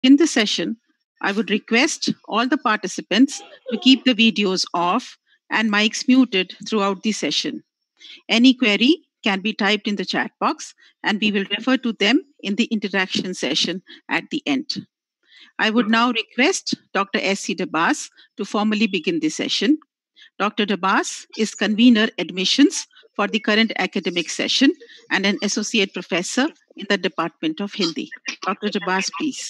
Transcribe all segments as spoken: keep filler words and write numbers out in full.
In the session, I would request all the participants to keep the videos off and mics muted throughout the session. Any query can be typed in the chat box, and we will refer to them in the interaction session at the end. I would now request Doctor S C Dabas to formally begin the session. Doctor Dabas is convener admissions for the current academic session and an associate professor in the Department of Hindi. Doctor Dabas, please.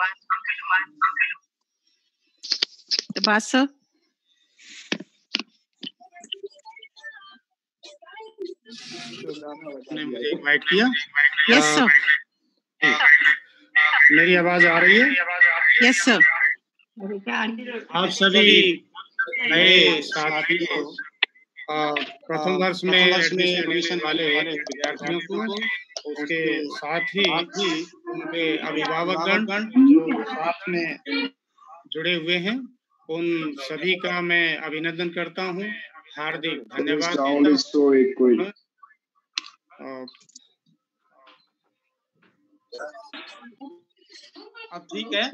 Dabas, sir. ने मुझे invite किया। Yes sir. मेरी आवाज आ रही है? Yes sir. आप सभी नए साथियों प्रथम वर्ष में एडमिशन वाले विद्यार्थियों को, उसके साथ ही उनके अभिभावकगण जो साथ में जुड़े हुए हैं, उन सभी का मैं अभिनंदन करता हूँ, हार्दिक धन्यवाद देता हूँ। अब ठीक है?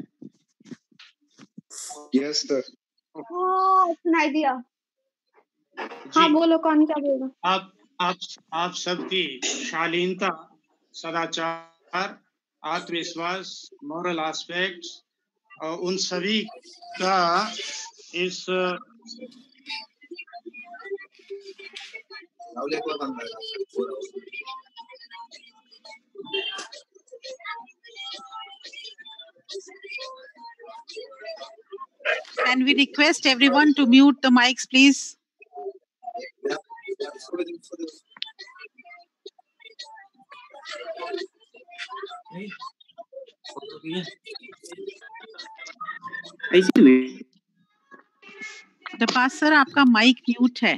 Yes sir. हाँ, सुनाई दिया। हाँ बोलो, कौन क्या बोल रहा? आप आप आप सबकी शालीनता, सदाचार, आत्मविश्वास, मॉरल एस्पेक्ट्स और उन सभी का इस Can we request everyone to mute the mics, please? Dabas sir, आपका माइक म्यूट है।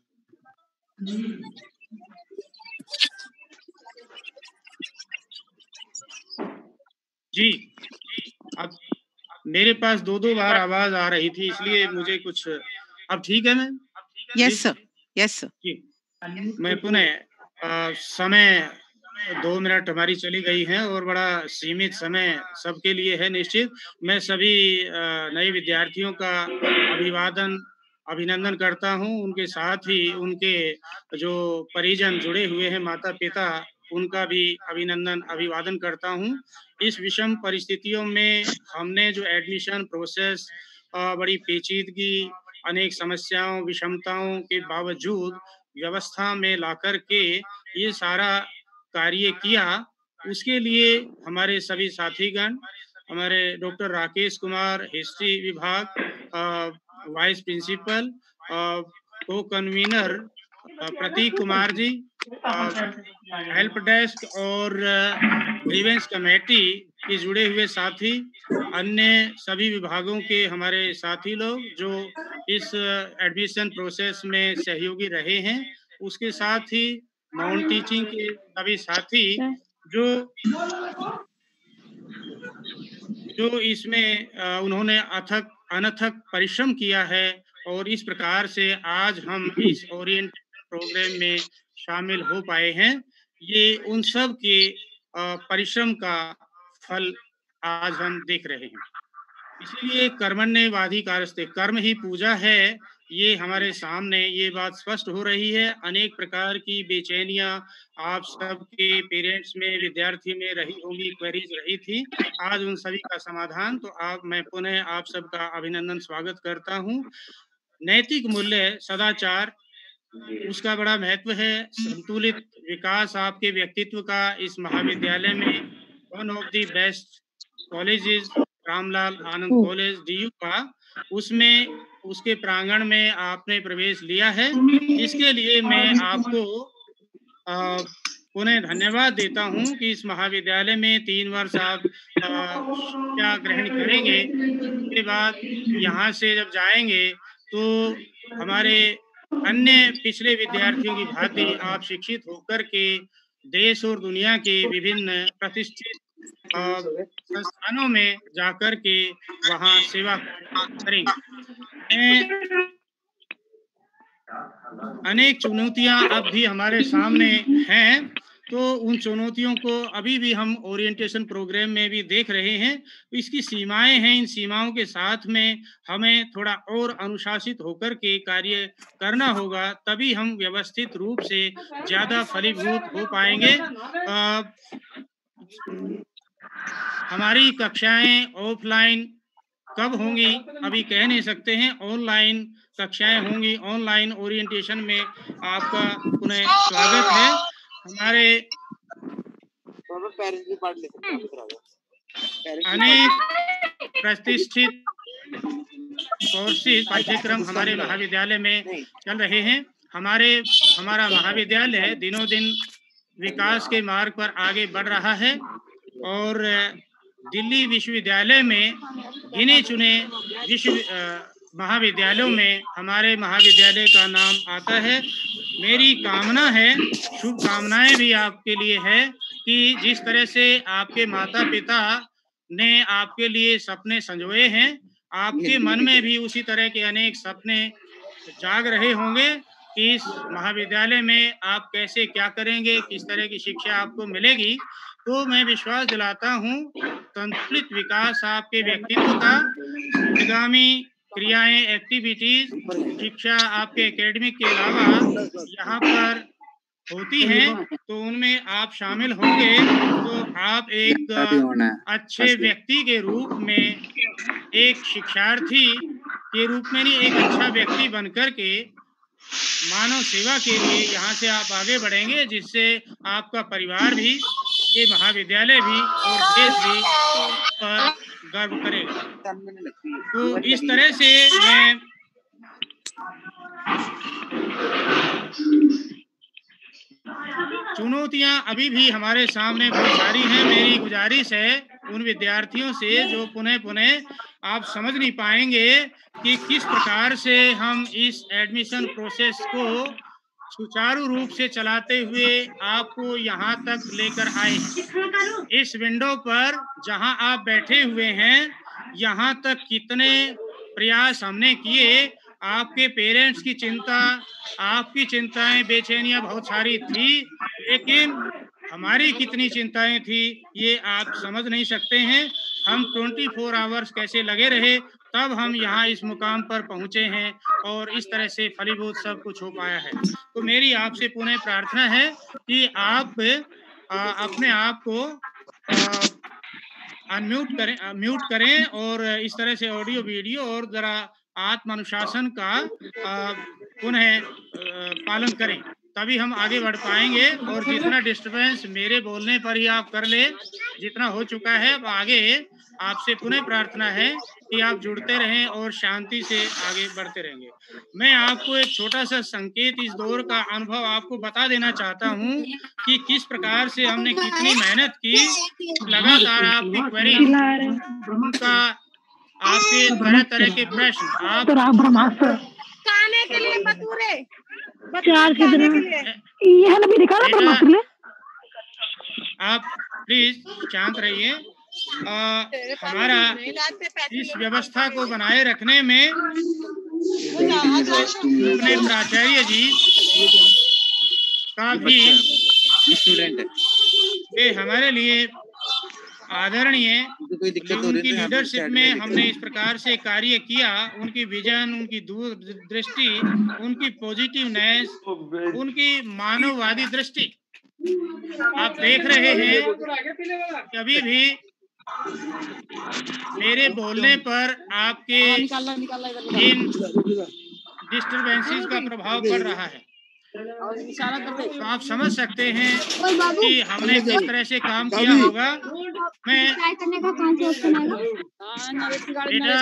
जी, अब मेरे पास दो दो बार आवाज आ रही थी, इसलिए मुझे कुछ अब ठीक है ma'am? Yes sir, yes sir. जी, मैं पुनः समय दो मिनट हमारी चली गई है और बड़ा सीमित समय सबके लिए है निश्चित। मैं सभी नए विद्यार्थियों का अभिवादन अभिनंदन करता हूं, उनके साथ ही उनके जो परिजन जुड़े हुए हैं, माता पिता, उनका भी अभिनंदन अभिवादन करता हूं। इस विषम परिस्थितियों में हमने जो एडमिशन प्रोसेस बड़ी पेचीदगी, अनेक समस्याओं, विषमताओं के बावजूद व्यवस्था में लाकर के ये सारा कार्य किया, उसके लिए हमारे सभी साथीगण, हमारे डॉक्टर राकेश कुमार हिस्ट्री विभाग, वाइस प्रिंसिपल, को convener Prateek Kumar ji, help desk और ग्रीवेंस कमेटी के जुड़े हुए साथी, अन्य सभी विभागों के हमारे साथी लोग जो इस एडमिशन प्रोसेस में सहयोगी रहे हैं, उसके साथ ही माउंट टीचिंग के सभी साथी जो जो इसमें उन्होंने अथक अनथक परिश्रम किया है और इस प्रकार से आज हम इस ओरिएंटेशन प्रोग्राम में शामिल हो पाए हैं। ये उन सब के परिश्रम का फल आज हम देख रहे हैं। इसीलिए कर्मण्येवाधिकारस्ते, कर्म ही पूजा है, ये हमारे सामने ये बात स्पष्ट हो रही है। अनेक प्रकार की बेचैनियां आप सबके पेरेंट्स में, विद्यार्थी में रही होंगी, क्वेरीज रही थी, आज उन सभी का समाधान। तो आप मैं पुनः आप सबका अभिनंदन स्वागत करता हूं। नैतिक मूल्य, सदाचार, उसका बड़ा महत्व है। संतुलित विकास आपके व्यक्तित्व का इस महाविद्यालय में one of the best colleges Ramlal Anand college DU का, उसमें उसके प्रांगण में आपने प्रवेश लिया है। इसके लिए मैं आपको पुनः धन्यवाद देता हूं कि इस महाविद्यालय में तीन वर्ष आप शिक्षा ग्रहण करेंगे, उसके बाद यहाँ से जब जाएंगे तो हमारे अन्य पिछले विद्यार्थियों की भांति आप शिक्षित होकर के देश और दुनिया के विभिन्न प्रतिष्ठित संस्थानों में जाकर के वहां सेवा करेंगे। अनेक चुनौतियां अब भी हमारे सामने हैं, तो उन चुनौतियों को अभी भी हम ओरिएंटेशन प्रोग्राम में भी देख रहे हैं। इसकी सीमाएं हैं, इन सीमाओं के साथ में हमें थोड़ा और अनुशासित होकर के कार्य करना होगा, तभी हम व्यवस्थित रूप से ज़्यादा फलीभूत हो पाएंगे। आ, हमारी कक्षाएं ऑफलाइन कब होंगी अभी कह नहीं सकते हैं, ऑनलाइन कक्षाएं होंगी। ऑनलाइन ओरिएंटेशन में आपका पुनः स्वागत है। हमारे अनेक प्रतिष्ठित कोर्सेज पाठ्यक्रम हमारे महाविद्यालय में चल रहे हैं। हमारे हमारा महाविद्यालय दिनों दिन विकास के मार्ग पर आगे बढ़ रहा है और दिल्ली विश्वविद्यालय में गिने चुने विश्व महाविद्यालयों में हमारे महाविद्यालय का नाम आता है। मेरी कामना है, शुभकामनाएं भी आपके लिए है कि जिस तरह से आपके माता पिता ने आपके लिए सपने संजोए हैं, आपके मन में भी उसी तरह के अनेक सपने जाग रहे होंगे कि इस महाविद्यालय में आप कैसे क्या करेंगे, किस तरह की शिक्षा आपको मिलेगी। तो मैं विश्वास दिलाता हूँ, संतुलित विकास आपके व्यक्तित्व का, आगामी क्रियाएं, एक्टिविटीज, शिक्षा आपके एकेडमिक के अलावा यहाँ पर होती हैं, तो उनमें आप शामिल होंगे तो आप एक अच्छे व्यक्ति के रूप में, एक शिक्षार्थी के रूप में नहीं, एक अच्छा व्यक्ति बनकर के मानव सेवा के लिए यहाँ से आप आगे बढ़ेंगे, जिससे आपका परिवार भी, ये महाविद्यालय भी और देश भी पर गर्व करेगा। तो इस तरह से मैं चुनौतियां अभी भी हमारे सामने बहुत सारी हैं। मेरी गुजारिश है उन विद्यार्थियों से जो पुनः पुनः आप समझ नहीं पाएंगे कि किस प्रकार से हम इस एडमिशन प्रोसेस को सुचारू रूप से चलाते हुए आपको यहाँ तक लेकर आए। इस विंडो पर जहाँ आप बैठे हुए हैं, यहाँ तक कितने प्रयास हमने किए। आपके पेरेंट्स की चिंता, आपकी चिंताएं, बेचैनियां बहुत सारी थी, लेकिन हमारी कितनी चिंताएं थी ये आप समझ नहीं सकते हैं। हम चौबीस आवर्स कैसे लगे रहे, तब हम यहाँ इस मुकाम पर पहुँचे हैं और इस तरह से फलीभूत सब कुछ हो पाया है। तो मेरी आपसे पुनः प्रार्थना है कि आप आ, अपने आप को अनम्यूट करें, म्यूट करें और इस तरह से ऑडियो वीडियो और जरा आत्म अनुशासन का पुनः पालन करें, तभी हम आगे बढ़ पाएंगे। और जितना डिस्टरबेंस मेरे बोलने पर ही आप कर ले, जितना हो चुका है, अब आगे आपसे पुनः प्रार्थना है कि आप जुड़ते रहें और शांति से आगे बढ़ते रहेंगे। मैं आपको एक छोटा सा संकेत, इस दौर का अनुभव आपको बता देना चाहता हूं कि किस प्रकार से हमने कितनी मेहनत की। लगातार आपकी क्वेरी का, आपके तरह तरह के प्रश्न, आप खाने के लिए बतूरे आप प्लीज शांत रहिए। हमारा इस व्यवस्था को बनाए रखने में अपने प्राचार्य जी का भी स्टूडेंट है, ये हमारे लिए आदरणीय। उनकी लीडरशिप में हमने इस प्रकार से कार्य किया। उनकी विजन, उनकी दूरदृष्टि, उनकी पॉजिटिवनेस, उनकी मानववादी दृष्टि आप देख रहे हैं। कभी भी मेरे बोलने पर आपके इन डिस्टर्बेंसेस का प्रभाव पड़ रहा है, तो आप समझ सकते हैं कि हमने किस तरह से काम किया होगा। मैं बेटा,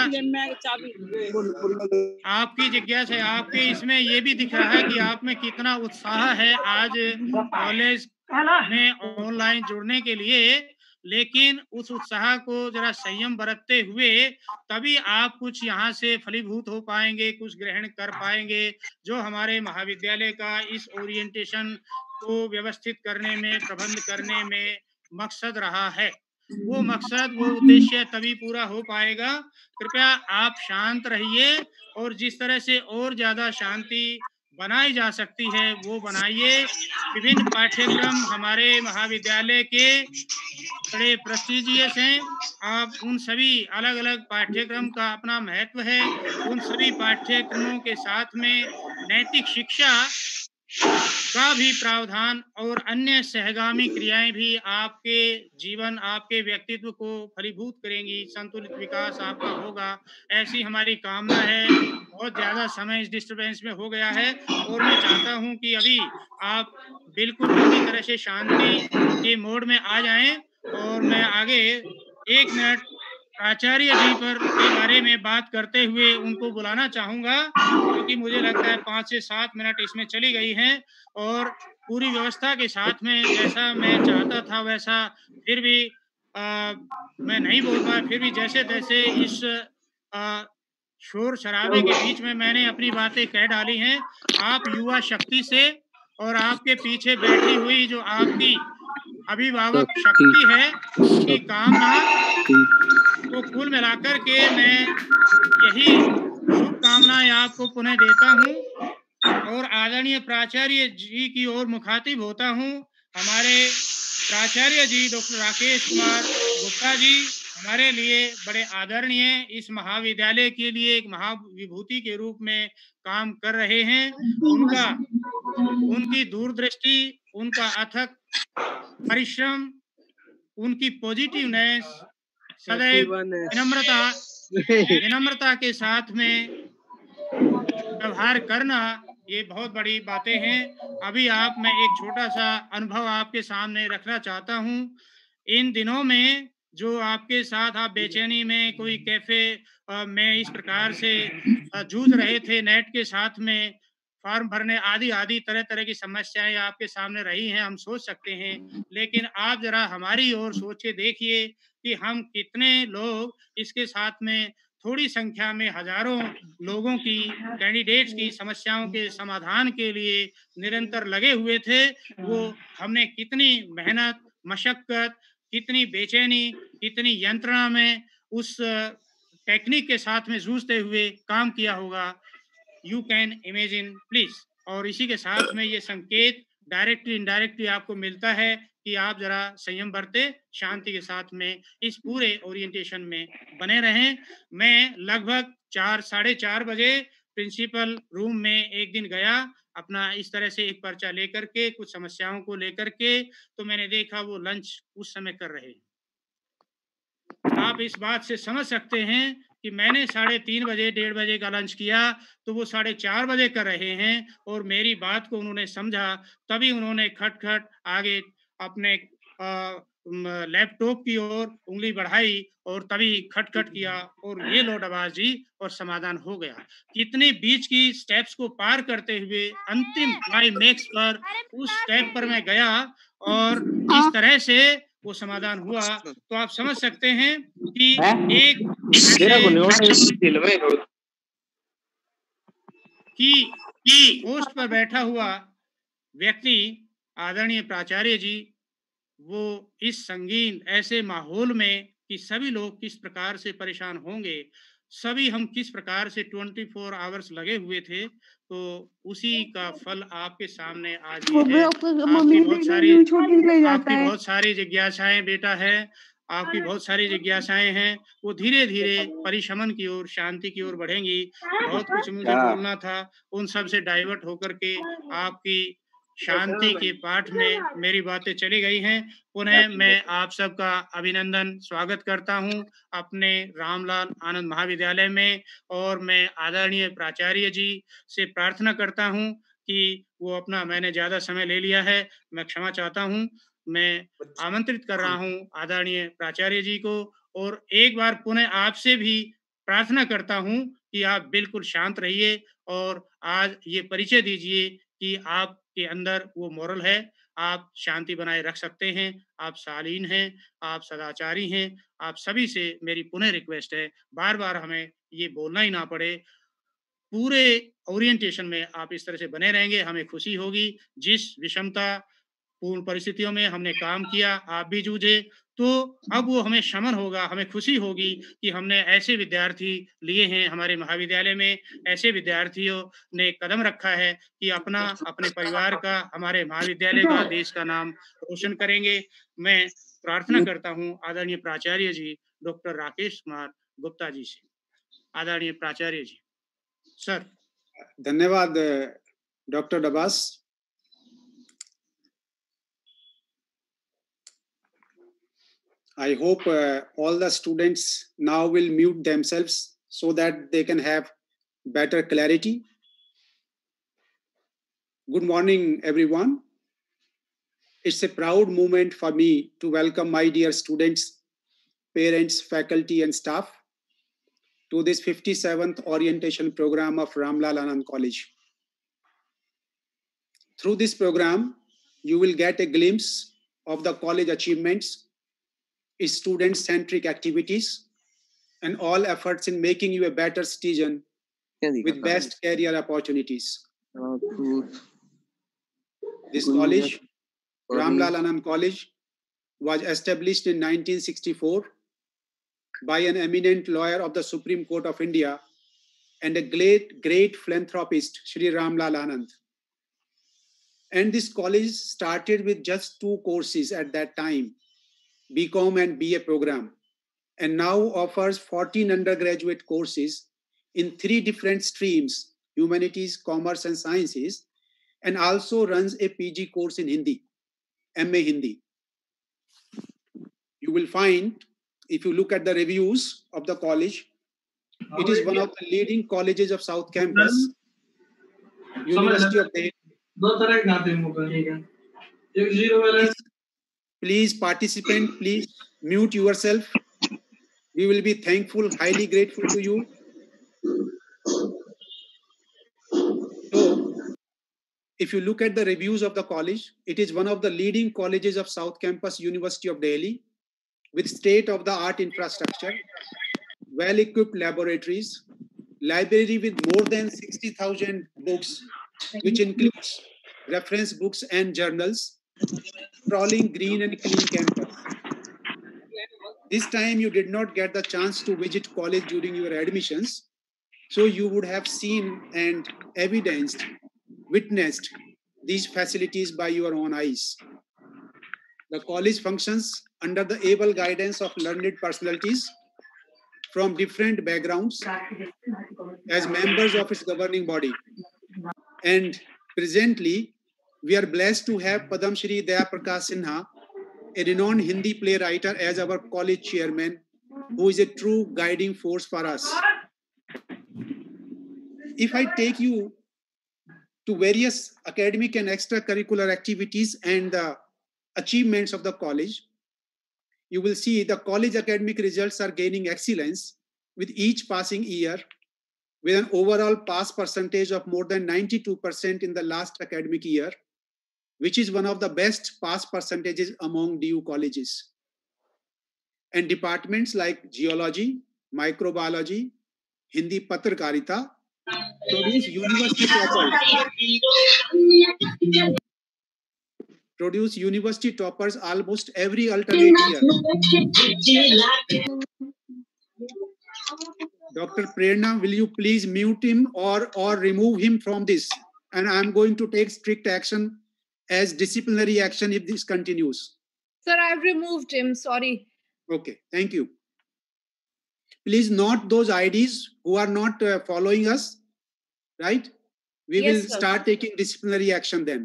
आपकी जिज्ञासा है, आपके इसमें ये भी दिख रहा है कि आप में कितना उत्साह है आज कॉलेज में ऑनलाइन जुड़ने के लिए, लेकिन उस उत्साह को जरा संयम बरतते हुए तभी आप कुछ यहाँ से फलीभूत हो पाएंगे, कुछ ग्रहण कर पाएंगे। जो हमारे महाविद्यालय का इस ओरिएंटेशन को व्यवस्थित करने में, प्रबंध करने में मकसद रहा है, वो मकसद, वो उद्देश्य तभी पूरा हो पाएगा। कृपया आप शांत रहिए और जिस तरह से और ज्यादा शांति बनाई जा सकती है वो बनाइए। विभिन्न पाठ्यक्रम हमारे महाविद्यालय के बड़े प्रेस्टिजियस हैं। आप उन सभी अलग-अलग पाठ्यक्रम का अपना महत्व है। उन सभी पाठ्यक्रमों के साथ में नैतिक शिक्षा का भी प्रावधान और अन्य सहगामी क्रियाएँ भी आपके जीवन, आपके व्यक्तित्व को फलीभूत करेंगी, संतुलित विकास आपका होगा, ऐसी हमारी कामना है। बहुत ज़्यादा समय इस डिस्टर्बेंस में हो गया है और मैं चाहता हूँ कि अभी आप बिल्कुल पूरी तरह से शांति के मोड में आ जाएँ और मैं आगे एक मिनट आचार्य जी पर के बारे में बात करते हुए उनको बुलाना चाहूँगा, क्योंकि मुझे लगता है पाँच से सात मिनट इसमें चली गई हैं और पूरी व्यवस्था के साथ में जैसा मैं चाहता था वैसा फिर भी अ, मैं नहीं बोल पाया, फिर भी जैसे-तैसे इस अ, शोर-शराबे के बीच में मैंने अपनी बातें कह डाली हैं। आप युवा शक्ति से और आपके पीछे बैठी हुई जो आपकी अभिभावक शक्ति है, उसकी कामना को कुल मिलाकर के मैं यही शुभकामनाएँ आपको पुनः देता हूँ और आदरणीय प्राचार्य जी की ओर मुखातिब होता हूँ। हमारे प्राचार्य जी डॉक्टर राकेश कुमार गुप्ता जी हमारे लिए बड़े आदरणीय, इस महाविद्यालय के लिए एक महाविभूति के रूप में काम कर रहे हैं। उनका उनकी दूरदृष्टि, उनका अथक परिश्रम, उनकी पॉजिटिवनेस, सदैव विनम्रता विनम्रता के साथ में व्यवहार करना, ये बहुत बड़ी बातें हैं। अभी आप मैं एक छोटा-सा अनुभव आपके सामने रखना चाहता हूँ। इन दिनों में जो आपके साथ आप बेचैनी में कोई कैफ़े अ, में इस प्रकार से अ, जूझ रहे थे नेट के साथ में फ़ॉर्म भरने आदि-आदि तरह-तरह की समस्याएँ आपके सामने रही हैं, हम सोच सकते हैं। लेकिन आप ज़रा हमारी ओर सोच के देखिए कि हम कितने लोग इसके साथ में थोड़ी संख्या में हज़ारों लोगों की, कैंडिडेट्स की समस्याओं के समाधान के लिए निरंतर लगे हुए थे। वो हमने कितनी मेहनत, मशक्कत, कितनी बेचैनी, कितनी यंत्रणा में उस टेक्निक के साथ में जूझते हुए काम किया होगा। You can imagine please. और इसी के साथ में ये संकेत डायरेक्टली इनडायरेक्टली आपको मिलता है कि आप ज़रा संयम बरतें, शांति के साथ में इस पूरे ओरिएंटेशन में बने रहें। मैं लगभग चार साढ़े चार बजे प्रिंसिपल रूम में एक दिन गया, अपना इस तरह से एक पर्चा लेकर के, कुछ समस्याओं को लेकर के, तो मैंने देखा वो लंच उस समय कर रहे हैं। आप इस बात से समझ सकते हैं कि मैंने साढ़े तीन बजे, डेढ़ बजे का लंच किया, तो वो साढ़े चार बजे कर रहे हैं और मेरी बात को उन्होंने समझा, तभी उन्होंने खट-खट आगे अपने अ, म लैपटॉप की ओर उँगली बढ़ाई और तभी खट-खट किया और ये लो डबास जी और समाधान हो गया। कितने बीच की स्टेप्स को पार करते हुए अंतिम क्लाइमेक्स पर उस स्टेप पर मैं गया और जिस तरह से वो समाधान हुआ, तो आप समझ सकते हैं कि एक ऐसे कि कि पोस्ट पर बैठा हुआ व्यक्ति आदरणीय प्राचार्य जी, वो इस संगीन ऐसे माहौल में कि सभी लोग किस प्रकार से परेशान होंगे, सभी हम किस प्रकार से चौबीस आवर्स लगे हुए थे, तो उसी का फल आपके सामने आज ये है। आपकी बहुत सारी आपकी बहुत सारी जिज्ञासाएँ बेटा हैं, आपकी बहुत सारी जिज्ञासाएँ हैं, वो धीरे-धीरे परिशमन की ओर, शांति की ओर बढ़ेंगी। बहुत कुछ मुझे बोलना था, उन सब से डाइवर्ट होकर के आपकी शांति के पाठ में मेरी बातें चली गई हैं। पुनः मैं आप सबका अभिनंदन, स्वागत करता हूँ अपने रामलाल आनंद महाविद्यालय में और मैं आदरणीय प्राचार्य जी से प्रार्थना करता हूँ कि वो अपना मैंने ज़्यादा समय ले लिया है, मैं क्षमा चाहता हूँ। मैं आमंत्रित कर रहा हूँ आदरणीय प्राचार्य जी को और एक बार पुनः आपसे भी प्रार्थना करता हूँ कि आप बिल्कुल शांत रहिए और आज ये परिचय दीजिए कि आपके अंदर वो मोरल है, आप शांति बनाए रख सकते हैं, आप शालीन हैं, आप सदाचारी हैं, आप सभी से मेरी पुनः रिक्वेस्ट है, बार-बार हमें ये बोलना ही ना पड़े। पूरे ओरिएंटेशन में आप इस तरह से बने रहेंगे, हमें खुशी होगी। जिस विषमता पूर्ण परिस्थितियों में हमने काम किया, आप भी जूझे, तो अब वो हमें शमन होगा, हमें खुशी होगी कि हमने ऐसे विद्यार्थी लिए हैं हमारे महाविद्यालय में, ऐसे विद्यार्थियों ने कदम रखा है कि अपना, अपने परिवार का, हमारे महाविद्यालय का, देश का नाम रोशन करेंगे। मैं प्रार्थना करता हूँ आदरणीय प्राचार्य जी, डॉक्टर राकेश कुमार गुप्ता जी से। आदरणीय प्राचार्य जी। सर। धन्यवाद doctor Dabas. I hope uh, all the students now will mute themselves so that they can have better clarity. Good morning, everyone. It's a proud moment for me to welcome my dear students, parents, faculty, and staff to this fifty-seventh orientation program of Ramlal Anand College. Through this program, you will get a glimpse of the college achievements, student-centric activities, and all efforts in making you a better citizen with best career opportunities. This college, Ramlal Anand College, was established in nineteen sixty-four by an eminent lawyer of the Supreme Court of India and a great, great philanthropist, Shri Ramlal Anand. And this college started with just two courses at that time, B Com and B A program, and now offers fourteen undergraduate courses in three different streams, humanities, commerce, and sciences, and also runs a P G course in Hindi, M A Hindi. You will find, if you look at the reviews of the college, it is one of the leading colleges of South Campus, University of Delhi. Please, please participant, please mute yourself. We will be thankful, highly grateful to you. So, if you look at the reviews of the college, it is one of the leading colleges of South Campus, University of Delhi, with state-of-the-art infrastructure, well-equipped laboratories, library with more than sixty thousand books, which includes reference books and journals, sprawling green and clean campus. This time you did not get the chance to visit college during your admissions, so you would have seen and evidenced, witnessed these facilities by your own eyes. The college functions under the able guidance of learned personalities from different backgrounds as members of its governing body. And presently, we are blessed to have Padam Shri Daya Prakash Sinha, a renowned Hindi playwright, as our college chairman, who is a true guiding force for us. If I take you to various academic and extracurricular activities and the achievements of the college, you will see the college academic results are gaining excellence with each passing year, with an overall pass percentage of more than ninety-two percent in the last academic year, which is one of the best pass percentages among D U colleges. And departments like geology, microbiology, Hindi Patrakarita produce university toppers. Produce university toppers almost every alternate year. Doctor Prerna, will you please mute him or, or remove him from this? And I'm going to take strict action as disciplinary action if this continues. Sir, I've removed him, sorry. Okay, thank you. Please note those I Ds who are not uh, following us, right? We Yes, will sir. start taking disciplinary action then.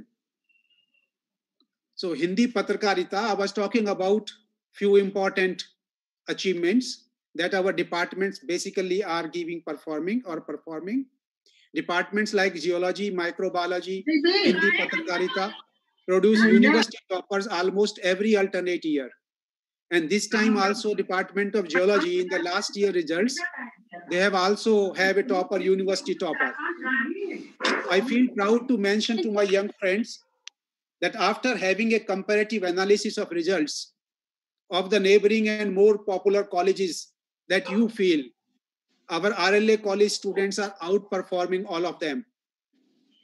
So Hindi Patrakarita, I was talking about few important achievements that our departments basically are giving, performing or performing. Departments like geology, microbiology, Hindi Patrakarita produce university toppers almost every alternate year. And this time also Department of Geology in the last year results, they have also have a topper, university topper. I feel proud to mention to my young friends that after having a comparative analysis of results of the neighboring and more popular colleges that you feel, our R L A college students are outperforming all of them.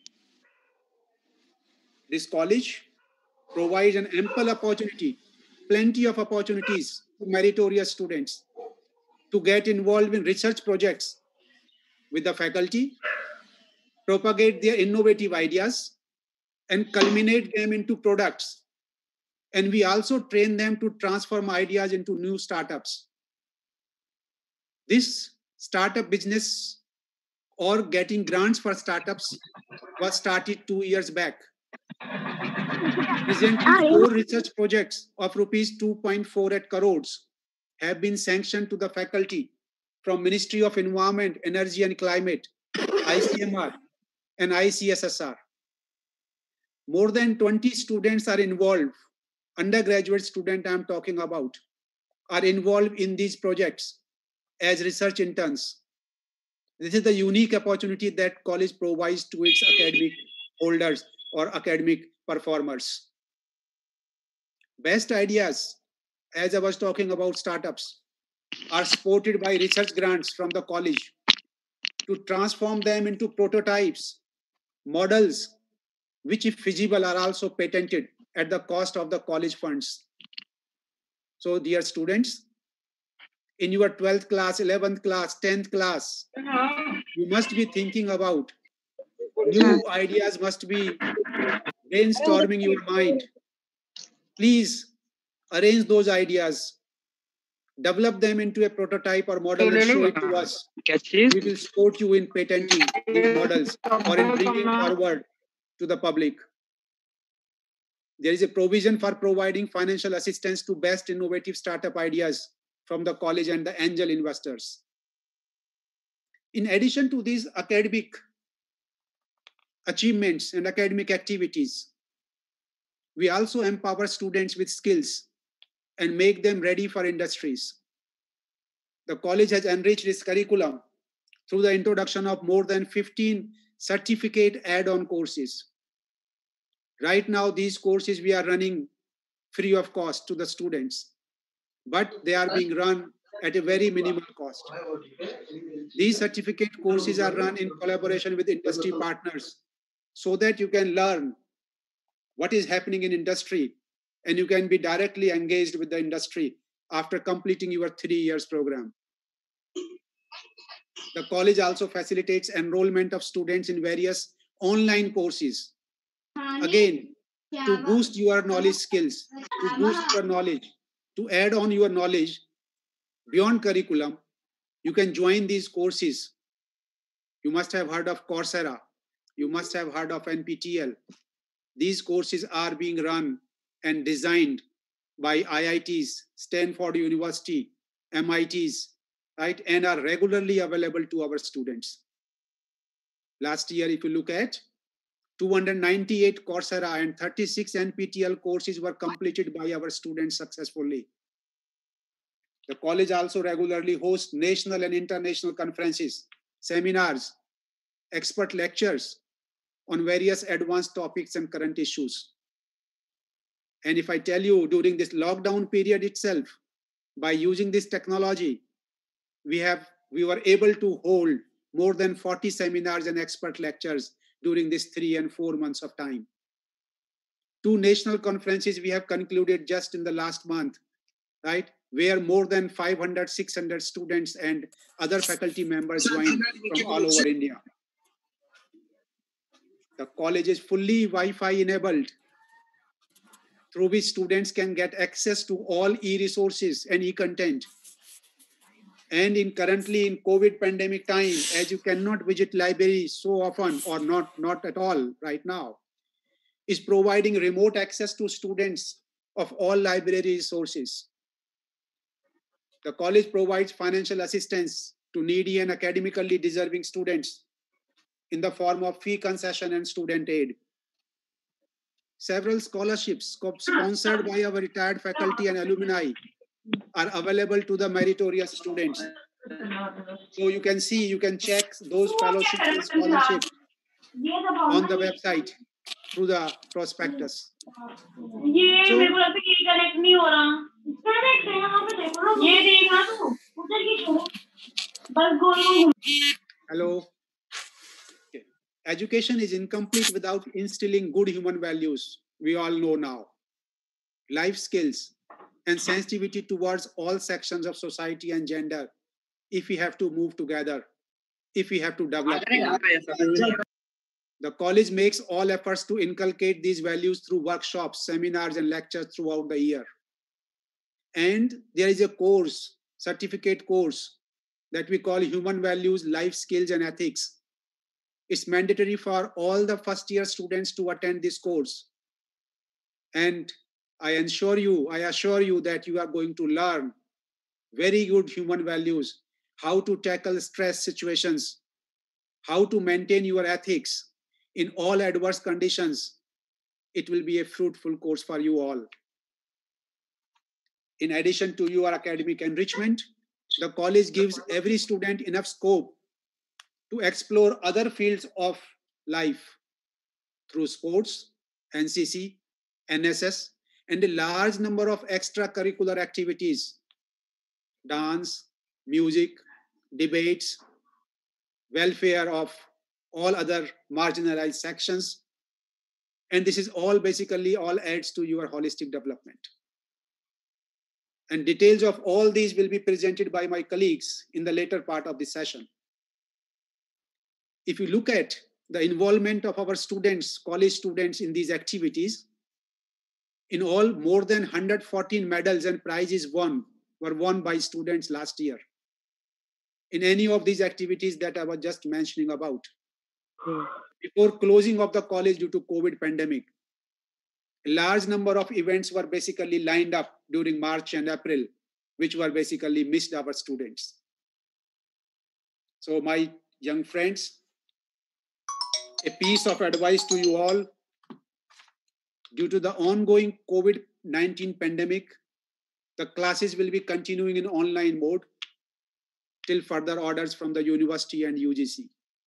This college provides an ample opportunity, plenty of opportunities to meritorious students to get involved in research projects with the faculty, propagate their innovative ideas, and culminate them into products. And we also train them to transform ideas into new startups. This startup business or getting grants for startups was started two years back. Presently, four research projects of rupees two point four eight crores have been sanctioned to the faculty from Ministry of Environment, Energy and Climate, I C M R, and I C S S R. More than twenty students are involved. Undergraduate student I'm talking about are involved in these projects as research interns. This is the unique opportunity that college provides to its academic holders or academic performers. Best ideas, as I was talking about startups, are supported by research grants from the college to transform them into prototypes, models, which if feasible are also patented at the cost of the college funds. So dear students, in your twelfth class, eleventh class, tenth class, you must be thinking about new ideas, must be brainstorming your mind. Please arrange those ideas, develop them into a prototype or model and show it to us. We will support you in patenting these models or in bringing forward to the public. There is a provision for providing financial assistance to best innovative startup ideas from the college and the angel investors. In addition to these academic achievements and academic activities, we also empower students with skills and make them ready for industries. The college has enriched its curriculum through the introduction of more than fifteen certificate add-on courses. Right now, these courses we are running free of cost to the students, but they are being run at a very minimal cost. These certificate courses are run in collaboration with industry partners so that you can learn what is happening in industry and you can be directly engaged with the industry after completing your three years program. The college also facilitates enrollment of students in various online courses. Again, to boost your knowledge skills, to boost your knowledge, to add on your knowledge beyond curriculum, you can join these courses. You must have heard of Coursera. You must have heard of N P T E L. These courses are being run and designed by I I Ts, Stanford University, M I Ts, right, and are regularly available to our students. Last year, if you look at, two hundred ninety-eight Coursera and thirty-six N P T E L courses were completed by our students successfully. The college also regularly hosts national and international conferences, seminars, expert lectures on various advanced topics and current issues. And if I tell you, during this lockdown period itself, by using this technology, we have we were able to hold more than forty seminars and expert lectures during this three and four months of time. Two national conferences we have concluded just in the last month, right? Where more than five hundred, six hundred students and other faculty members joined from all over India. The college is fully Wi-Fi enabled, through which students can get access to all e-resources and e-content. And in currently in COVID pandemic time, as you cannot visit libraries so often or not, not at all right now, is providing remote access to students of all library resources. The college provides financial assistance to needy and academically deserving students in the form of fee concession and student aid. Several scholarships sponsored by our retired faculty and alumni are available to the meritorious students. So you can see, you can check those fellowships and scholarships on the website through the prospectus. So, hello. Okay. Education is incomplete without instilling good human values. We all know now. Life skills, and sensitivity towards all sections of society and gender if we have to move together, if we have to develop together. The college makes all efforts to inculcate these values through workshops, seminars, and lectures throughout the year. And there is a course, certificate course, that we call Human Values, Life Skills, and Ethics. It's mandatory for all the first year students to attend this course. And I assure you, I assure you that you are going to learn very good human values, how to tackle stress situations, how to maintain your ethics in all adverse conditions. It will be a fruitful course for you all. In addition to your academic enrichment, the college gives every student enough scope to explore other fields of life through sports, N C C, N S S, and a large number of extracurricular activities, dance, music, debates, welfare of all other marginalized sections. And this is all basically all adds to your holistic development. And details of all these will be presented by my colleagues in the later part of the session. If you look at the involvement of our students, college students in these activities, in all, more than one hundred fourteen medals and prizes won were won by students last year in any of these activities that I was just mentioning about. Hmm. Before closing of the college due to COVID pandemic, a large number of events were basically lined up during March and April, which were basically missed our students. So my young friends, a piece of advice to you all: due to the ongoing COVID nineteen pandemic, the classes will be continuing in online mode till further orders from the university and U G C.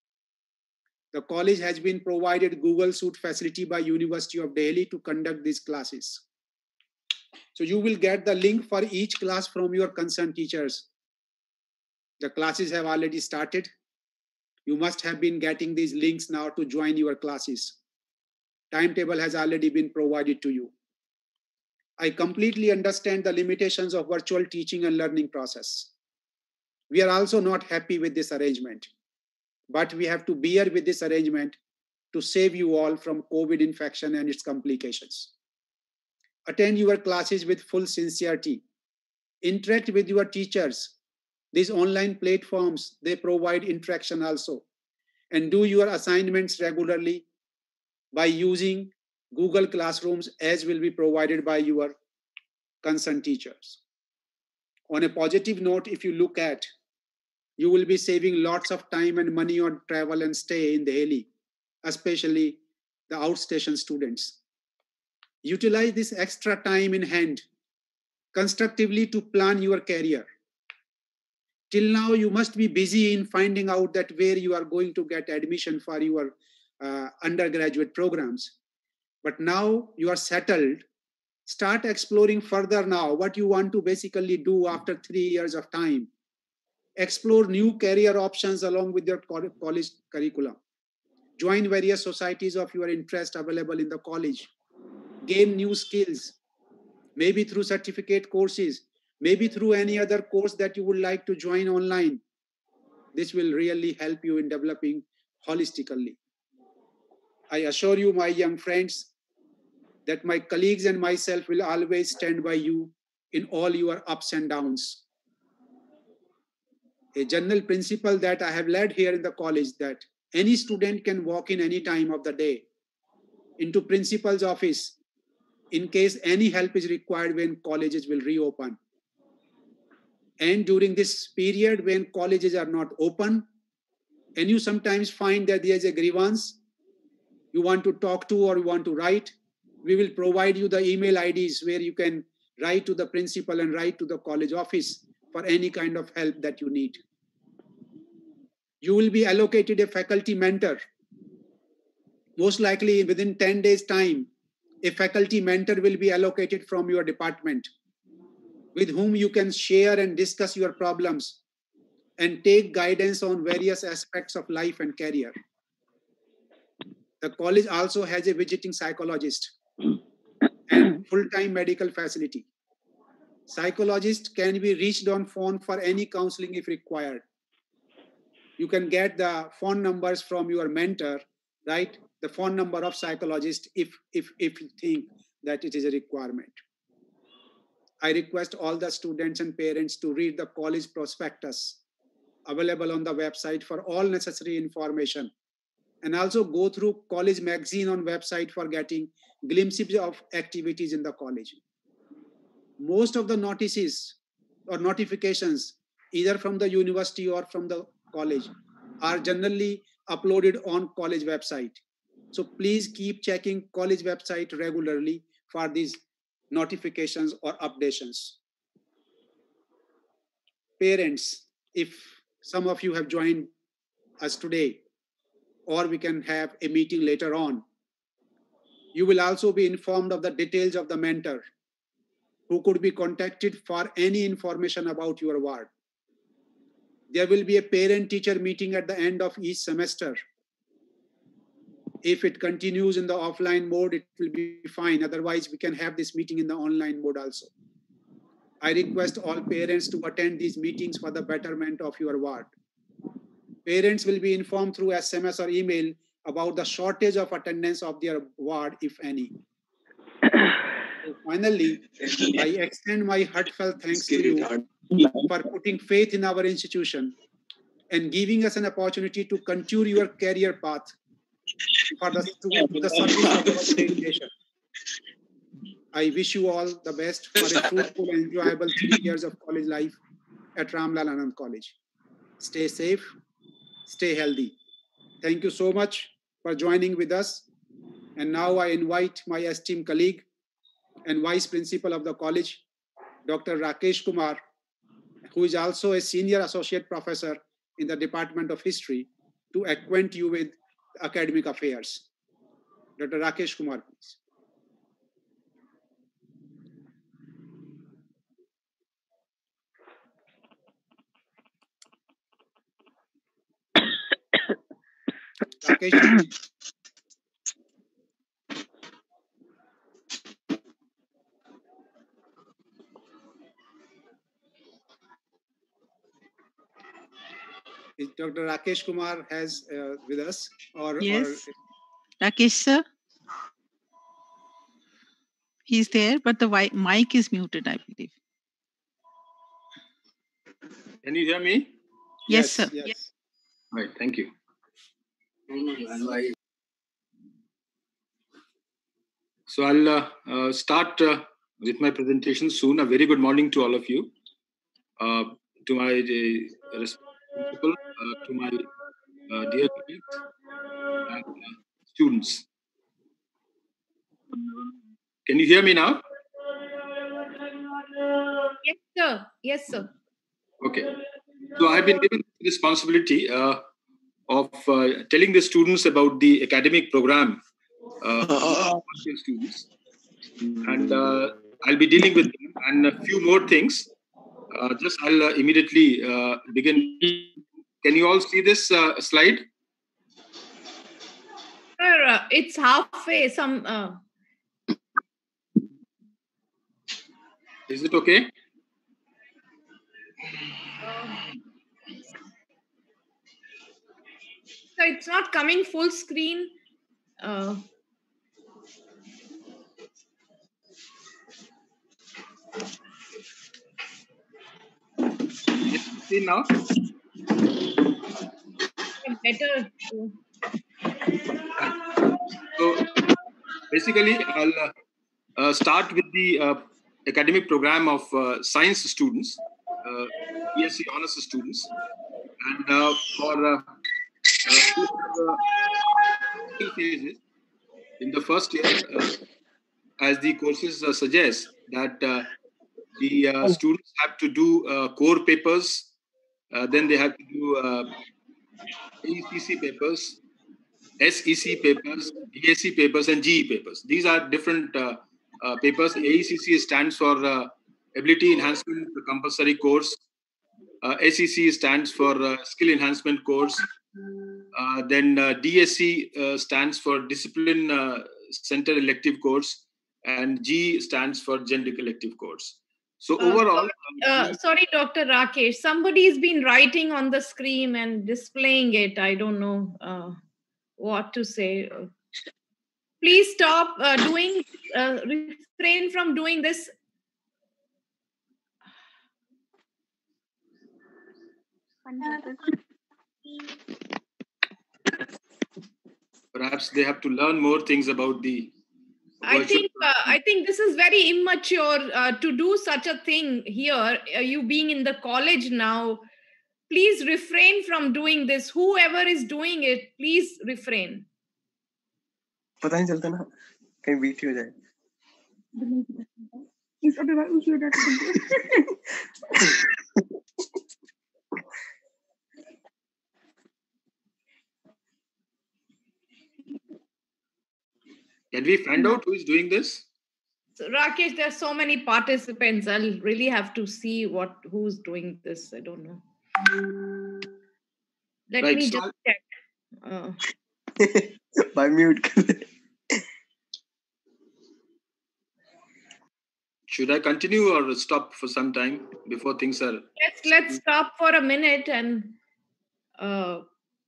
The college has been provided Google Suite facility by University of Delhi to conduct these classes. So you will get the link for each class from your concerned teachers. The classes have already started. You must have been getting these links now to join your classes. Timetable has already been provided to you. I completely understand the limitations of virtual teaching and learning process. We are also not happy with this arrangement, but we have to bear with this arrangement to save you all from COVID infection and its complications. Attend your classes with full sincerity. Interact with your teachers. These online platforms, they provide interaction also. And do your assignments regularly by using Google Classrooms, as will be provided by your concerned teachers. On a positive note, if you look at, you will be saving lots of time and money on travel and stay in Delhi, especially the outstation students. Utilize this extra time in hand constructively to plan your career. Till now, you must be busy in finding out that where you are going to get admission for your uh, undergraduate programs. But now you are settled. Start exploring further now what you want to basically do after three years of time. Explore new career options along with your college curriculum. Join various societies of your interest available in the college. Gain new skills, maybe through certificate courses, maybe through any other course that you would like to join online. This will really help you in developing holistically. I assure you, my young friends, that my colleagues and myself will always stand by you in all your ups and downs. A general principle that I have led here in the college, that any student can walk in any time of the day into principal's office in case any help is required when colleges will reopen. And during this period when colleges are not open, and you sometimes find that there is a grievance, you want to talk to or you want to write, we will provide you the email I Ds where you can write to the principal and write to the college office for any kind of help that you need. You will be allocated a faculty mentor. Most likely within ten days time, a faculty mentor will be allocated from your department with whom you can share and discuss your problems and take guidance on various aspects of life and career. The college also has a visiting psychologist and full-time medical facility. Psychologist can be reached on phone for any counseling if required. You can get the phone numbers from your mentor, right? The phone number of psychologist if, if, if you think that it is a requirement. I request all the students and parents to read the college prospectus available on the website for all necessary information, and also go through college magazine on website for getting glimpses of activities in the college. Most of the notices or notifications, either from the university or from the college, are generally uploaded on college website. So please keep checking college website regularly for these notifications or updations. Parents, if some of you have joined us today, or we can have a meeting later on, you will also be informed of the details of the mentor who could be contacted for any information about your ward. There will be a parent-teacher meeting at the end of each semester. If it continues in the offline mode, it will be fine. Otherwise, we can have this meeting in the online mode also. I request all parents to attend these meetings for the betterment of your ward. Parents will be informed through S M S or email about the shortage of attendance of their ward, if any. So finally, I extend my heartfelt thanks to you for putting faith in our institution and giving us an opportunity to continue your career path for the, to the service of our great nation. I wish you all the best for a fruitful and enjoyable three years of college life at Ramlal Anand College. Stay safe, stay healthy. Thank you so much for joining with us. And now I invite my esteemed colleague and Vice Principal of the college, Doctor Rakesh Kumar, who is also a Senior Associate Professor in the Department of History, to acquaint you with academic affairs. Doctor Rakesh Kumar, please. Rakesh. Is Doctor Rakesh Kumar has uh, with us? Or, Yes. Or... Rakesh sir? He's there, but the mic is muted, I believe. Can you hear me? Yes, yes sir. Yes. Right, thank you. So I'll uh, uh, start uh, with my presentation soon. A very good morning to all of you. Uh, to my uh, principal, uh, to my uh, dear colleagues and uh, students. Can you hear me now? Yes, sir. Yes, sir. Okay. So I've been given the responsibility uh, of uh, telling the students about the academic program uh, for students. And uh, I'll be dealing with them and a few more things. Uh, just I'll uh, immediately uh, begin. Can you all see this uh, slide? Sir, uh, it's halfway. Some. Uh... Is it okay? So it's not coming full screen. Uh... See now? Better. So basically, I'll uh, uh, start with the uh, academic program of uh, science students, uh, B S c honors students, and uh, for uh, uh, phases in the first year, uh, as the courses uh, suggest, that uh, the uh, students have to do uh, core papers, uh, then they have to do uh, A E C C papers, S E C papers, D S C papers, and G E papers. These are different uh, uh, papers. A E C C stands for uh, Ability Enhancement Compulsory Course. Uh, S E C stands for uh, Skill Enhancement Course. Uh, then uh, D S C uh, stands for Discipline uh, Center Elective Course. And G stands for Generic Elective Course. So Uh, overall, uh, sorry, Doctor Rakesh, somebody's been writing on the screen and displaying it. I don't know uh, what to say. Please stop uh, doing, uh, refrain from doing this. perhaps they have to learn more things about the I virtual. think uh, I think this is very immature uh, to do such a thing here. Uh, you being in the college now, please refrain from doing this. Whoever is doing it, please refrain. पता नहीं चलता ना कहीं beat हो जाए. Can we find out who is doing this? So, Rakesh, there are so many participants. I'll really have to see what who's doing this. I don't know. Let Right, me so just check. Uh, By mute. Should I continue or stop for some time before things are? let's let's stop for a minute and. Uh,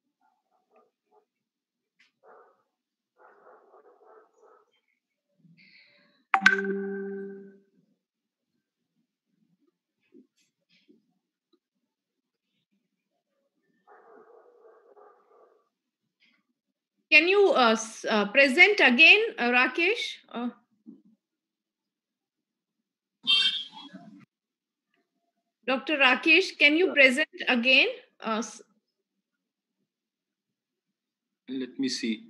Can you uh, s- uh, present again, uh, Rakesh? Uh, Doctor Rakesh, can you present again? Uh, s- Let me see.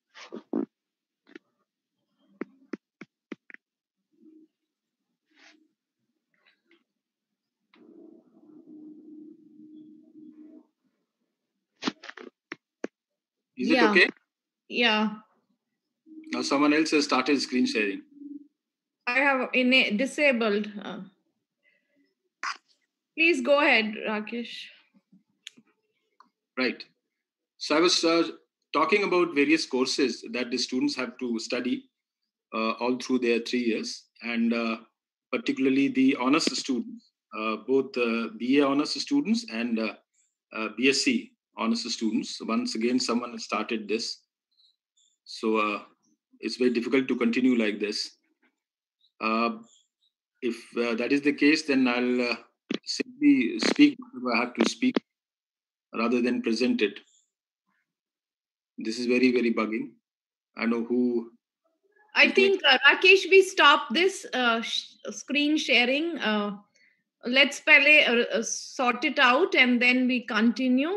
Is it yeah, okay? yeah. Now someone else has started screen sharing. I have in disabled. Uh, please go ahead, Rakesh. Right. So I was uh, talking about various courses that the students have to study uh, all through their three years, and uh, particularly the honors students, uh, both uh, B A honors students and uh, uh, B S c honors students. Once again, someone has started this, so uh, it's very difficult to continue like this. Uh, if uh, that is the case, then I'll uh, simply speak whatever I have to speak rather than present it. This is very, very bugging. I know who. I think, uh, Rakesh, we stop this uh, sh- screen sharing. Uh, let's pele, uh, uh, sort it out and then we continue.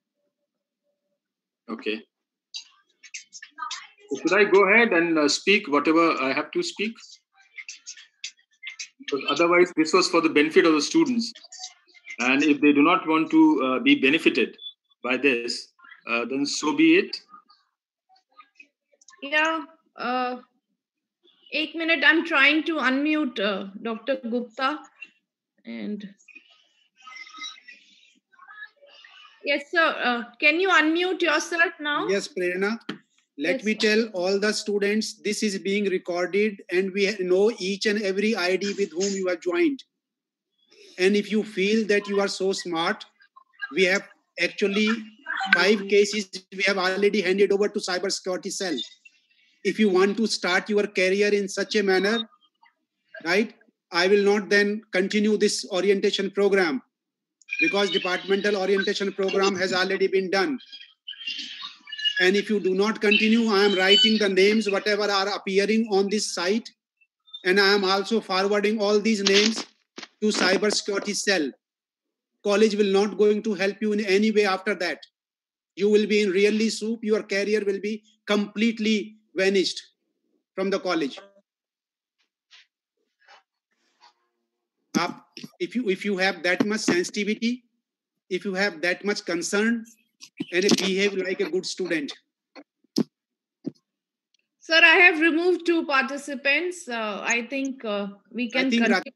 Okay. So should I go ahead and uh, speak whatever I have to speak? Because otherwise, this was for the benefit of the students. And if they do not want to uh, be benefited by this, uh, then so be it. Yeah. Uh, eight minute. I'm trying to unmute uh, Doctor Gupta. And yes, sir. Uh, can you unmute yourself now? Yes, Prerna. Let Yes. me tell all the students this is being recorded and we know each and every I D with whom you are joined. And if you feel that you are so smart, we have actually five cases we have already handed over to cybersecurity cell. If you want to start your career in such a manner, right, I will not then continue this orientation program because departmental orientation program has already been done. And if you do not continue, I am writing the names, whatever are appearing on this site. And I am also forwarding all these names to cybersecurity cell. College will not going to help you in any way after that. You will be in really soup. Your career will be completely vanished from the college. Uh, if you if you have that much sensitivity, if you have that much concern, and behave like a good student. Sir, I have removed two participants. Uh, I think uh, we can I think continue.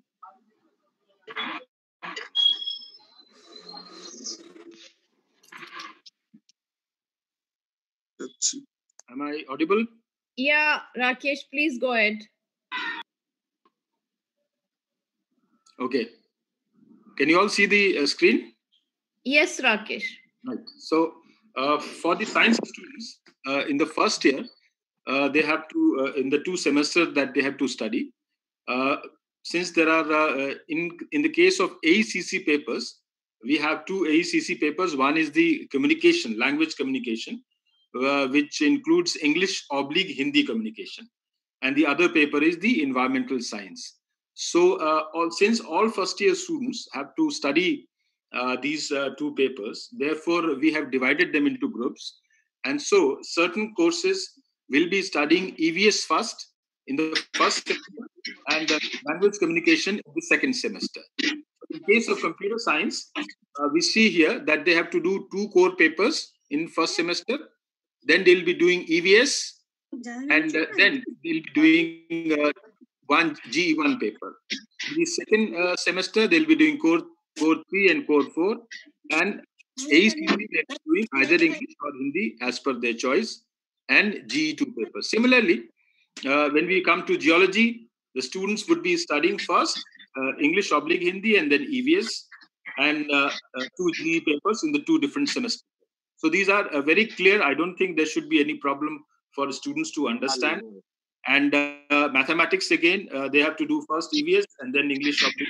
Am I audible? Yeah, Rakesh, please go ahead. Okay. Can you all see the uh, screen? Yes, Rakesh. Right. So uh, for the science students, uh, in the first year, uh, they have to, uh, in the two semesters that they have to study, uh, since there are, uh, in, in the case of A E C C papers, we have two A E C C papers. One is the communication, language communication, uh, which includes English oblique Hindi communication. And the other paper is the environmental science. So uh, all, since all first year students have to study uh, these uh, two papers, therefore we have divided them into groups. And so certain courses will be studying E V S first in the first semester and uh, language communication in the second semester. In case of computer science, uh, we see here that they have to do two core papers in first semester. Then they'll be doing E V S, and uh, then they'll be doing uh, one G E one paper. In the second uh, semester, they'll be doing core core three and core four, and A E C C they'll be doing either English or Hindi as per their choice, and G E two paper. Similarly, uh, when we come to geology, the students would be studying first uh, English oblique Hindi and then E V S, and uh, uh, two G E papers in the two different semesters. So these are uh, very clear. I don't think there should be any problem for students to understand. And uh, mathematics, again, uh, they have to do first E V S and then English oblique.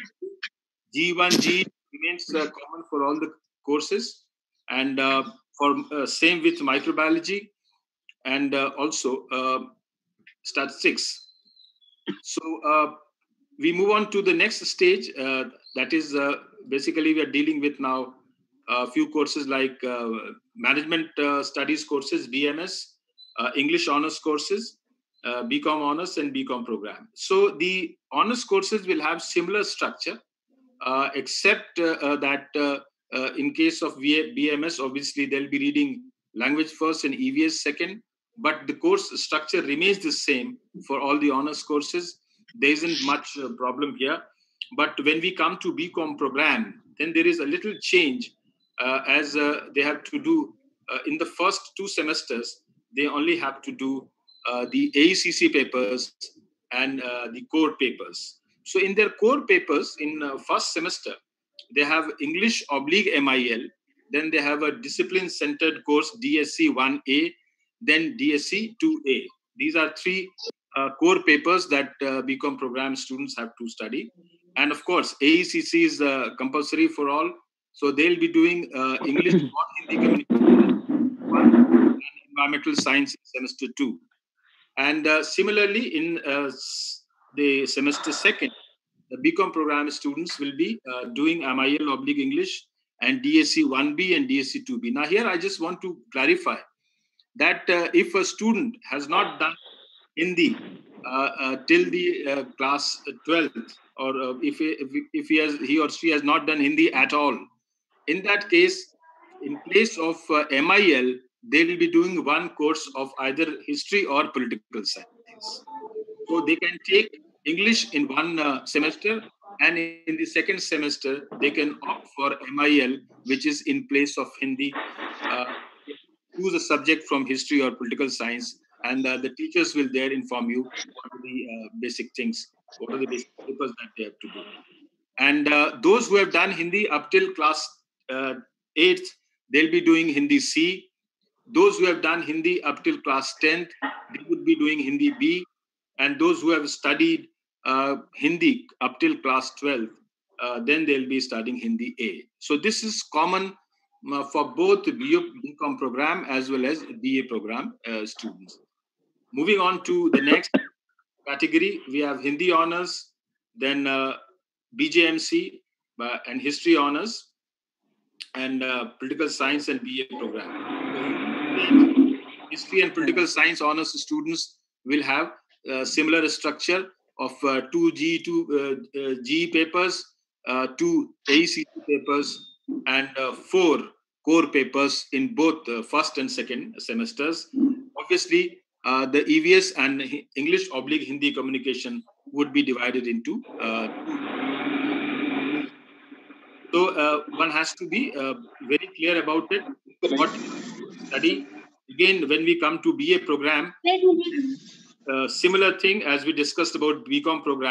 G one, G remains uh, common for all the courses. And uh, for uh, same with microbiology and uh, also uh, statistics. So uh, we move on to the next stage. Uh, that is uh, basically we are dealing with now a few courses like uh, management uh, studies courses, B M S, uh, English honors courses, uh, B Com honors and B Com program. So the honors courses will have similar structure, uh, except uh, uh, that uh, uh, in case of B M S, obviously they'll be reading language first and E V S second, but the course structure remains the same for all the honors courses. There isn't much uh, problem here. But when we come to B Com program, then there is a little change uh, as uh, they have to do uh, in the first two semesters, they only have to do uh, the A E C C papers and uh, the core papers. So in their core papers in uh, first semester, they have English oblique M I L, then they have a discipline-centered course D S C one A, then D S C two A. These are three uh, core papers that uh, B Com program students have to study. And of course, A E C C is uh, compulsory for all. So they'll be doing uh, English or Hindi communication and environmental science in semester two. And uh, similarly, in uh, the semester second, the B Com program students will be uh, doing M I L oblique English and D S C one B and D S C two B. Now here I just want to clarify that uh, if a student has not done Hindi uh, uh, till the uh, class twelfth, or uh, if, he, if, if he, has, he or she has not done Hindi at all, in that case, in place of uh, M I L, they will be doing one course of either history or political science. So they can take English in one uh, semester, and in the second semester, they can opt for M I L, which is in place of Hindi. Uh, choose a subject from history or political science, and uh, the teachers will there inform you what are the uh, basic things, what are the basic papers that they have to do. And uh, those who have done Hindi up till class uh, eighth, they'll be doing Hindi C. Those who have done Hindi up till class tenth, they would be doing Hindi B. And those who have studied uh, Hindi up till class twelve, uh, then they'll be studying Hindi A. So this is common uh, for both the B Com program as well as B A program uh, students. Moving on to the next category, we have Hindi honors, then uh, B J M C uh, and history honors, and uh, political science and B A program. History and political science honors students will have uh, similar structure of uh, two G two uh, uh, G E papers, uh, two A E C C papers, and uh, four core papers in both uh, first and second semesters. Obviously, uh, the E V S and English oblique Hindi communication would be divided into uh, two. So uh, one has to be uh, very clear about it, what study. Again, when we come to B A program, uh, similar thing as we discussed about B Com program,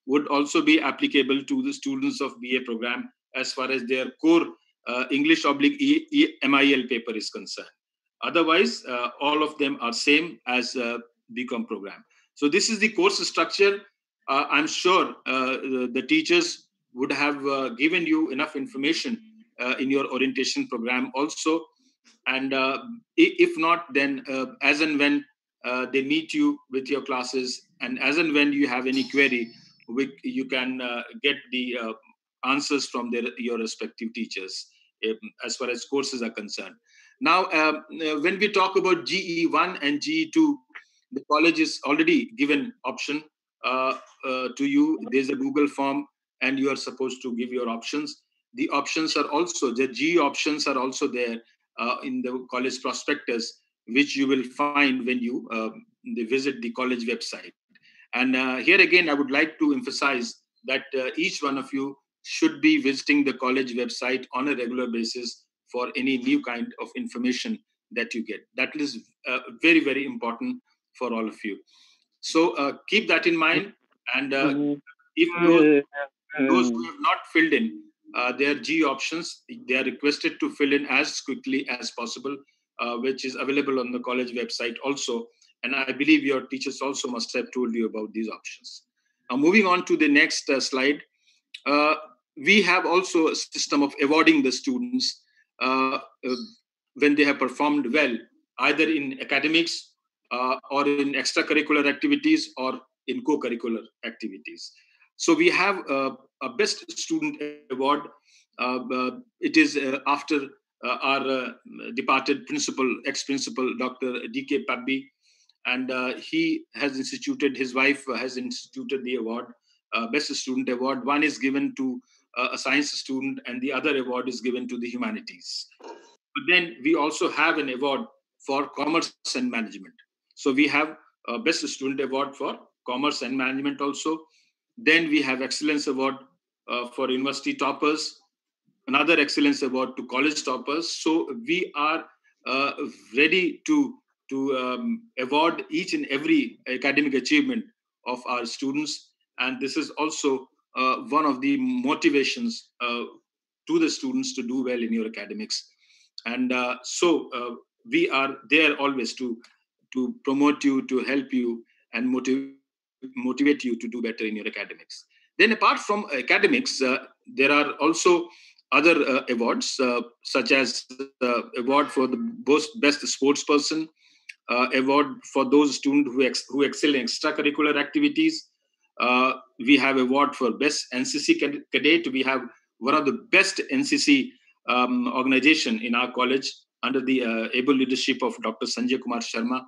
would also be applicable to the students of B A program as far as their core uh, English oblique e- e- M I L paper is concerned. Otherwise, uh, all of them are same as uh, B Com program. So this is the course structure. Uh, I'm sure uh, the, the teachers would have uh, given you enough information uh, in your orientation program also. And uh, if not, then uh, as and when uh, they meet you with your classes, and as and when you have any query, we, you can uh, get the uh, answers from their, your respective teachers um, as far as courses are concerned. Now, uh, when we talk about G E one and G E two, the college is already given option uh, uh, to you. There's a Google form, and you are supposed to give your options. The options are also, the G E options are also there uh, in the college prospectus, which you will find when you uh, visit the college website. And uh, here again, I would like to emphasize that uh, each one of you should be visiting the college website on a regular basis for any new kind of information that you get. That is uh, very, very important for all of you. So uh, keep that in mind. And uh, if those, those who have not filled in uh, their G options, they are requested to fill in as quickly as possible, uh, which is available on the college website also. And I believe your teachers also must have told you about these options. Now, moving on to the next uh, slide, uh, we have also a system of awarding the students uh, uh, when they have performed well, either in academics uh, or in extracurricular activities or in co-curricular activities. So we have uh, a Best Student Award. Uh, uh, it is uh, after uh, our uh, departed principal, ex-principal, Doctor D K Pabbi, and uh, he has instituted, his wife has instituted the award, uh, Best Student Award. One is given to uh, a science student, and the other award is given to the humanities. But then we also have an award for commerce and management. So we have a Best Student Award for commerce and management also. Then we have Excellence Award uh, for university toppers, another Excellence Award to college toppers. So we are uh, ready to, to um, award each and every academic achievement of our students. And this is also uh, one of the motivations uh, to the students to do well in your academics. And uh, so uh, we are there always to, to promote you, to help you, and motivate motivate you to do better in your academics. Then apart from academics, uh, there are also other uh, awards, uh, such as uh, award for the best sports person, uh, award for those students who, ex- who excel in extracurricular activities. Uh, we have award for best N C C cadet. We have one of the best N C C um, organization in our college under the uh, able leadership of Doctor Sanjay Kumar Sharma.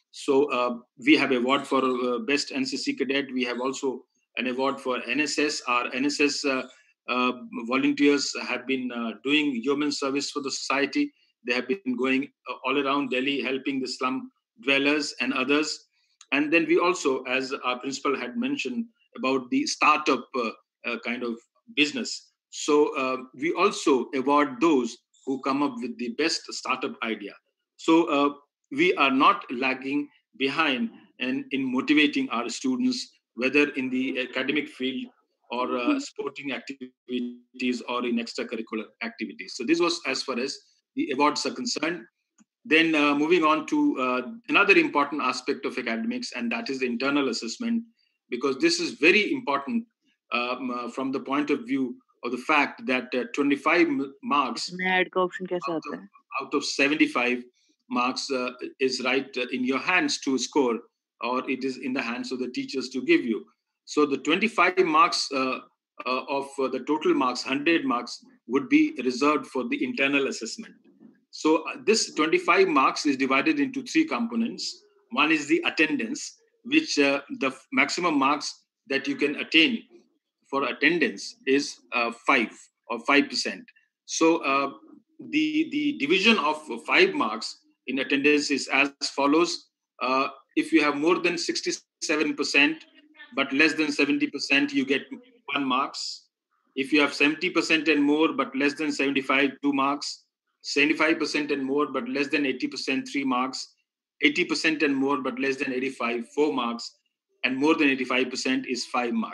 So uh, we have award for uh, best N C C cadet. We have also an award for N S S. Our N S S uh, uh, volunteers have been uh, doing human service for the society. They have been going uh, all around Delhi, helping the slum dwellers and others. And then we also, as our principal had mentioned, about the startup uh, uh, kind of business. So uh, we also award those who come up with the best startup idea. So uh, we are not lagging behind in, in motivating our students, whether in the academic field or uh, sporting activities or in extracurricular activities. So this was as far as the awards are concerned. Then uh, moving on to uh, another important aspect of academics, and that is the internal assessment, because this is very important um, uh, from the point of view of the fact that uh, twenty-five marks out of, out of seventy-five marks uh, is right uh, in your hands to score, or it is in the hands of the teachers to give you. So the twenty-five marks uh, uh, of uh, the total marks, one hundred marks, would be reserved for the internal assessment. So uh, this twenty-five marks is divided into three components. One is the attendance, which uh, the maximum marks that you can attain for attendance is uh, five or five percent. So uh, the, the division of five marks in attendance is as follows. Uh, if you have more than sixty-seven percent, but less than seventy percent, you get one marks. If you have seventy percent and more, but less than seventy-five, two marks. seventy-five percent and more, but less than eighty percent, three marks. eighty percent and more, but less than eighty-five, four marks. And more than eighty-five percent is five marks.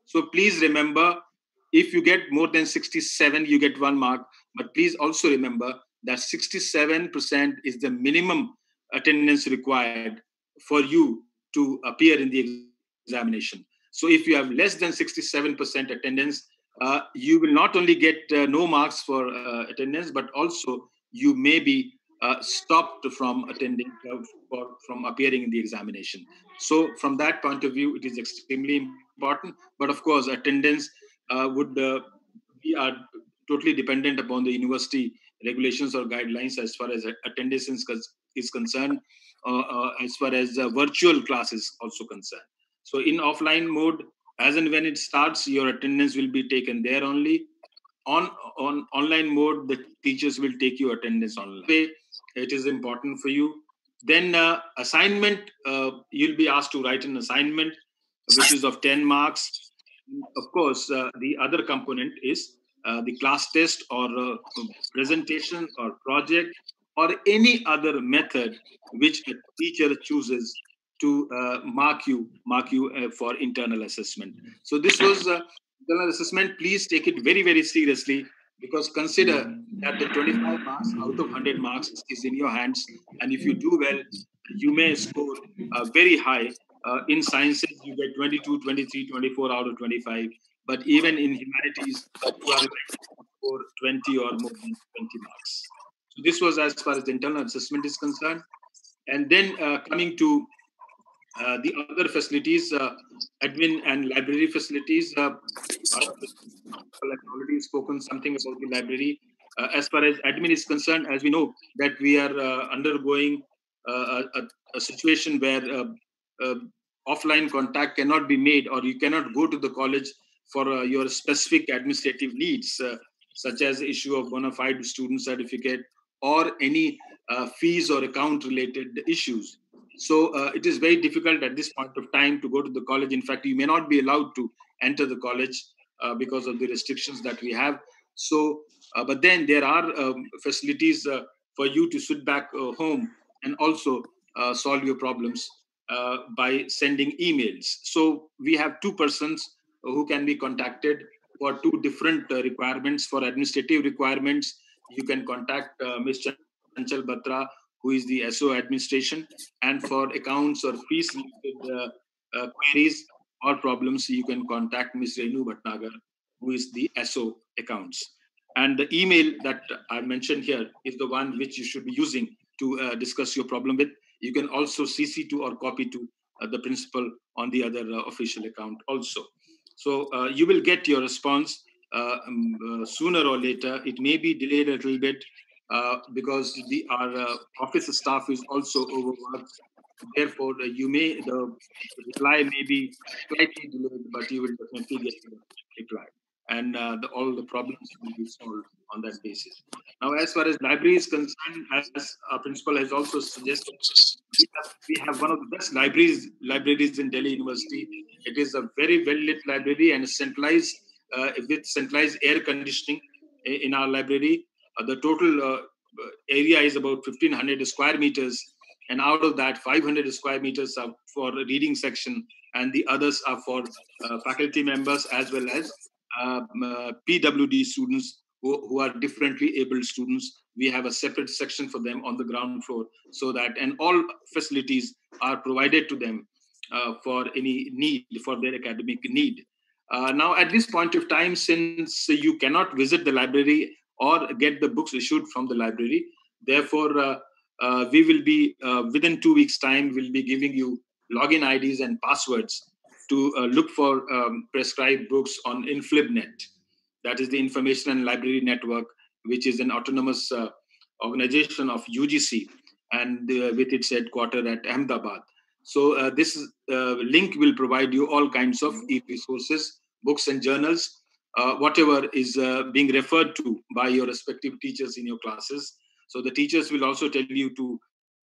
So please remember, if you get more than sixty-seven, you get one mark. But please also remember that sixty-seven percent is the minimum attendance required for you to appear in the examination. So if you have less than sixty-seven percent attendance, uh, you will not only get uh, no marks for uh, attendance, but also you may be uh, stopped from attending, uh, for, from appearing in the examination. So from that point of view, it is extremely important. But of course, attendance uh, would uh, be are totally dependent upon the university regulations or guidelines as far as attendance is concerned, uh, uh, as far as uh, virtual classes also concerned. So in offline mode, as and when it starts, your attendance will be taken there only. On on online mode, the teachers will take your attendance online. It is important for you. Then uh, assignment, uh, you'll be asked to write an assignment, which is of ten marks. Of course, uh, the other component is uh, the class test or uh, presentation or project or any other method which a teacher chooses to uh, mark you, mark you uh, for internal assessment. So this was uh, internal assessment. Please take it very, very seriously, because consider that the twenty-five marks out of one hundred marks is in your hands. And if you do well, you may score uh, very high. Uh, in sciences, you get twenty-two, twenty-three, twenty-four out of twenty-five. But even in humanities, you are for twenty or more than twenty marks. So this was as far as the internal assessment is concerned. And then uh, coming to uh, the other facilities, uh, admin and library facilities, uh, I've already spoken something about the library. Uh, as far as admin is concerned, as we know that we are uh, undergoing uh, a, a situation where uh, uh, offline contact cannot be made, or you cannot go to the college for uh, your specific administrative needs, uh, such as the issue of bona fide student certificate or any uh, fees or account related issues. So uh, it is very difficult at this point of time to go to the college. In fact, you may not be allowed to enter the college uh, because of the restrictions that we have. So, uh, but then there are um, facilities uh, for you to sit back uh, home and also uh, solve your problems uh, by sending emails. So we have two persons who can be contacted for two different uh, requirements. For administrative requirements, you can contact uh, Miz Chanchal Batra, who is the S O administration, and for accounts or fees related uh, uh, queries or problems, you can contact Miz Renu Bhatnagar, who is the S O accounts. And the email that I mentioned here is the one which you should be using to uh, discuss your problem with. You can also C C to or copy to uh, the principal on the other uh, official account also. So uh, you will get your response uh, um, uh, sooner or later. It may be delayed a little bit uh, because the our uh, office staff is also overworked. Therefore, uh, you may the reply may be slightly delayed, but you will definitely get the reply, and uh, the, all the problems will be solved on that basis. Now, as far as library is concerned, as our principal has also suggested, we have, we have one of the best libraries libraries in Delhi University. It is a very well lit library and centralized uh, with centralized air conditioning in our library. Uh, the total uh, area is about fifteen hundred square meters, and out of that, five hundred square meters are for the reading section, and the others are for uh, faculty members as well as uh, uh, P W D students who, who are differently abled students. We have a separate section for them on the ground floor, so that and all facilities are provided to them uh, for any need, for their academic need. Uh, now, at this point of time, since you cannot visit the library or get the books issued from the library, therefore, uh, uh, we will be, uh, within two weeks' time, we'll be giving you login I Ds and passwords to uh, look for um, prescribed books on InflibNet. That is the Information and Library Network, which is an autonomous uh, organization of U G C and uh, with its headquarters at Ahmedabad. So uh, this uh, link will provide you all kinds of e-resources, books and journals, uh, whatever is uh, being referred to by your respective teachers in your classes. So the teachers will also tell you to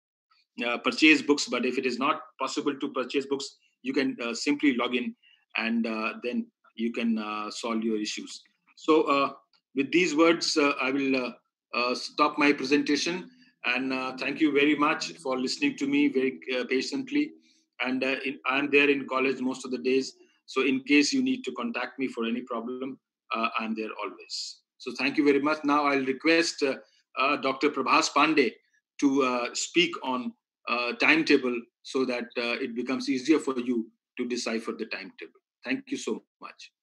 uh, purchase books, but if it is not possible to purchase books, you can uh, simply log in and uh, then you can uh, solve your issues. So uh, with these words, uh, I will uh, uh, stop my presentation. And uh, thank you very much for listening to me very uh, patiently. And uh, in, I'm there in college most of the days. So in case you need to contact me for any problem, uh, I'm there always. So thank you very much. Now I'll request uh, uh, Doctor Prabhas Pandey to uh, speak on uh, timetable so that uh, it becomes easier for you to decipher the timetable. Thank you so much.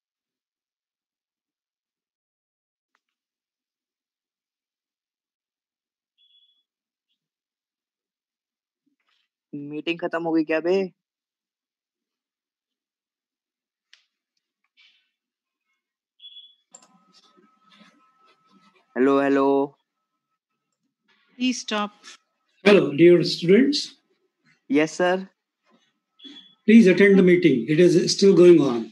Meeting खत्म हो गई क्या बे? Hello, hello. Please stop. Hello, dear students. Yes, sir. Please attend the meeting. It is still going on.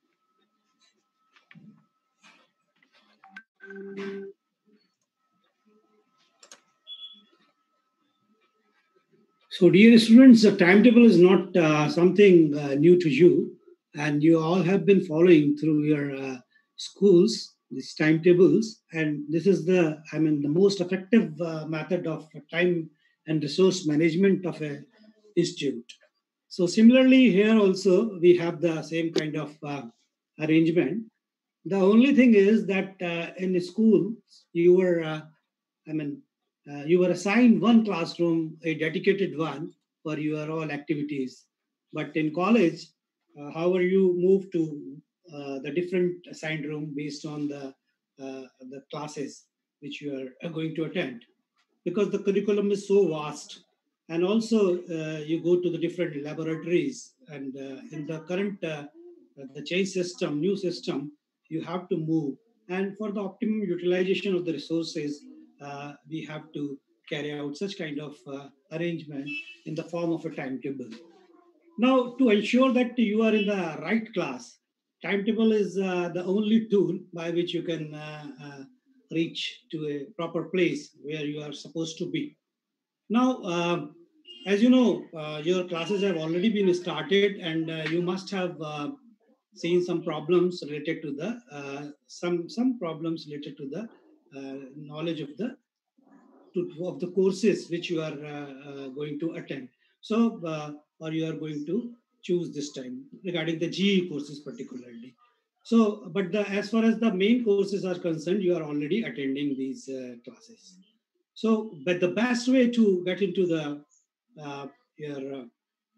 So, dear students, the timetable is not uh, something uh, new to you, and you all have been following through your uh, schools these timetables, and this is the, I mean, the most effective uh, method of time and resource management of a institute. So, similarly, here also we have the same kind of uh, arrangement. The only thing is that uh, in school you were, uh, I mean, uh, you were assigned one classroom, a dedicated one for your all activities. But in college, uh, however, you move to uh, the different assigned room based on the uh, the classes which you are going to attend, because the curriculum is so vast, and also uh, you go to the different laboratories, and uh, in the current uh, the change system, new system, you have to move, and for the optimum utilization of the resources, uh, we have to carry out such kind of uh, arrangement in the form of a timetable. Now, to ensure that you are in the right class, timetable is uh, the only tool by which you can uh, uh, reach to a proper place where you are supposed to be. Now, uh, as you know, uh, your classes have already been started, and uh, you must have uh, seen some problems related to the uh, some some problems related to the uh, knowledge of the to, of the courses which you are uh, uh, going to attend. So, uh, or you are going to choose this time regarding the G E courses particularly. So, but the, as far as the main courses are concerned, you are already attending these uh, classes. So, but the best way to get into the uh, your uh,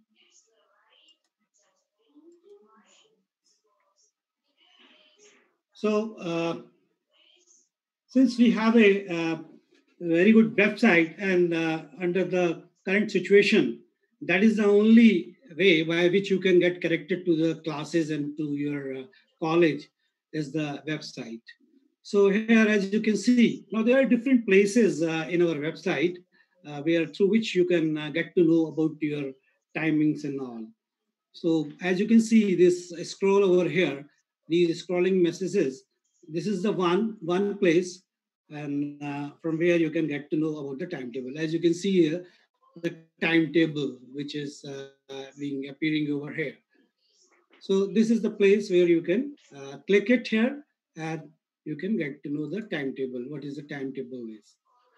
so uh, since we have a uh, very good website, and uh, under the current situation, that is the only way by which you can get connected to the classes and to your uh, college is the website. So here, as you can see, now there are different places uh, in our website uh, where through which you can uh, get to know about your timings and all. So as you can see, this scroll over here, these scrolling messages, this is the one one place, and uh, from where you can get to know about the timetable. As you can see here, the timetable which is uh, being appearing over here. So this is the place where you can uh, click it here, and you can get to know the timetable. What is the timetable is?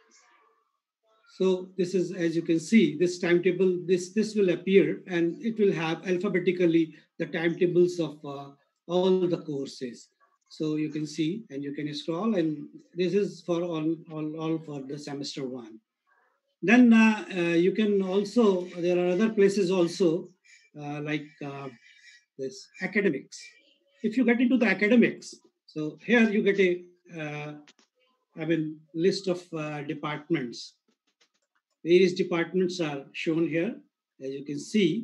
So this is, as you can see, this timetable, this, this will appear, and it will have alphabetically the timetables of uh, all the courses. So you can see, and you can scroll, and this is for all, all, all for the semester one. Then uh, uh, you can also, there are other places also, uh, like uh, this academics. If you get into the academics, so here you get a, uh, I mean, list of uh, departments. Various departments are shown here, as you can see.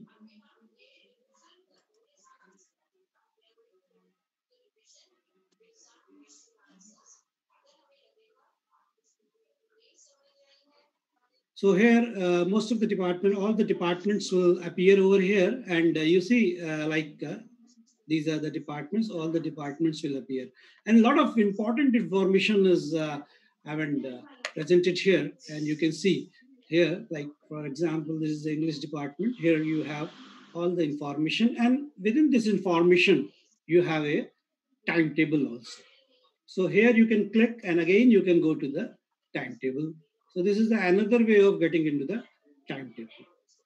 So here, uh, most of the department, all the departments will appear over here, and uh, you see, uh, like uh, these are the departments. All the departments will appear, and a lot of important information is uh, haven't uh, presented here, and you can see here, like for example, this is the English department. Here you have all the information, and within this information, you have a timetable also. So here you can click, and again you can go to the timetable. So this is the another way of getting into the timetable.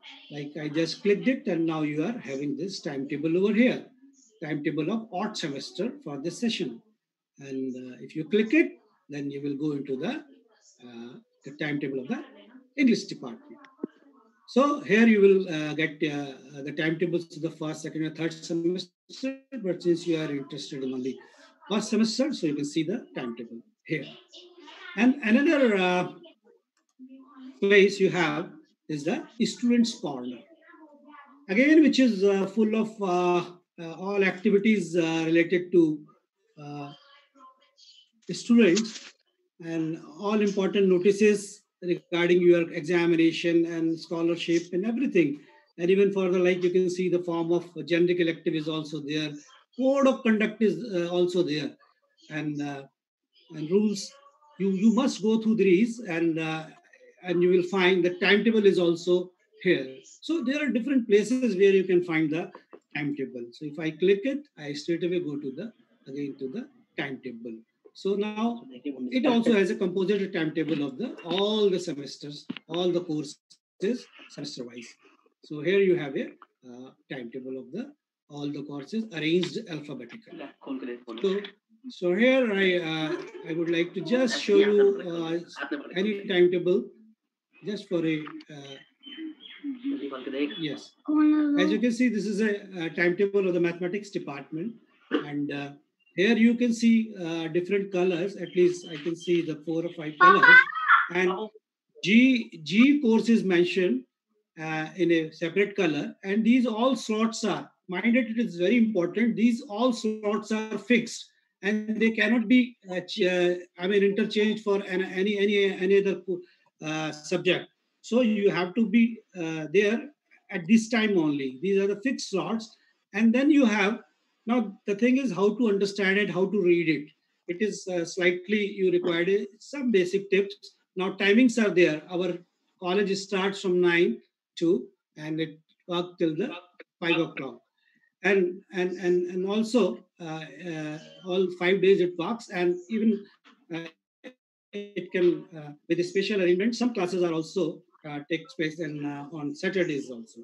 Like I just clicked it, and now you are having this timetable over here, timetable of odd semester for this session. And uh, if you click it, then you will go into the, uh, the timetable of the English department. So here you will uh, get uh, the timetables to the first, second, and third semester. But since you are interested in only first semester, so you can see the timetable here. And another uh, place you have is the students' corner. Again, which is uh, full of uh, uh, all activities uh, related to uh, students and all important notices regarding your examination and scholarship and everything. And even for the, like you can see the form of generic elective is also there. Code of conduct is uh, also there. And, uh, and rules, you, you must go through these, and, uh, and you will find the timetable is also here. So there are different places where you can find the timetable. So if I click it, I straight away go to the, again to the timetable. So now it also has a composite timetable of the all the semesters, all the courses semester wise. So here you have a uh, timetable of the all the courses arranged alphabetically. So, so here I uh, I would like to just show you uh, any timetable just for a uh, yes. As you can see, this is a, a timetable of the mathematics department, and uh, here you can see uh, different colors. At least I can see the four or five colors. And G, G course is mentioned uh, in a separate color. And these all slots are, mind it, it is very important. These all slots are fixed and they cannot be, uh, uh, I mean, interchanged for an, any, any, any other uh, subject. So you have to be uh, there at this time only. These are the fixed slots. And then you have, now, the thing is how to understand it, how to read it. It is uh, slightly, you required some basic tips. Now, timings are there. Our college starts from nine to, and it works till the five o'clock. And, and, and, and also, uh, uh, all five days it works. And even uh, it can, uh, with a special arrangement, some classes are also uh, takes place in, uh, on Saturdays also.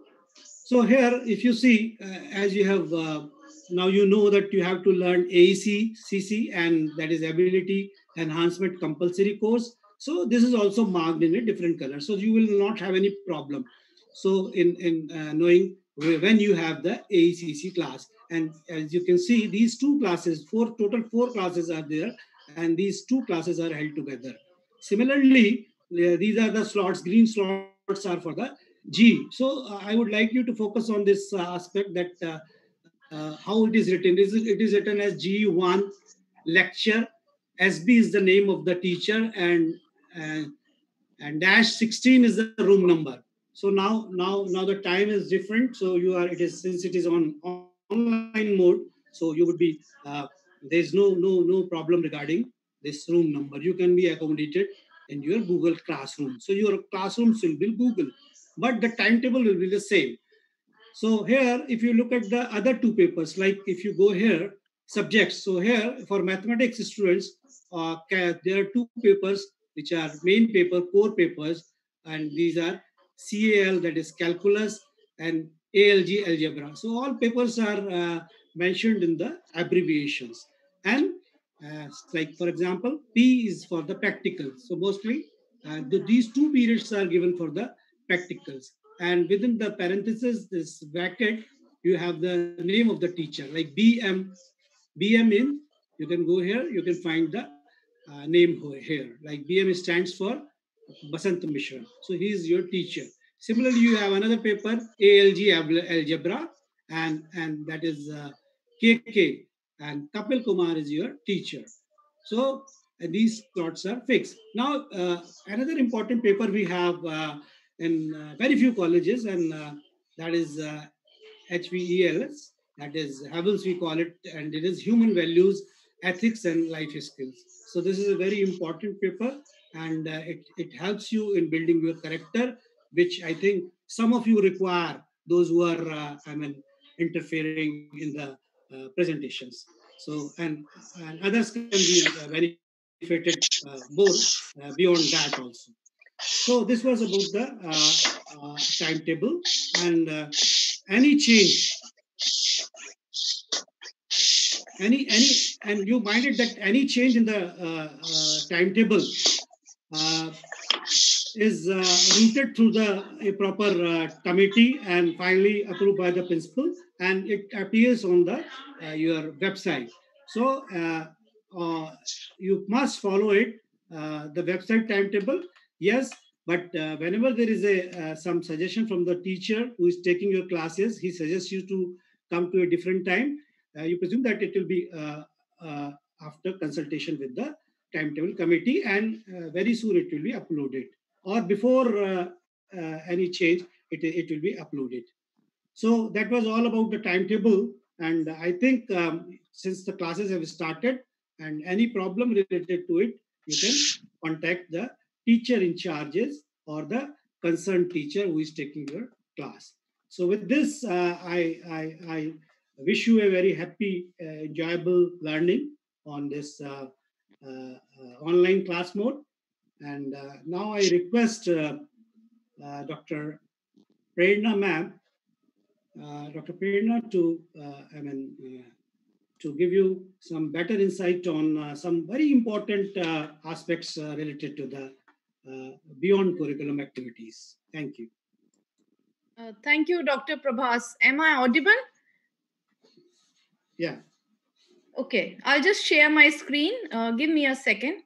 So here, if you see, uh, as you have, uh, now you know that you have to learn A E C, C C, and that is Ability Enhancement Compulsory Course. So this is also marked in a different color. So you will not have any problem. So in, in uh, knowing when you have the A E C C class. And as you can see, these two classes, four total four classes are there, and these two classes are held together. Similarly, uh, these are the slots, green slots are for the G. So uh, I would like you to focus on this uh, aspect that uh, uh, how it is written. It is, it is written as G one lecture. S B is the name of the teacher, and uh, and dash sixteen is the room number. So now, now, now the time is different. So you are, it is, since it is on, on online mode. So you would be, uh, there's no, no, no problem regarding this room number. You can be accommodated in your Google Classroom. So your classrooms will be Google, but the timetable will be the same. So here, if you look at the other two papers, like if you go here, subjects. So here for mathematics students, uh, there are two papers which are main paper, core papers, and these are C A L, that is calculus, and A L G, algebra. So all papers are uh, mentioned in the abbreviations. And uh, like for example, P is for the practicals. So mostly uh, the, these two periods are given for the practicals. And within the parenthesis, this bracket, you have the name of the teacher, like B M. B M in, you can go here, you can find the uh, name here. Like B M stands for Basant Mishra. So he is your teacher. Similarly, you have another paper, A L G algebra, and, and that is uh, K K, and Kapil Kumar is your teacher. So uh, these slots are fixed. Now, uh, another important paper we have uh, in uh, very few colleges, and uh, that is uh, H V E L S, that is Havels we call it, and it is Human Values, Ethics and Life Skills. So this is a very important paper, and uh, it, it helps you in building your character, which I think some of you require, those who are, uh, I mean, interfering in the uh, presentations. So, and, and others can be uh, benefited uh, more uh, beyond that also. So this was about the uh, uh, timetable, and uh, any change, any any, and you minded that any change in the uh, uh, timetable uh, is uh, routed through the a proper uh, committee and finally approved by the principal, and it appears on the uh, your website. So uh, uh, you must follow it, uh, the website timetable. Yes, but uh, whenever there is a uh, some suggestion from the teacher who is taking your classes, he suggests you to come to a different time. Uh, you presume that it will be uh, uh, after consultation with the timetable committee, and uh, very soon it will be uploaded, or before uh, uh, any change, it, it will be uploaded. So that was all about the timetable. And I think um, since the classes have started and any problem related to it, you can contact the teacher in charges or the concerned teacher who is taking your class. So with this, uh, I, I, I wish you a very happy, uh, enjoyable learning on this uh, uh, uh, online class mode. And uh, now I request uh, uh, Doctor Prerna ma'am, uh, Doctor Prerna to, uh, I mean, uh, to give you some better insight on uh, some very important uh, aspects uh, related to the uh, beyond curriculum activities. Thank you. Uh, thank you, Doctor Prabhas. Am I audible? Yeah. Okay, I'll just share my screen. Uh, give me a second.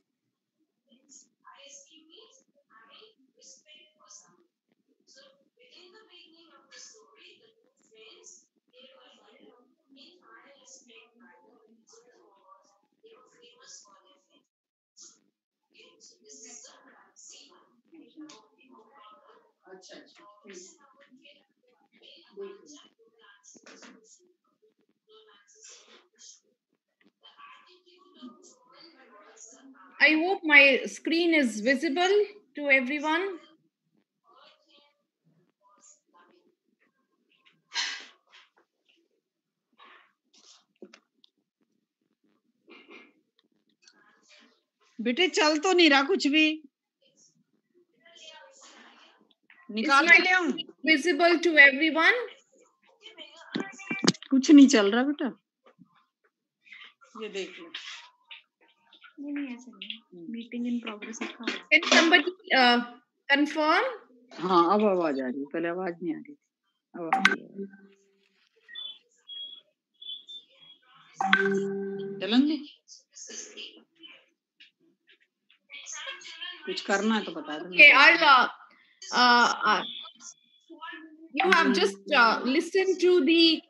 I hope my screen is visible to everyone. बेटे चल तो नहीं रहा कुछ भी, निकाल के ले आऊं? Visible to everyone. कुछ नहीं चल रहा बेटा, ये देख लो. नहीं ऐसा नहीं, मीटिंग इन प्रोग्रेस लिखा हुआ. Can somebody uh, confirm? हाँ अब आवाज आ रही है, पहले आवाज नहीं आ रही थी, अब आ रही है. चलेंगे, कुछ करना है तो बता दो. Okay, I'll. Uh, uh, uh, you have just uh, listened to the.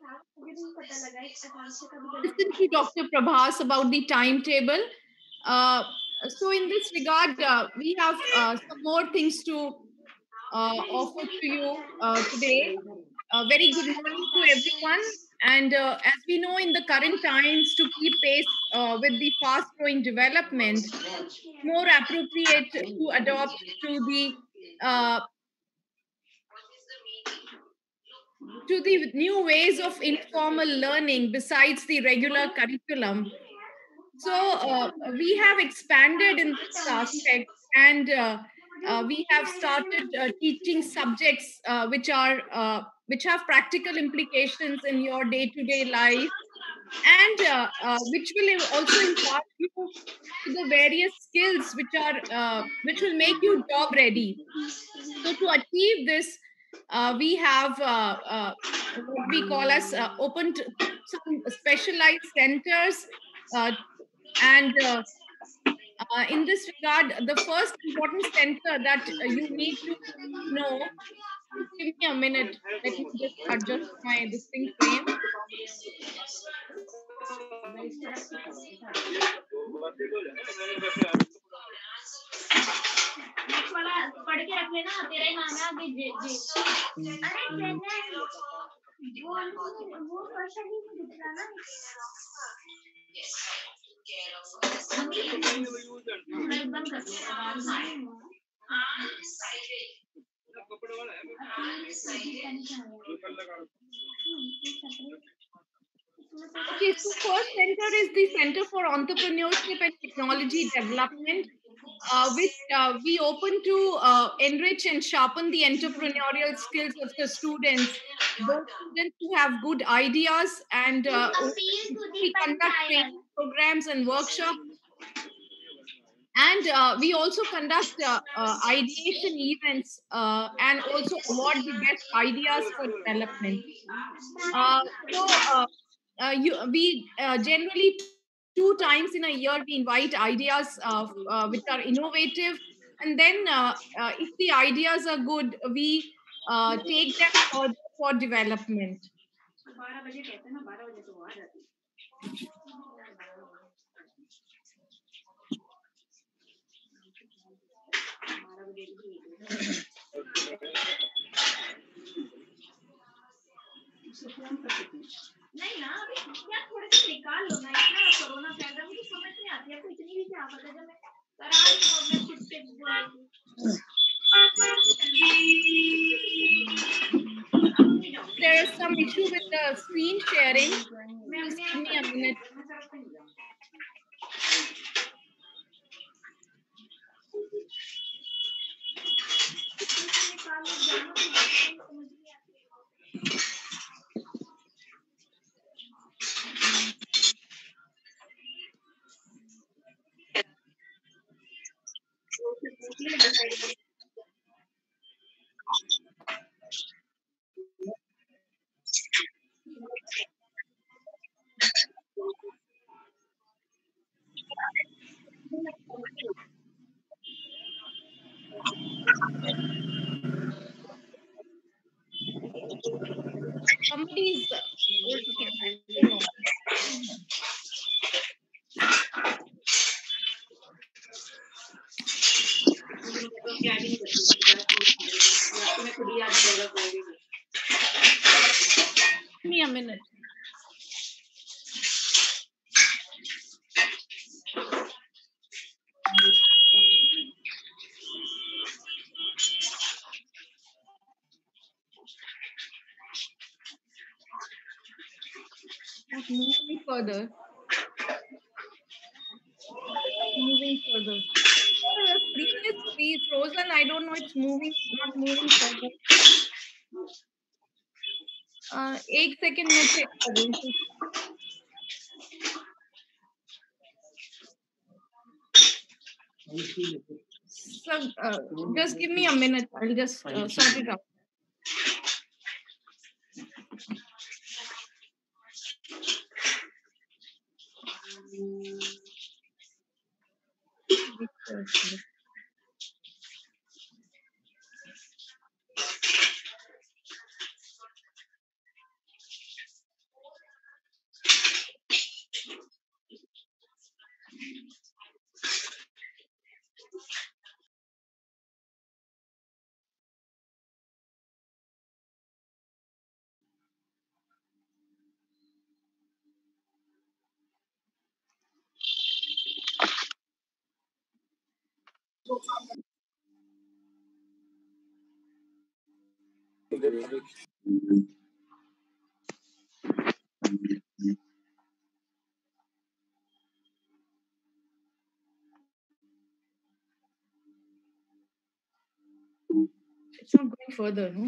Listen to Doctor Prabhas about the timetable. Uh, so in this regard, uh, we have uh, some more things to uh, offer to you uh, today. Uh, very good morning to everyone. And uh, as we know, in the current times, to keep pace uh, with the fast-growing development, more appropriate to adopt to the uh, to the new ways of informal learning besides the regular curriculum. So uh, we have expanded in this aspect, and uh, uh, we have started uh, teaching subjects uh, which are uh, which have practical implications in your day-to-day life, and uh, uh, which will also impart you to the various skills which are uh, which will make you job ready. So to achieve this, uh, we have uh, uh, what we call as uh, opened some specialized centers, uh, and uh, uh, in this regard, the first important center that uh, you need to know. Give me a minute. Let me just adjust my distinct frame. Okay, so first center is the Center for Entrepreneurship and Technology Development. uh, which uh, we open to uh, enrich and sharpen the entrepreneurial skills of the students. Those students who have good ideas, and uh, we conduct training programs and workshops. And uh, we also conduct uh, uh, ideation events uh, and also award the best ideas for development. Uh, so uh, uh, you, we uh, generally two times in a year we invite ideas uh, uh, which are innovative, and then uh, uh, if the ideas are good, we uh, take them further for development. नहीं ना अभी क्या थोड़े से निकाल लो ना इतना corona pandemic मुझे समझ नहीं आती आपको इतनी भी क्या पता जब मैं करा रही हूँ और मैं खुद से बोल There is some issue with the screen sharing. Just give me a minute. Somebody's give me a minute. Moving further. Moving further. Oh, the screen is free, frozen. I don't know. It's moving, not moving further. Uh, एक second में check करूँ. So, uh, just give me a minute. I'll just uh, sort it out. It's not going further, no?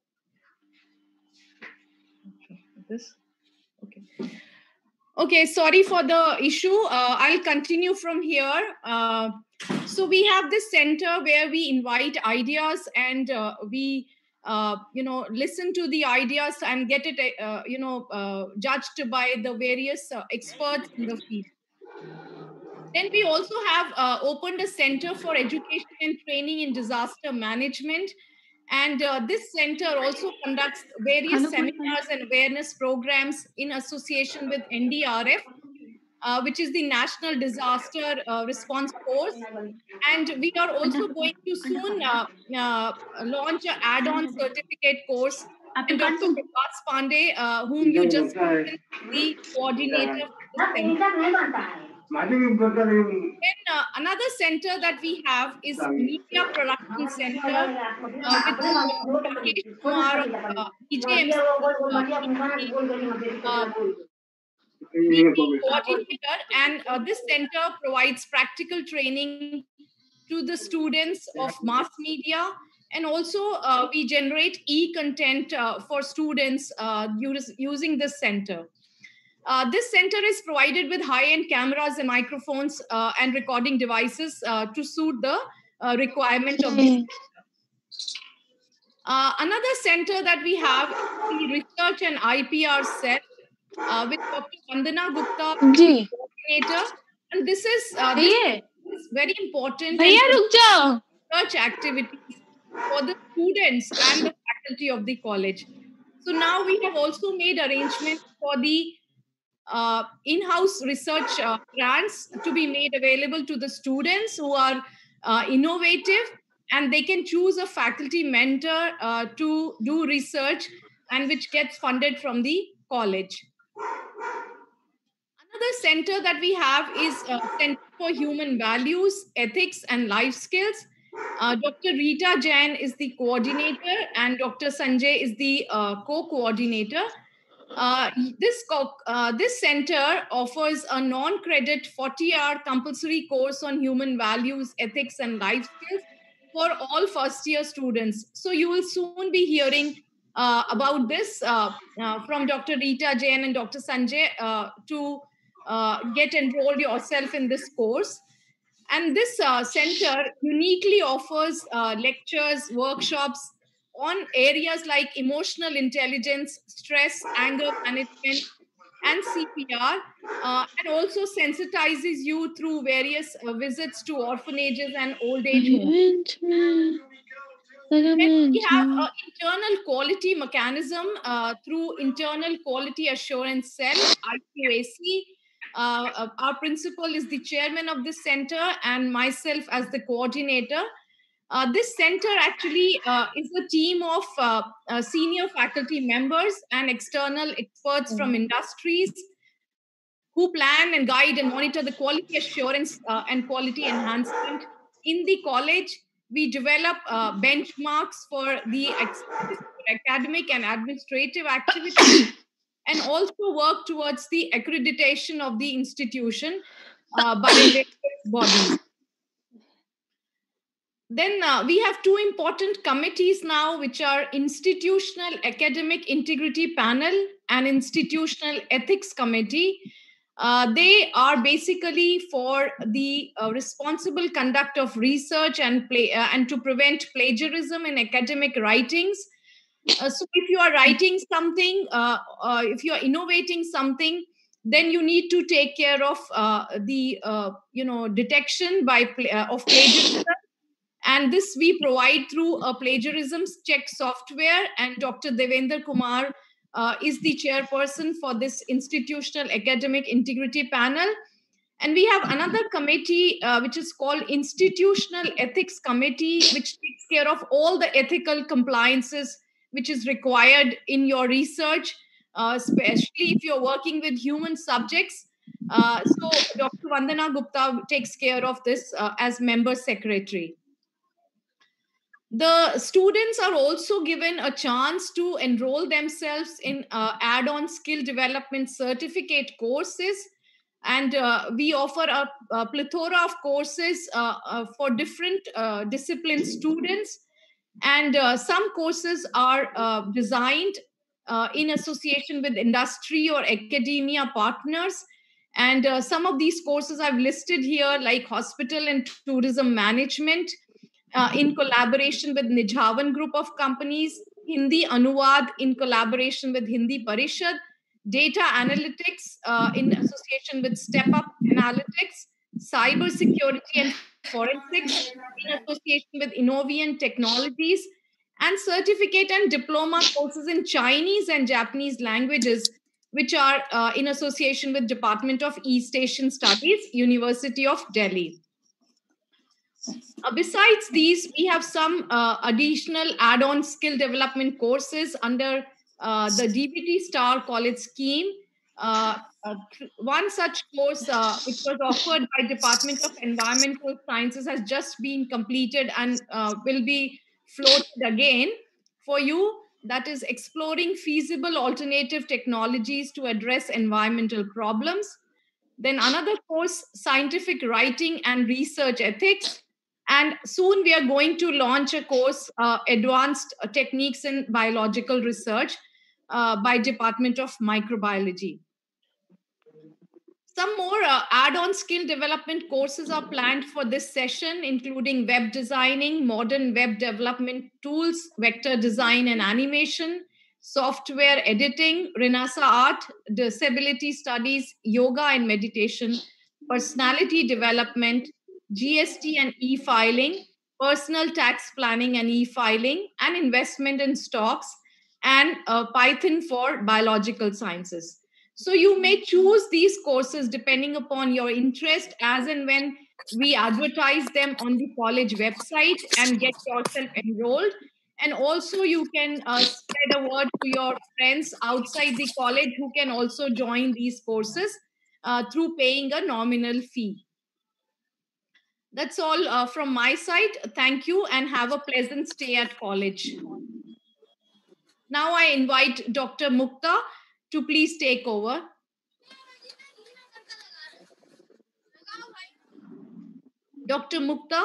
Okay, this. Okay. Okay, sorry for the issue. Uh, I'll continue from here. Uh, so we have this center where we invite ideas, and uh, we, uh, you know, listen to the ideas and get it, uh, you know, uh, judged by the various uh, experts in the field. Then we also have uh, opened a center for education and training in disaster management. And uh, this center also conducts various seminars and awareness programs in association with N D R F, uh, which is the National Disaster uh, Response Force. And we are also going to soon uh, uh, launch an add-on certificate course. And Doctor Prabhas Pandey, uh, whom you just mentioned, the coordinator for the center. Then uh, another center that we have is Media Production Center uh, with Rakesh Kumar of uh, B J M C, uh, the coordinator, and uh, this center provides practical training to the students of mass media. And also uh, we generate e-content uh, for students uh, use, using this center. Uh, this center is provided with high-end cameras and microphones uh, and recording devices uh, to suit the uh, requirement of this. Uh, another center that we have is the Research and I P R cell uh, with Doctor Vandana Gupta, coordinator. And this is, uh, this is very important research activities for the students and the faculty of the college. So now we have also made arrangements for the uh, in-house research uh, grants to be made available to the students who are uh, innovative, and they can choose a faculty mentor uh, to do research and which gets funded from the college. Another center that we have is a Center for Human Values, Ethics and Life Skills. Uh, Doctor Rita Jain is the coordinator and Doctor Sanjay is the uh, co-coordinator. Uh, this, co uh, this center offers a non-credit forty hour compulsory course on human values, ethics and life skills for all first year students. So you will soon be hearing uh, about this uh, uh, from Doctor Rita Jain and Doctor Sanjay uh, to uh, get enrolled yourself in this course. And this uh, center uniquely offers uh, lectures, workshops on areas like emotional intelligence, stress, anger management, and C P R, uh, and also sensitizes you through various uh, visits to orphanages and old age homes. Then we have an internal quality mechanism uh, through internal quality assurance cell, I Q A C. Uh, uh, our principal is the chairman of this center and myself as the coordinator. Uh, this center actually uh, is a team of uh, uh, senior faculty members and external experts mm-hmm. from industries who plan and guide and monitor the quality assurance uh, and quality enhancement in the college. We develop uh, benchmarks for the academic and administrative activities and also work towards the accreditation of the institution uh, by various bodies. Then uh, we have two important committees now, which are Institutional Academic Integrity Panel and Institutional Ethics Committee. Uh, they are basically for the uh, responsible conduct of research and, play, uh, and to prevent plagiarism in academic writings. Uh, so if you are writing something, uh, uh, if you are innovating something, then you need to take care of uh, the uh, you know detection by pl- uh, of plagiarism. And this we provide through a plagiarism check software, and Doctor Devendra Kumar uh, is the chairperson for this Institutional Academic Integrity Panel. And we have another committee uh, which is called Institutional Ethics Committee, which takes care of all the ethical compliances which is required in your research, uh, especially if you're working with human subjects. Uh, so Doctor Vandana Gupta takes care of this uh, as member secretary. The students are also given a chance to enroll themselves in uh, add-on skill development certificate courses. And uh, we offer a, a plethora of courses uh, uh, for different uh, discipline students. And uh, some courses are uh, designed uh, in association with industry or academia partners. And uh, some of these courses I've listed here, like hospital and tourism management, uh, in collaboration with Nijhawan Group of Companies, Hindi Anuvad in collaboration with Hindi Parishad, data analytics uh, in association with Step Up Analytics, cyber security and forensics in association with Innovian Technologies, and certificate and diploma courses in Chinese and Japanese languages, which are uh, in association with Department of East Asian Studies, University of Delhi. Uh, besides these, we have some uh, additional add-on skill development courses under uh, the D B T Star College scheme. Uh, uh, one such course, uh, which was offered by Department of Environmental Sciences, has just been completed and uh, will be floated again for you. That is exploring feasible alternative technologies to address environmental problems. Then another course, scientific writing and research ethics. And soon we are going to launch a course, uh, Advanced Techniques in Biological Research uh, by Department of Microbiology. Some more uh, add-on skill development courses are planned for this session, including web designing, modern web development tools, vector design and animation, software editing, Renasa art, disability studies, yoga and meditation, personality development, G S T and e-filing, personal tax planning and e-filing, and investment in stocks, and uh, Python for biological sciences. So you may choose these courses depending upon your interest, as and when we advertise them on the college website, and get yourself enrolled. And also you can uh, spread a word to your friends outside the college who can also join these courses uh, through paying a nominal fee. That's all uh, from my side. Thank you and have a pleasant stay at college. Now I invite Doctor Mukta to please take over. Doctor Mukta.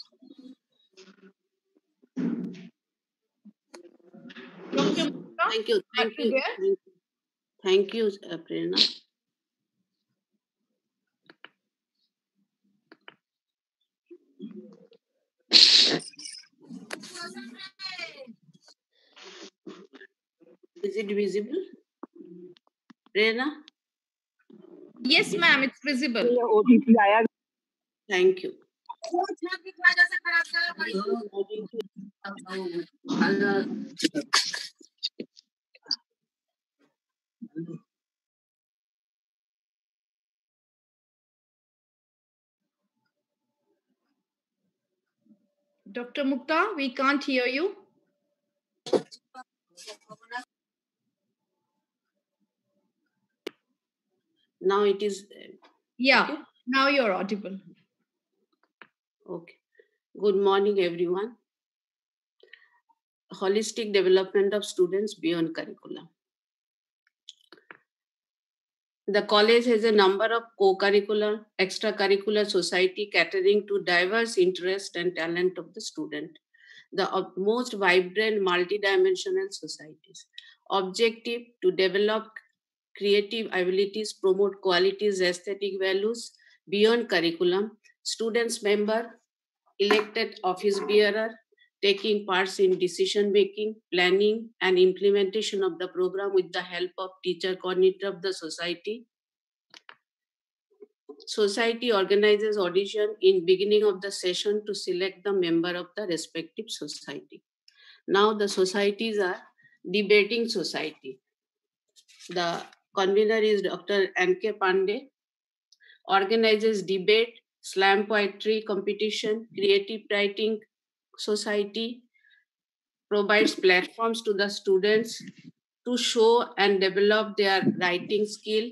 Doctor Mukta. Thank you. Thank you. Thank you. Thank you, uh, Prerna. Is it visible? Prerna? Yes, ma'am, it's visible. Thank you. Doctor Mukta, we can't hear you. Now it is. Yeah, okay? Now you're audible. Okay. Good morning, everyone. Holistic development of students beyond curriculum. The college has a number of co-curricular, extracurricular society catering to diverse interest and talent of the student. The most vibrant, multidimensional societies. Objective to develop creative abilities, promote qualities, aesthetic values beyond curriculum. Students member, elected office bearer, taking parts in decision making, planning, and implementation of the program with the help of teacher coordinator of the society. Society organizes audition in beginning of the session to select the member of the respective society. Now the societies are debating society. The convener is Doctor N K Pandey. Organizes debate, slam poetry competition, creative writing society, provides platforms to the students to show and develop their writing skill.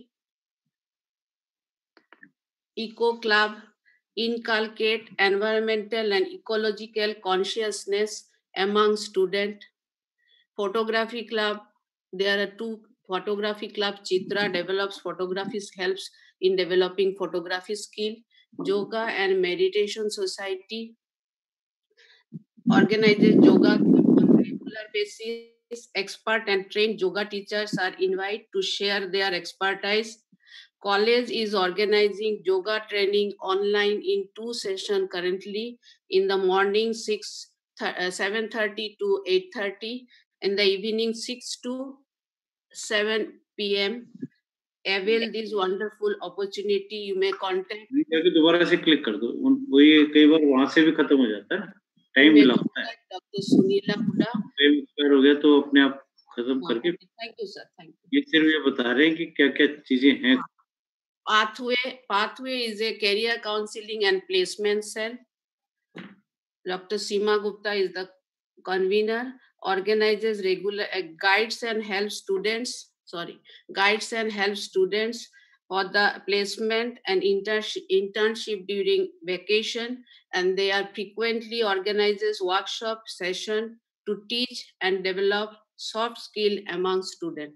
Eco Club inculcate environmental and ecological consciousness among students. Photography Club, there are two photography club. Chitra develops photography, helps in developing photography skill. Yoga and Meditation Society organizes yoga on regular basis. Expert and trained yoga teachers are invited to share their expertise. College is organizing yoga training online in two sessions currently, in the morning six, seven thirty to eight thirty, in the evening six to seven p m Avail this wonderful opportunity. You may contact. दोबारा से click कर दो, वही कई बार वहां से भी खत्म हो जाता है, टाइम भी लगता है. Doctor Sunila Hooda time expire हो गया तो अपने आप खत्म करके. Thank you sir, thank you. ये सिर्फ ये बता रहे हैं कि क्या क्या चीजें हैं. Pathway, Pathway is a career counseling and placement cell. Doctor Seema Gupta is the convener, organizes regular uh, guides and helps students, sorry, guides and helps students for the placement and internship, internship during vacation, and they are frequently organizes workshop session to teach and develop soft skill among students.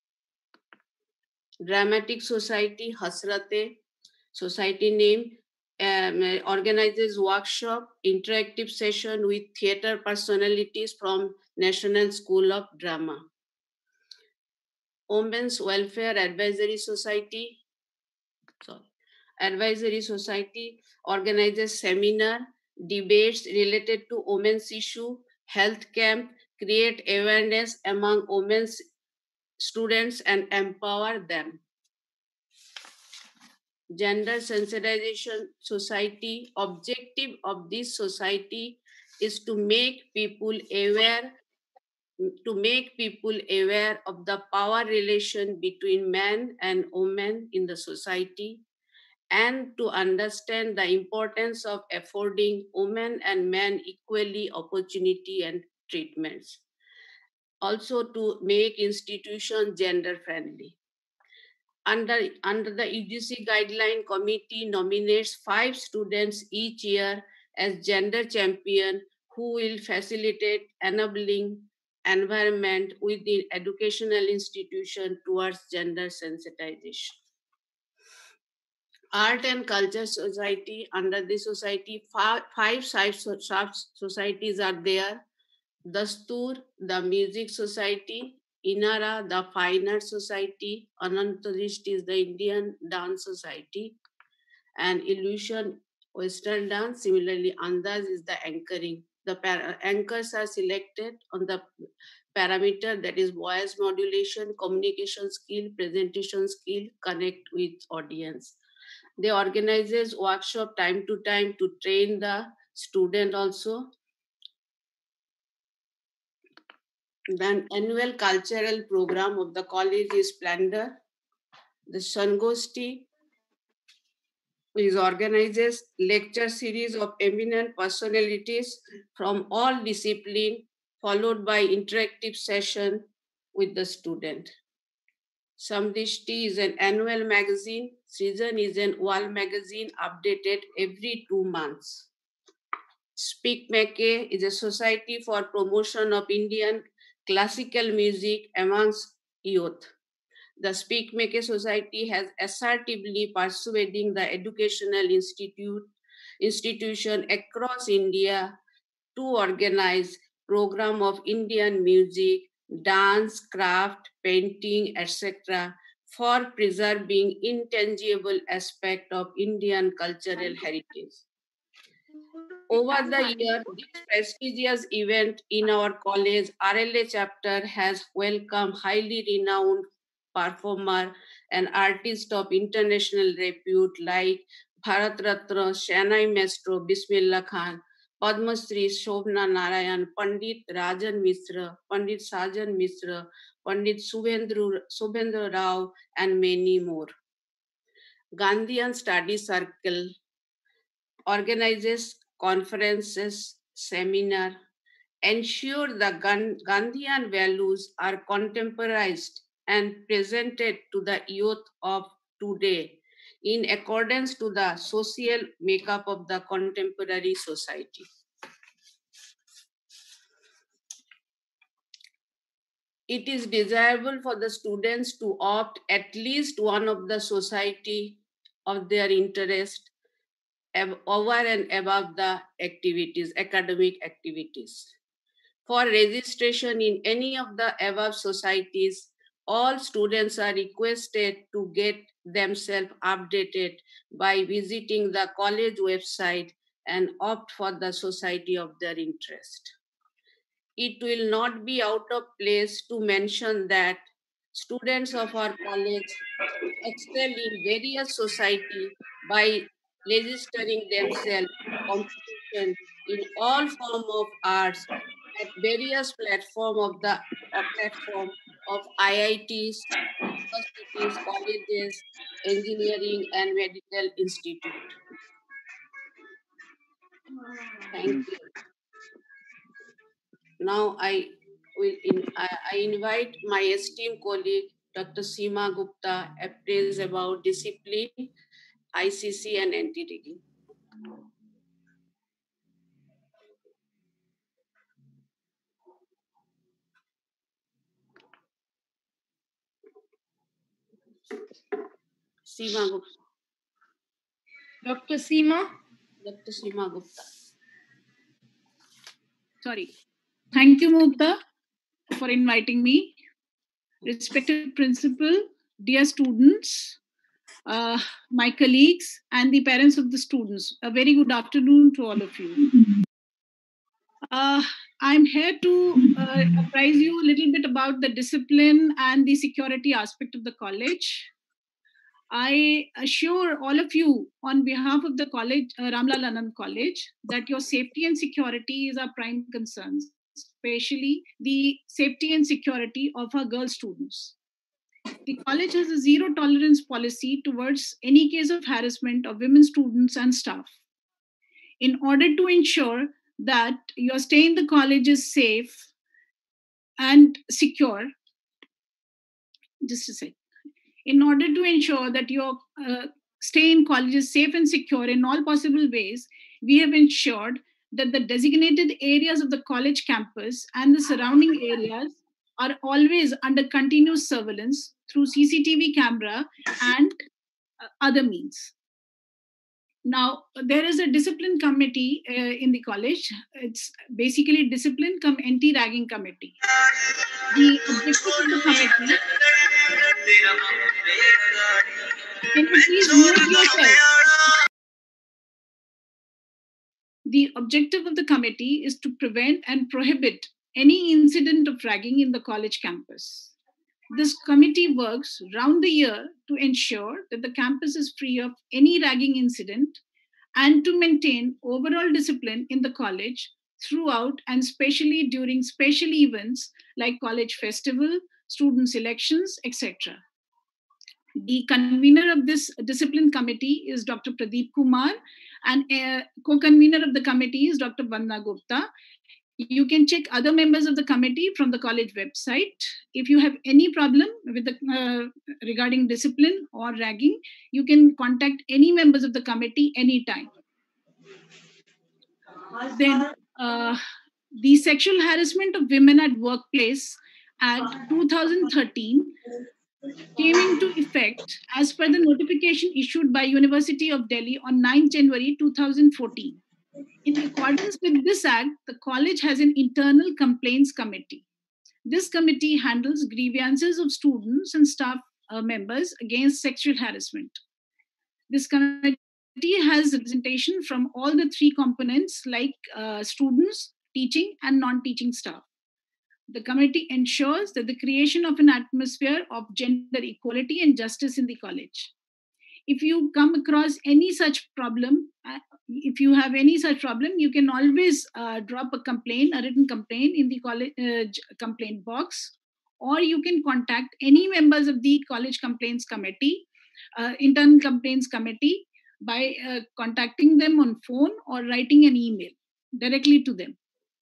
Dramatic Society, Hasrate, society name, um, organizes workshop, interactive session with theater personalities from National School of Drama. Women's Welfare Advisory Society, sorry, Advisory Society organizes seminar, debates related to women's issue, health camp, create awareness among women's students and empower them. Gender Sensitization Society, objective of this society is to make people aware to make people aware of the power relation between men and women in the society and to understand the importance of affording women and men equally opportunity and treatments. Also to make institutions gender friendly. Under, under the U G C guideline committee nominates five students each year as gender champion who will facilitate enabling environment within educational institution towards gender sensitization. Art and Culture Society, under the society, five, five sub-societies are there. Dastur, the Music Society, Inara, the Fine Arts Society, Anantarishti is the Indian Dance Society, and Illusion Western Dance. Similarly, Andaz is the anchoring. The anchors are selected on the parameter that is voice modulation, communication skill, presentation skill, connect with audience. They organizes workshop time to time to train the student also. Then annual cultural program of the college is planned. The Sangosti is organizes lecture series of eminent personalities from all disciplines, followed by interactive session with the student. Samdishti is an annual magazine. Season is an wall magazine updated every two months. Speak Make is a society for promotion of Indian classical music amongst youth. The Speak Make Society has assertively persuading the educational institute, institution across India to organize program of Indian music, dance, craft, painting, et cetera for preserving intangible aspect of Indian cultural heritage. Over the year, this prestigious event in our college, R L A chapter has welcomed highly renowned performer and artist of international repute like Bharat Ratna, Shanai Maestro, Bismillah Khan, Padma Shri Shobna Narayan, Pandit Rajan Mishra, Pandit Sajan Mishra, Pandit Subhendra, Subhendra Rao, and many more. Gandhian Study Circle organizes conferences, seminar, ensure the Gandhian values are contemporized and presented to the youth of today in accordance to the social makeup of the contemporary society. It is desirable for the students to opt at least one of the society of their interest over and above the activities, academic activities. For registration in any of the above societies, all students are requested to get themselves updated by visiting the college website and opt for the society of their interest. It will not be out of place to mention that students of our college excel in various societies by registering themselves competition in all forms of arts at various platform of the uh, platform of I I Ts, universities, colleges, engineering, and medical institute. Thank you. Now I will in, I, I invite my esteemed colleague Doctor Seema Gupta appraise about discipline, I C C, and anti-rigging. Seema Gupta. Doctor Seema. Doctor Seema Gupta. Sorry. Thank you, Mukta, for inviting me. Respected principal, dear students, uh, my colleagues, and the parents of the students, a very good afternoon to all of you. Uh, I'm here to uh, apprise you a little bit about the discipline and the security aspect of the college. I assure all of you on behalf of the college, uh, Ramlal Anand College, that your safety and security is our prime concerns, especially the safety and security of our girl students. The college has a zero tolerance policy towards any case of harassment of women students and staff. In order to ensure that your stay in the college is safe and secure, just a sec. In order to ensure that your uh, stay in college is safe and secure in all possible ways, we have ensured that the designated areas of the college campus and the surrounding areas are always under continuous surveillance through C C T V camera and uh, other means. Now, there is a discipline committee uh, in the college. It's basically discipline come anti-ragging committee. The objective of the committee, can you please mute yourself? The objective of the committee is to prevent and prohibit any incident of ragging in the college campus. This committee works round the year to ensure that the campus is free of any ragging incident and to maintain overall discipline in the college throughout and especially during special events like college festival, student selections, et cetera. The convener of this discipline committee is Doctor Pradeep Kumar, and uh, co-convener of the committee is Doctor Vandana Gupta. You can check other members of the committee from the college website. If you have any problem with the, uh, regarding discipline or ragging, you can contact any members of the committee anytime. Then uh, the sexual harassment of women at workplace Act two thousand thirteen came into effect as per the notification issued by University of Delhi on ninth January two thousand fourteen. In accordance with this act, the college has an internal complaints committee. This committee handles grievances of students and staff uh, members against sexual harassment. This committee has representation from all the three components like uh, students, teaching, and non-teaching staff. The committee ensures that the creation of an atmosphere of gender equality and justice in the college. If you come across any such problem, uh, if you have any such problem, you can always uh, drop a complaint, a written complaint in the college uh, complaint box, or you can contact any members of the college complaints committee, uh, internal complaints committee, by uh, contacting them on phone or writing an email directly to them.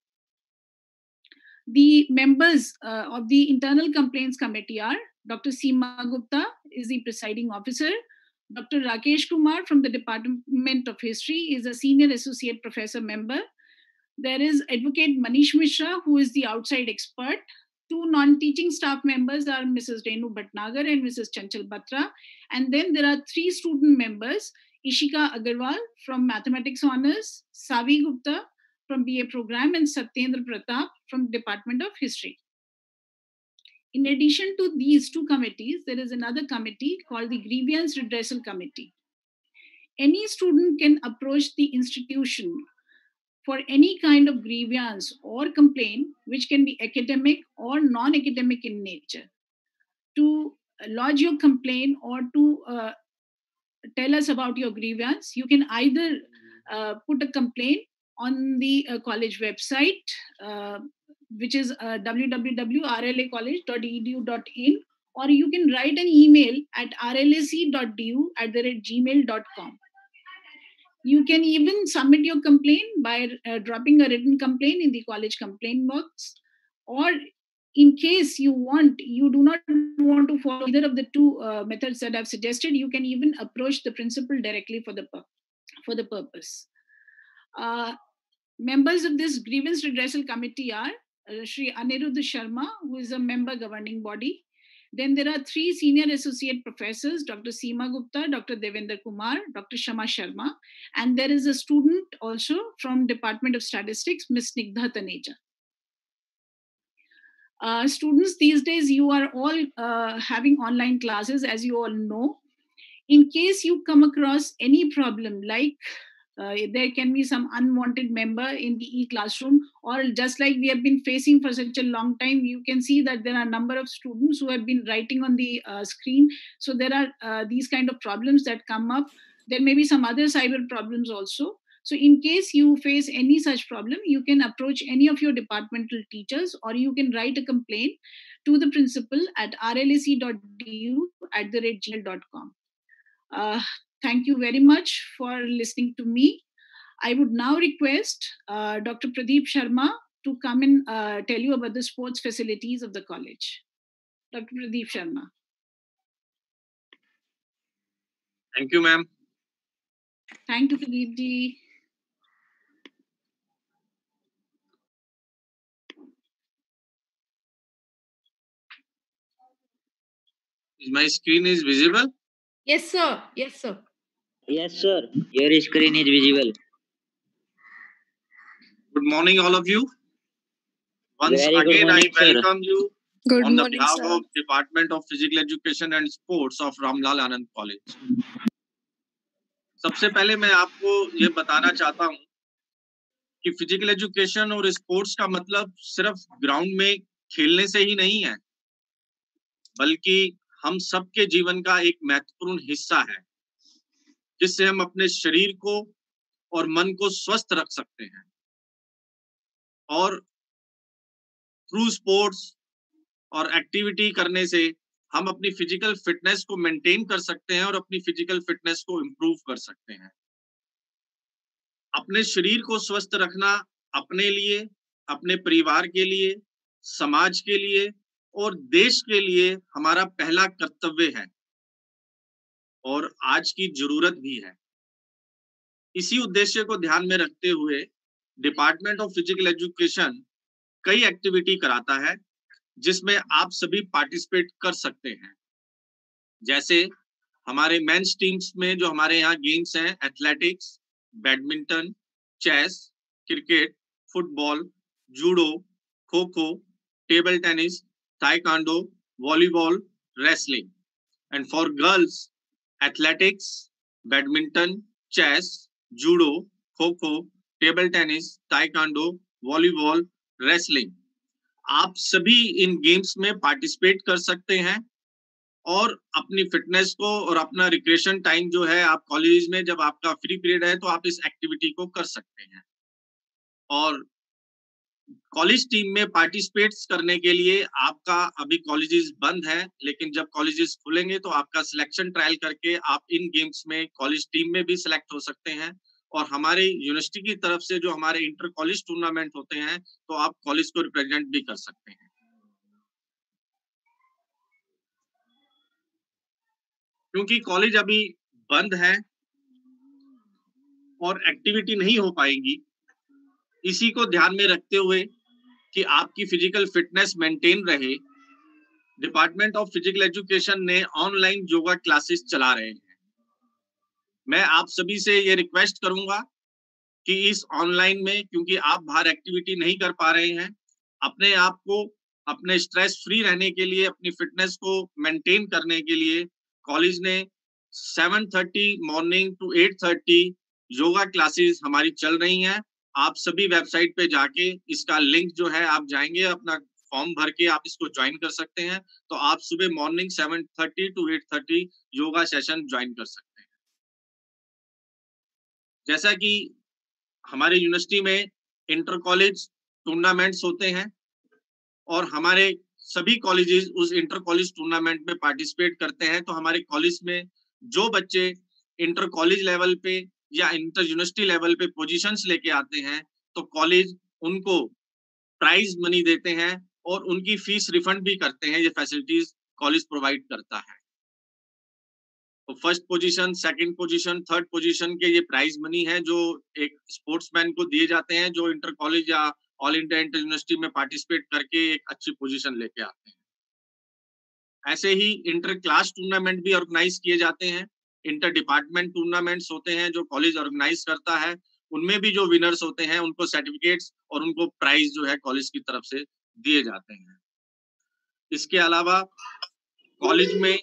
The members uh, of the internal complaints committee are Doctor Seema Gupta is the presiding officer. Doctor Rakesh Kumar from the Department of History is a senior associate professor member. There is Advocate Manish Mishra, who is the outside expert. Two non-teaching staff members are Missus Renu Bhatnagar and Missus Chanchal Batra. And then there are three student members, Ishika Agarwal from Mathematics Honours, Savi Gupta from B A Program, and Satyendra Pratap from Department of History. In addition to these two committees, there is another committee called the Grievance Redressal Committee. Any student can approach the institution for any kind of grievance or complaint, which can be academic or non-academic in nature. To lodge your complaint or to uh, tell us about your grievance, you can either uh, put a complaint on the uh, college website, uh, which is uh, w w w dot r l a college dot e d u dot in, or you can write an email at r l a c dot d u at the rate gmail dot com. You can even submit your complaint by uh, dropping a written complaint in the college complaint box, or in case you want, you do not want to follow either of the two uh, methods that I've suggested, you can even approach the principal directly for the, for the purpose. Uh, members of this grievance redressal committee are uh, Shri Aniruddha Sharma, who is a member governing body, Then there are three senior associate professors, Doctor Seema Gupta, Doctor Devendra Kumar, Doctor Shama Sharma, and there is a student also from Department of Statistics, Miss Snigdha Taneja. Uh, students, these days you are all uh, having online classes, as you all know. In case you come across any problem, like uh, there can be some unwanted member in the e-classroom, or just like we have been facing for such a long time, you can see that there are a number of students who have been writing on the uh, screen. So there are uh, these kind of problems that come up. There may be some other cyber problems also. So in case you face any such problem, you can approach any of your departmental teachers, or you can write a complaint to the principal at r l a c dot d u at the rate gmail dot com. Uh, thank you very much for listening to me. I would now request uh, Doctor Pradeep Sharma to come and uh, tell you about the sports facilities of the college. Doctor Pradeep Sharma. Thank you, ma'am. Thank you, Pradeep ji. My screen is visible? Yes, sir. Yes, sir. Yes, sir. Your screen is visible. Good morning, all of you. Once Very good again, morning, I sir. welcome you Good on the morning, behalf sir. of Department of Physical Education and Sports of Ramlal Anand College. सबसे पहले मैं आपको ये बताना चाहता हूँ कि physical education और स्पोर्ट्स का मतलब सिर्फ ग्राउंड में खेलने से ही नहीं है, बल्कि हम सबके जीवन का एक महत्वपूर्ण हिस्सा है, जिससे हम अपने शरीर को और मन को स्वस्थ रख सकते हैं और थ्रू स्पोर्ट्स और एक्टिविटी करने से हम अपनी फिजिकल फिटनेस को मेंटेन कर सकते हैं और अपनी फिजिकल फिटनेस को इंप्रूव कर सकते हैं। अपने शरीर को स्वस्थ रखना अपने लिए, अपने परिवार के लिए, समाज के लिए और देश के लिए हमारा पहला कर्तव्य है और आज की जरूरत भी है। इसी उद्देश्य को ध्यान में रखते हुए डिपार्टमेंट ऑफ फिजिकल एजुकेशन कई एक्टिविटी कराता है जिसमें आप सभी पार्टिसिपेट कर सकते हैं। जैसे हमारे मेंस टीम्स में जो हमारे यहाँ गेम्स हैं, athletics, badminton, chess, cricket, football, judo, kho kho, table tennis, taekwondo, volleyball, wrestling. And for girls, athletics, badminton, chess, judo, kho kho, table tennis, taekwondo, volleyball, wrestling. आप सभी इन गेम्स में पार्टिसिपेट कर सकते हैं और अपनी फिटनेस को और अपना रिक्रिएशन टाइम जो है, आप कॉलेज में जब आपका फ्री पीरियड है तो आप इस एक्टिविटी को कर सकते हैं। और कॉलेज टीम में पार्टिसिपेट्स करने के लिए आपका अभी कॉलेजेस बंद हैं, लेकिन जब कॉलेजेस खुलेंगे तो आपका सिलेक्शन ट्रायल करके आप इन गेम्स में कॉलेज टीम में भी सिलेक्ट हो सकते हैं और हमारे यूनिवर्सिटी की तरफ से जो हमारे इंटर कॉलेज टूर्नामेंट होते हैं तो आप कॉलेज को रिप्रेजेंट भी कर सकते हैं। क्योंकि कॉलेज अभी बंद है और एक्टिविटी नहीं हो पाएंगी, इसी को ध्यान में रखते हुए कि आपकी फिजिकल फिटनेस मेंटेन रहे, डिपार्टमेंट ऑफ फिजिकल एजुकेशन ने ऑनलाइन योगा क्लासेस चला रहे हैं। मैं आप सभी से ये रिक्वेस्ट करूंगा कि इस ऑनलाइन में, क्योंकि आप बाहर एक्टिविटी नहीं कर पा रहे हैं, अपने आप को अपने स्ट्रेस फ्री रहने के लिए, अपनी फिटनेस को मेंटेन करने के लिए कॉलेज ने सात थर्टी मॉर्निंग टू आठ थर्टी योगा क्लासेस हमारी चल रही हैं। आप सभी वेबसाइट पे जाके इसका लिंक जो है, आप जाएंगे अपना फॉर्म भर के आप इसको ज्वाइन कर सकते हैं। तो आप सुबह मॉर्निंग सात थर्टी टू आठ थर्टी योगा सेशन ज्वाइन कर सकते हैं। जैसा कि हमारे यूनिवर्सिटी में इंटर कॉलेज टूर्नामेंट्स होते हैं और हमारे सभी कॉलेजेस उस इंटर कॉलेज टूर्नामेंट में पार्टिसिपेट करते हैं, तो हमारे कॉलेज में जो बच्चे इंटर कॉलेज लेवल पे या इंटर यूनिवर्सिटी लेवल पे पोजीशंस लेके आते हैं तो कॉलेज उनको प्राइज मनी देते हैं और उनकी फीस रिफंड भी करते हैं। ये फैसिलिटीज कॉलेज प्रोवाइड करता है। तो first position, second position, third position के ये प्राइज मनी है जो एक स्पोर्ट्समैन को दिए जाते हैं जो इंटर कॉलेज या ऑल इंडिया इंटर यूनिवर्सिटी में पार्टिसिपेट करके एक अच्छी पोजीशन लेके आते हैं। ऐसे ही इंटर क्लास टूर्नामेंट भी ऑर्गेनाइज किए जाते हैं, इंटर डिपार्टमेंट टूर्नामेंट्स होते हैं जो कॉलेज ऑर्गेनाइज करता है, उनमें भी जो विनर्स होते हैं उनको सर्टिफिकेट्स और उनको प्राइज जो है कॉलेज की तरफ से दिए जाते हैं। इसके अलावा कॉलेज में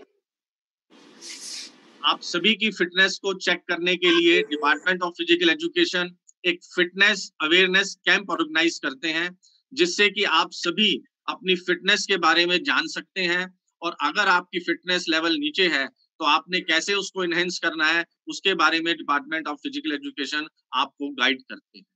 आप सभी की फिटनेस को चेक करने के लिए डिपार्टमेंट ऑफ फिजिकल एजुकेशन एक फिटनेस अवेयरनेस कैंप ऑर्गेनाइज करते हैं, जिससे कि आप सभी अपनी फिटनेस के बारे में जान सकते हैं, और अगर आपकी फिटनेस लेवल नीचे है तो आपने कैसे उसको इनहेंस करना है उसके बारे में डिपार्टमेंट ऑफ फिजिकल एजुकेशन आपको गाइड करते हैं।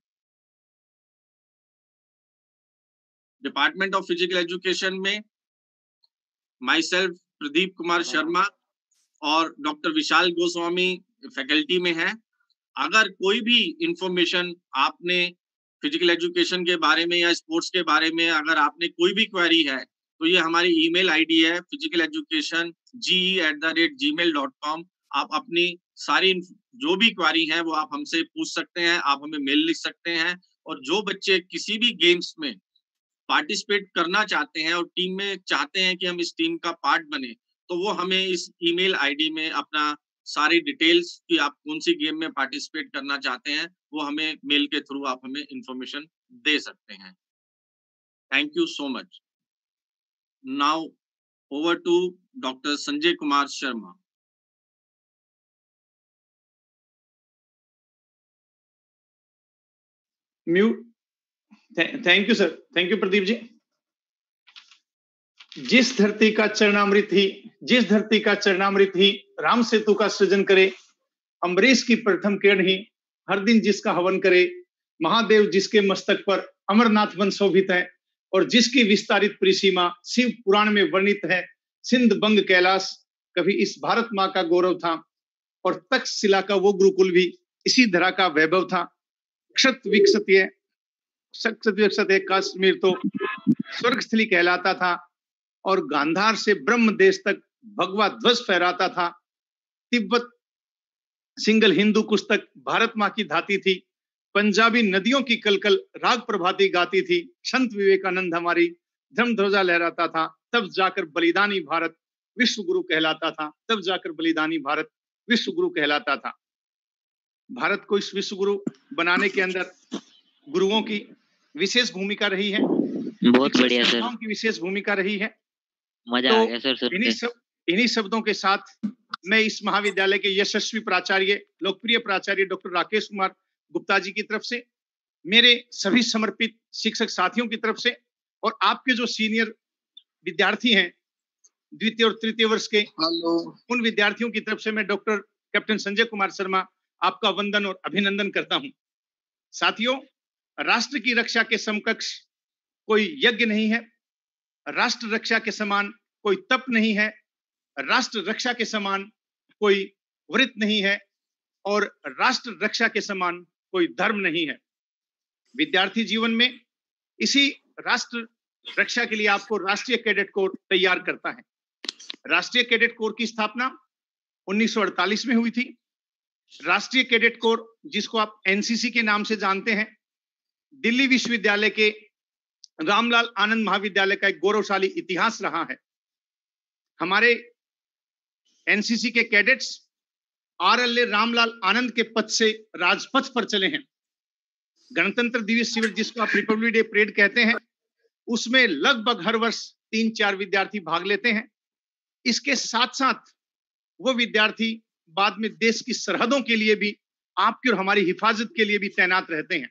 डिपार्टमेंट ऑफ फिजिकल एजुकेशन में माई सेल्फ प्रदीप कुमार शर्मा और डॉक्टर विशाल गोस्वामी फैकल्टी में है। अगर कोई भी इंफॉर्मेशन आपने फिजिकल एजुकेशन के बारे में या स्पोर्ट्स के बारे में अगर आपने कोई भी क्वेरी है तो ये हमारी ईमेल आईडी है physical education G at the rate Gmail dot com. आप अपनी सारी जो भी क्वेरी है वो आप हमसे पूछ सकते हैं, आप हमें मेल लिख सकते हैं, और जो बच्चे किसी भी गेम्स में पार्टिसिपेट करना चाहते हैं और टीम में चाहते हैं कि हम इस टीम का पार्ट बने, तो वो हमें इस ईमेल आईडी में अपना सारी डिटेल्स कि आप कौन सी गेम में पार्टिसिपेट करना चाहते हैं वो हमें मेल के थ्रू आप हमें इंफॉर्मेशन दे सकते हैं। Thank you so much. Now over to doctor Sanjay Kumar Sharma. Mute. Thank you sir, thank you Pradeep ji. जिस धरती का चरणामृत ही जिस धरती का चरणामृत ही राम सेतु का सृजन करे, अम्बरीश की प्रथम किरण ही हर दिन जिसका हवन करे, महादेव जिसके मस्तक पर अमरनाथ वन शोभित है, और जिसकी विस्तारित परिसीमा शिव पुराण में वर्णित है, सिंध बंग कैलाश कभी इस भारत माँ का गौरव था, और तक्षशिला का वो गुरुकुल भी इसी धरा का वैभव था। क्षत विकसत विकसत कश्मीर तो स्वर्ग स्थली कहलाता था, और गांधार से ब्रह्म देश तक भगवा ध्वज फहराता था। तिब्बत सिंगल हिंदू कुश तक भारत माँ की धाती थी, पंजाबी नदियों की कलकल राग प्रभाती गाती थी, संत विवेकानंद हमारी धर्म ध्वजा लहराता था, तब जाकर बलिदानी भारत विश्व गुरु कहलाता था, तब जाकर बलिदानी भारत विश्व गुरु कहलाता था। भारत को इस विश्व गुरु बनाने के अंदर गुरुओं की विशेष भूमिका रही है, बहुत बढ़िया सर, की विशेष भूमिका रही है। मजा तो आ गया सर सुन इन्हीं के। सब इन्हीं शब्दों के साथ मैं इस महाविद्यालय के यशस्वी प्राचार्य लोकप्रिय प्राचार्य डॉक्टर राकेश कुमार गुप्ता जी की तरफ से, मेरे सभी समर्पित शिक्षक साथियों की तरफ से, और आपके जो सीनियर विद्यार्थी हैं द्वितीय और तृतीय वर्ष के, उन विद्यार्थियों की तरफ से मैं डॉक्टर कैप्टन संजय कुमार शर्मा आपका वंदन और अभिनंदन करता हूं। साथियों, राष्ट्र की रक्षा के समकक्ष कोई यज्ञ नहीं है, राष्ट्र रक्षा के समान कोई तप नहीं है, राष्ट्र रक्षा के समान कोई व्रत नहीं है, और राष्ट्र रक्षा के समान कोई धर्म नहीं है। विद्यार्थी जीवन में इसी राष्ट्र रक्षा के लिए आपको राष्ट्रीय कैडेट कोर तैयार करता है। राष्ट्रीय कैडेट कोर की स्थापना उन्नीस सौ अड़तालीस में हुई थी। राष्ट्रीय कैडेट कोर, जिसको आप एनसीसी के नाम से जानते हैं, दिल्ली विश्वविद्यालय के रामलाल आनंद महाविद्यालय का एक गौरवशाली इतिहास रहा है। हमारे एनसीसी के cadets R L A Ramlal Anand के पद से राजपथ पर चले हैं। गणतंत्र दिवस शिविर, जिसको आप रिपब्लिक डे परेड कहते हैं, उसमें लगभग हर वर्ष तीन चार विद्यार्थी भाग लेते हैं। इसके साथ साथ वो विद्यार्थी बाद में देश की सरहदों के लिए भी, आपकी और हमारी हिफाजत के लिए भी तैनात रहते हैं।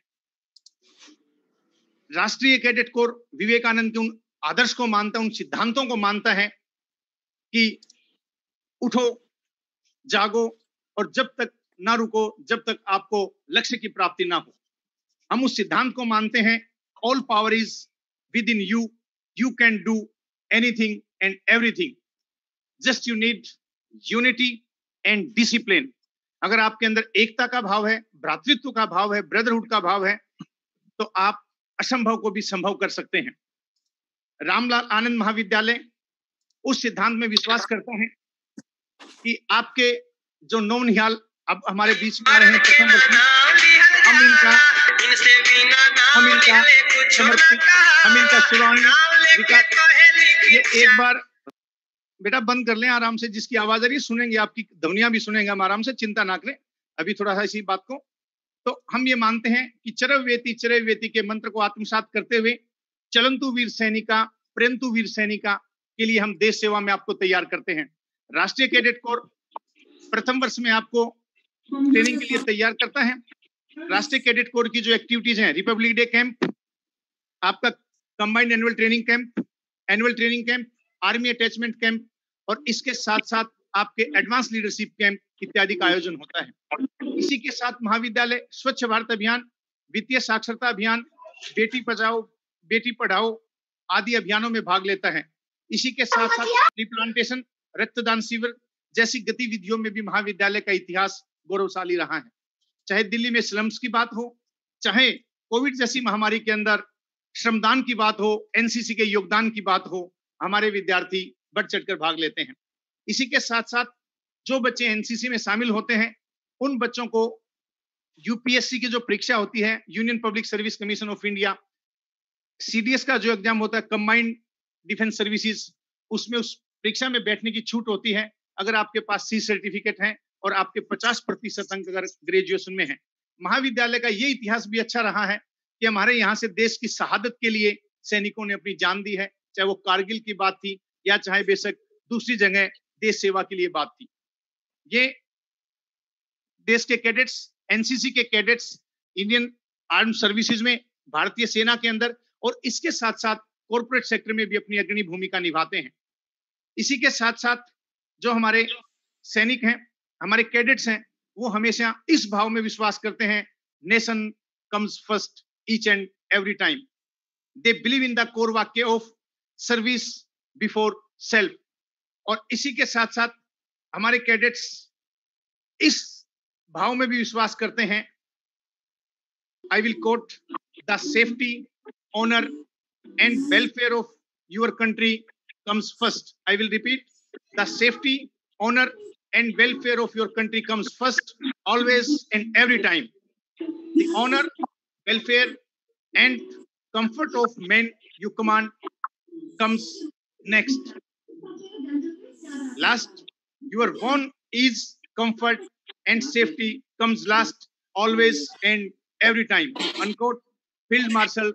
राष्ट्रीय कैडेट कोर विवेकानंद के उन आदर्श को मानता है, उन सिद्धांतों को मानता है कि उठो, जागो, और जब तक ना रुको जब तक आपको लक्ष्य की प्राप्ति ना हो। हम उस सिद्धांत को मानते हैं, all power is within you, you can do anything and everything, just you need unity and discipline. अगर आपके अंदर एकता का भाव है, भ्रातृत्व का भाव है, ब्रदरहुड का भाव है, तो आप असंभव को भी संभव कर सकते हैं। रामलाल आनंद महाविद्यालय उस सिद्धांत में विश्वास करता है कि आपके जो नवनिहाल अब हमारे बीच में आ रहे हैं प्रथम वर्ष में, हम इनका हम इनका समर्पित हम इनका सुरानी विकास, ये एक बार बेटा बंद कर लें आराम से, जिसकी आवाज आ रही है सुनेंगे, आपकी ध्वनियां भी सुनेंगे हम आराम से, चिंता ना करें अभी थोड़ा सा इसी बात को। तो हम ये मानते हैं कि चरवेति चरवेति के मंत्र को आत्मसात करते हुए चलंतु वीर सैनिका प्रेंतु वीर सैनिका के लिए हम देश सेवा में आपको तैयार करते हैं। राष्ट्रीय कैडेट कोर प्रथम वर्ष में आपको ट्रेनिंग के लिए तैयार करता है। राष्ट्रीय कैडेट कोर की जो एक्टिविटीज हैं, रिपब्लिक डे कैंप, आपका combined annual training camp, annual training camp, army attachment camp, और इसके साथ साथ आपके एडवांस लीडरशिप कैंप इत्यादि का आयोजन होता है। इसी के साथ महाविद्यालय स्वच्छ भारत अभियान, वित्तीय साक्षरता अभियान, बेटी बचाओ बेटी पढ़ाओ आदि अभियानों में भाग लेता है। इसी के साथ साथ ट्री प्लांटेशन, रक्तदान शिविर जैसी गतिविधियों में भी महाविद्यालय का इतिहास गौरवशाली रहा है। चाहे दिल्ली में स्लम्स की बात हो, चाहे कोविड जैसी महामारी के अंदर श्रमदान की बात हो, एनसीसी के योगदान की बात हो, हमारे विद्यार्थी बढ़ चढ़कर भाग लेते हैं। इसी के साथ साथ जो बच्चे एनसीसी में शामिल होते हैं उन बच्चों को यूपीएससी की जो परीक्षा होती है, union public service commission of India, CDS का जो एग्जाम होता है, कंबाइंड डिफेंस सर्विसेज, उसमें उस परीक्षा में बैठने की छूट होती है अगर आपके पास सी सर्टिफिकेट है और आपके पचास प्रतिशत अंक अगर ग्रेजुएशन में है। महाविद्यालय का ये इतिहास भी अच्छा रहा है कि हमारे यहाँ से देश की शहादत के लिए सैनिकों ने अपनी जान दी है, चाहे वो कारगिल की बात थी या चाहे बेशक दूसरी जगह देश सेवा के लिए बात थी। ये देश के कैडेट्स, एनसीसी के कैडेट्स इंडियन आर्म सर्विसेज में, भारतीय सेना के अंदर और इसके साथ साथ कॉर्पोरेट सेक्टर में भी अपनी अग्रणी भूमिका निभाते हैं। इसी के साथ साथ जो हमारे सैनिक हैं, हमारे कैडेट्स हैं, वो हमेशा इस भाव में विश्वास करते हैं, nation comes first each and every time. They believe in the core वाक्य ऑफ सर्विस बिफोर सेल्फ। और इसी के साथ साथ हमारे कैडेट्स इस भाव में भी विश्वास करते हैं, I will quote, the safety, honour and welfare of your country comes first. I will repeat, the safety, honour and welfare of your country comes first, always and every time. The honor, welfare and comfort of men you command comes next. Last, your own ease, comfort and safety comes last, always and every time. Unquote, Field Marshal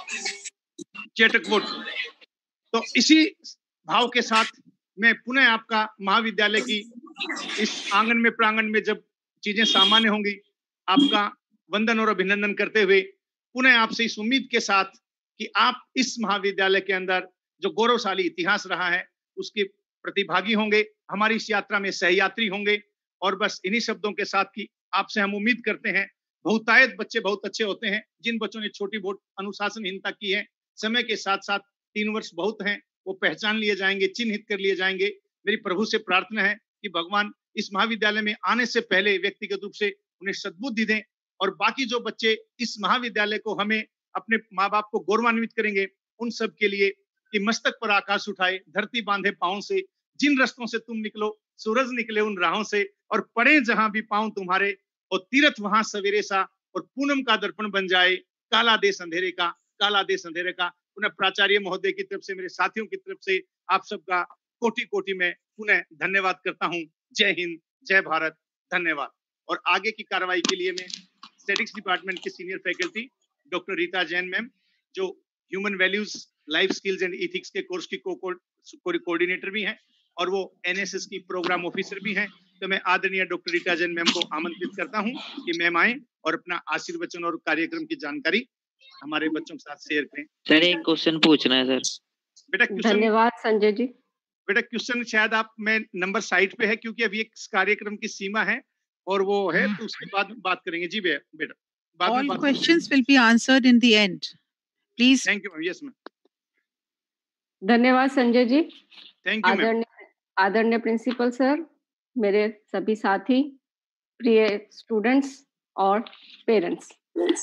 Chetwode. तो इसी भाव के साथ मैं पुनः आपका महाविद्यालय की इस आंगन में, प्रांगण में जब चीजें सामान्य होंगी, आपका वंदन और अभिनंदन करते हुए पुनः आपसे इस उम्मीद के साथ कि आप इस महाविद्यालय के अंदर जो गौरवशाली इतिहास रहा है उसके प्रतिभागी होंगे, हमारी इस यात्रा में सहयात्री होंगे। और बस इन्हीं शब्दों के साथ कि आपसे हम उम्मीद करते हैं, बहुतायत बच्चे बहुत अच्छे होते हैं। जिन बच्चों ने छोटी बहुत अनुशासनहीनता की है, समय के साथ साथ तीन वर्ष बहुत हैं, वो पहचान लिए जाएंगे, चिन्हित कर लिए जाएंगे। मेरी प्रभु से प्रार्थना है कि भगवान इस महाविद्यालय में आने से पहले व्यक्तिगत रूप से उन्हें सद्बुद्धि दें, और बाकी जो बच्चे इस महाविद्यालय को हमें अपने माँ बाप को गौरवान्वित करेंगे, उन सब के लिए कि मस्तक पर आकाश उठाए, धरती बांधे पांव से, जिन रास्तों से तुम निकलो, सूरज निकले उन राहों से, और पड़े जहां भी पांव तुम्हारे, और तीर्थ वहां सवेरे सा, और पूनम का दर्पण बन जाए, काला देश अंधेरे का, काला देश अंधेरे का। पुनः प्राचार्य महोदय की तरफ से, मेरे साथियों की तरफ से आप सबका कोटि कोटि में पुनः धन्यवाद करता हूं। जय हिंद, जय भारत, धन्यवाद। और आगे की कार्रवाई के लिए मैं स्टैटिक्स डिपार्टमेंट के senior faculty doctor Rita Jain ma'am, जो human values, life skills and ethics के कोर्स की को कोऑर्डिनेटर भी हैं और वो एनएसएस की प्रोग्राम ऑफिसर भी हैं, तो मैं आदरणीय डॉक्टर रीता जैन मैम को आमंत्रित करता हूं कि मैम आए और अपना आशीर्वचन और कार्यक्रम की जानकारी हमारे बच्चों के साथ शेयर करें। सर एक क्वेश्चन पूछना है सर। बेटा धन्यवाद संजय जी। बेटा क्वेश्चन शायद आप में नंबर साइट पे है, क्योंकि अभी एक कार्यक्रम की सीमा है और वो है, तो उसके बाद बात करेंगे। जी बेटा, बाद में बात questions will be answered in the end. Please. Thank you, yes ma'am. धन्यवाद Sanjay ji. Thank you ma'am. आदरणीय प्रिंसिपल सर, मेरे सभी साथी, प्रिय स्टूडेंट्स और पेरेंट्स,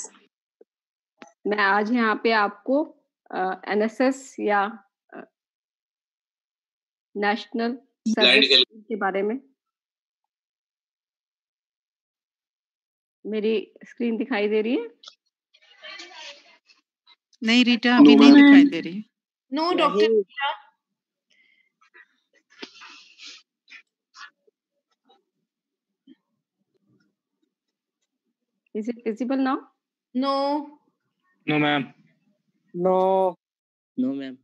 मैं आज यहाँ पे आपको एनएसएस या नेशनल सर्विस के बारे में, मेरी स्क्रीन दिखाई दे रही है? नहीं रीटा, अभी नहीं दिखाई दे रही। No doctor, Is it visible now? No. No, ma'am. No. No, ma'am.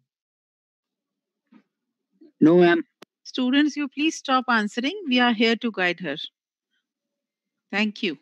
No, ma'am. Students, you please stop answering. We are here to guide her. Thank you.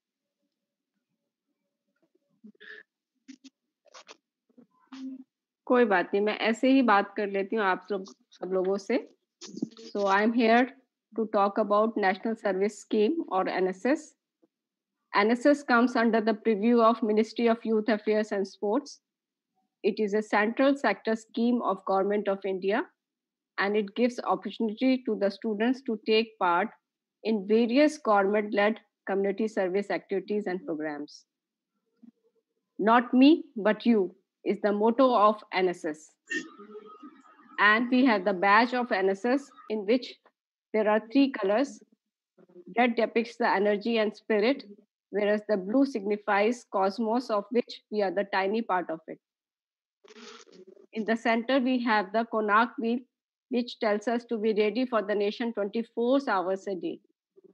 कोई बात नहीं, मैं ऐसे ही बात कर लेती हूँ आप लोग सब लोगों से. So I am here to talk about National Service Scheme or N S S. N S S comes under the purview of Ministry of Youth Affairs and Sports. It is a central sector scheme of Government of India, and it gives opportunity to the students to take part in various government-led community service activities and programs. Not me, but you is the motto of N S S. And we have the badge of N S S, in which there are three colors. Red depicts the energy and spirit, whereas the blue signifies cosmos, of which we are the tiny part of it. In the center, we have the Konark wheel, which tells us to be ready for the nation twenty-four hours a day.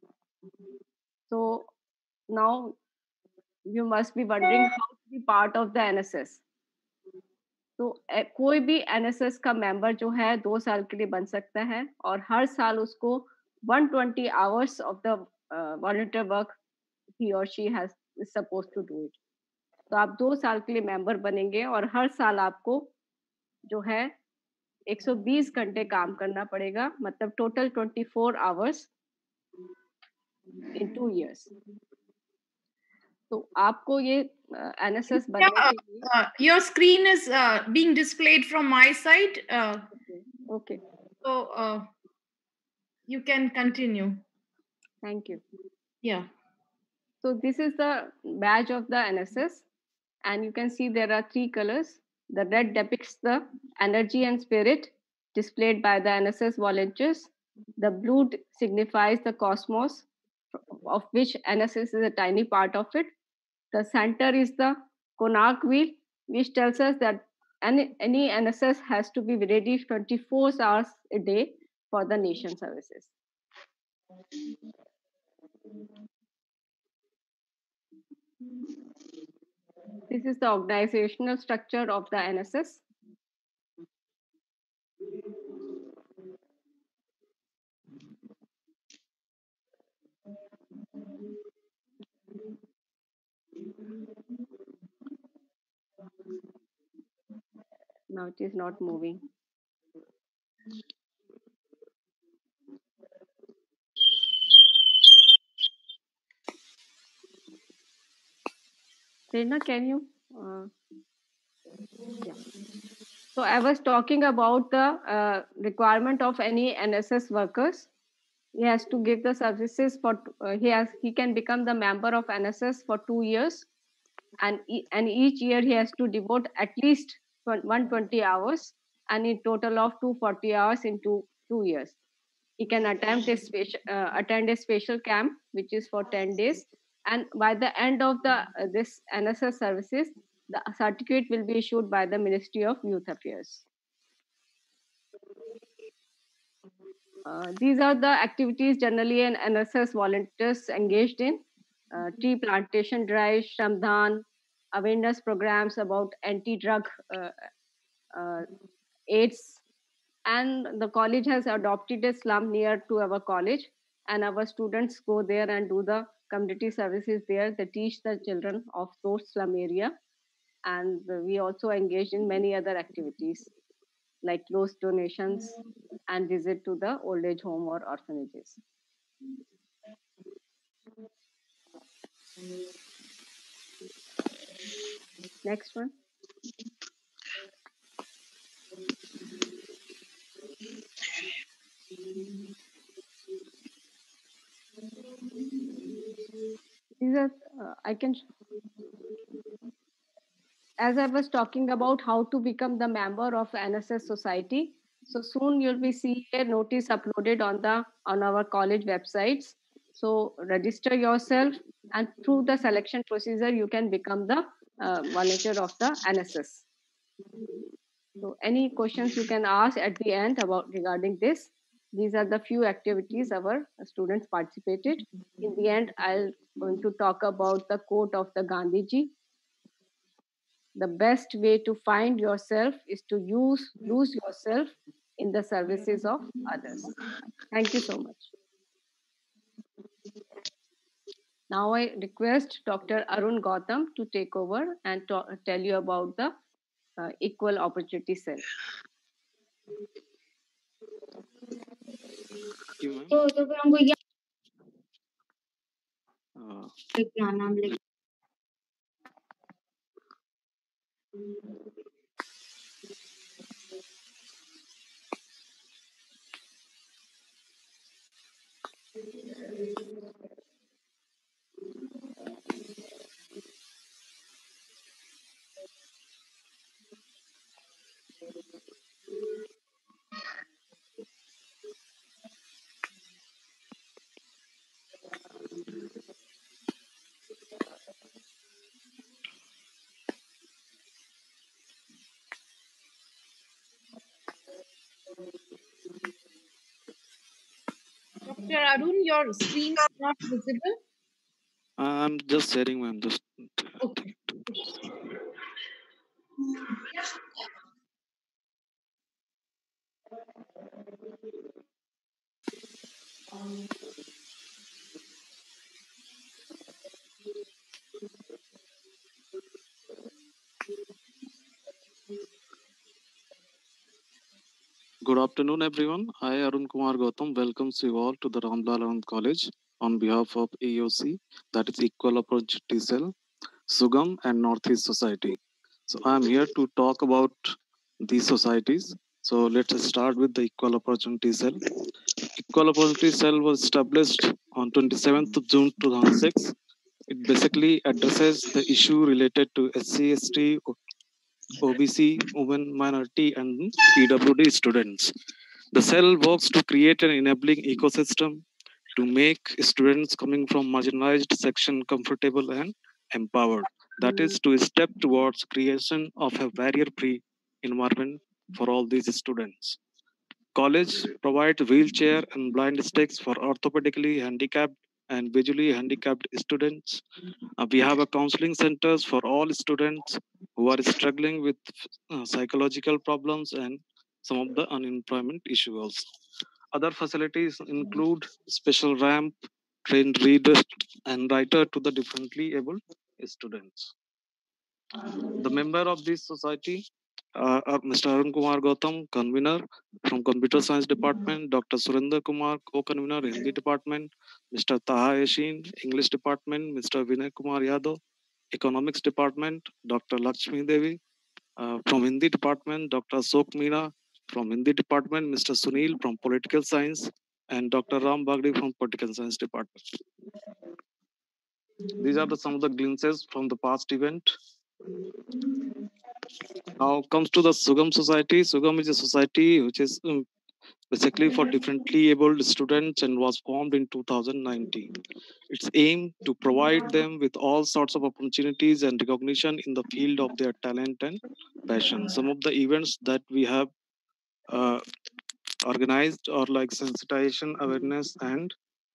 So now you must be wondering how to be part of the N S S. तो ए, कोई भी N S S का member जो है दो साल के लिए बन सकता है और हर साल उसको one hundred twenty hours of the uh, volunteer work he or she has is supposed to do it. तो आप दो साल के लिए मेंबर बनेंगे और हर साल आपको जो है one hundred twenty घंटे काम करना पड़ेगा, मतलब total twenty-four hours in two years. तो आपको ये N S S बनने Yeah, के लिए uh, your screen is uh, being displayed from my side. Uh, okay. So uh, you can continue. Thank you. Yeah. So this is the badge of the N S S, and you can see there are three colors. The red depicts the energy and spirit displayed by the N S S volunteers. The blue d- signifies the cosmos, of which N S S is a tiny part of it. The center is the Konark wheel, which tells us that any, any N S S has to be ready twenty-four hours a day for the nation services. This is the organizational structure of the N S S. Now it is not moving. Prerna, can you? Uh, yeah. So I was talking about the uh, requirement of any N S S workers. He has to give the services for. Uh, he has. He can become the member of N S S for two years, and e- and each year he has to devote at least one hundred twenty hours, and in total of two hundred forty hours in two two years. He can attempt a special uh, attend a special camp, which is for ten days, and by the end of the uh, this N S S services, the certificate will be issued by the Ministry of Youth Affairs. Uh, these are the activities generally an N S S volunteers engaged in: uh, tree plantation drive, Shramdhan, awareness programs about anti-drug uh, uh, AIDS, and the college has adopted a slum near to our college, and our students go there and do the community services there. They teach the children of those slum area, and we also engage in many other activities like close donations and visit to the old age home or orphanages. Next one. These are, uh, I can, as I was talking about how to become the member of N S S society. So soon you'll be seeing a notice uploaded on the on our college websites. So register yourself, and through the selection procedure, you can become the uh, volunteer of the N S S. So any questions you can ask at the end about regarding this. These are the few activities our students participated. In the end, I'll going to talk about the quote of the Gandhiji. The best way to find yourself is to use lose yourself in the services of others. Thank you so much. Now I request Doctor Arun Gautam to take over and to- tell you about the uh, equal opportunity cell. तो तो फिर हमको क्या Uh, क्या नाम ले Doctor Arun, your screen is not visible. I'm just sharing, ma'am. Just Okay. good afternoon, everyone. I, Arun Kumar Gautam, welcomes you all to the Ramlal Anand College on behalf of E O C, that is Equal Opportunity Cell, Sugam, and Northeast Society. So I'm here to talk about these societies. So let's start with the Equal Opportunity Cell. Equal Opportunity Cell was established on twenty-seventh of June two thousand six. It basically addresses the issue related to S C, S T, O B C, women, minority, and P W D students. The cell works to create an enabling ecosystem to make students coming from marginalized section comfortable and empowered. That is to step towards creation of a barrier-free environment for all these students. College provides wheelchair and blind sticks for orthopedically handicapped and visually handicapped students. Uh, we have a counseling centers for all students who are struggling with uh, psychological problems and some of the unemployment issues. Other facilities include special ramp, trained reader and writer to the differently able students. The member of this society uh, are Mister Arun Kumar Gautam, convener from Computer Science Department, Doctor Surinder Kumar, co-convener, Hindi Department, Mister Taha Yashin, English Department, Mister Vinay Kumar Yadav, Economics Department, Doctor Lakshmi Devi, uh, from Hindi Department, Doctor Ashok Meena, from Hindi Department, Mister Sunil from Political Science, and Doctor Ram Bagdi from Political Science Department. These are the, some of the glimpses from the past event. Now comes to the Sugam Society. Sugam is a society which is um, basically for differently abled students and was formed in two thousand nineteen. Its aim to provide them with all sorts of opportunities and recognition in the field of their talent and passion. Some of the events that we have uh, organized are like sensitization, awareness, and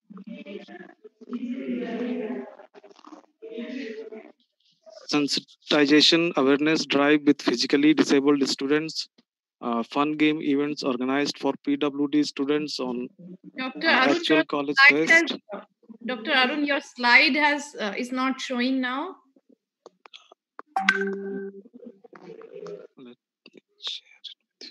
sensitization awareness drive with physically disabled students, uh, fun game events organized for P W D students on Doctor uh, Arun, actual your college slide has, fest. Doctor Arun, your slide has uh, is not showing now. Let me share it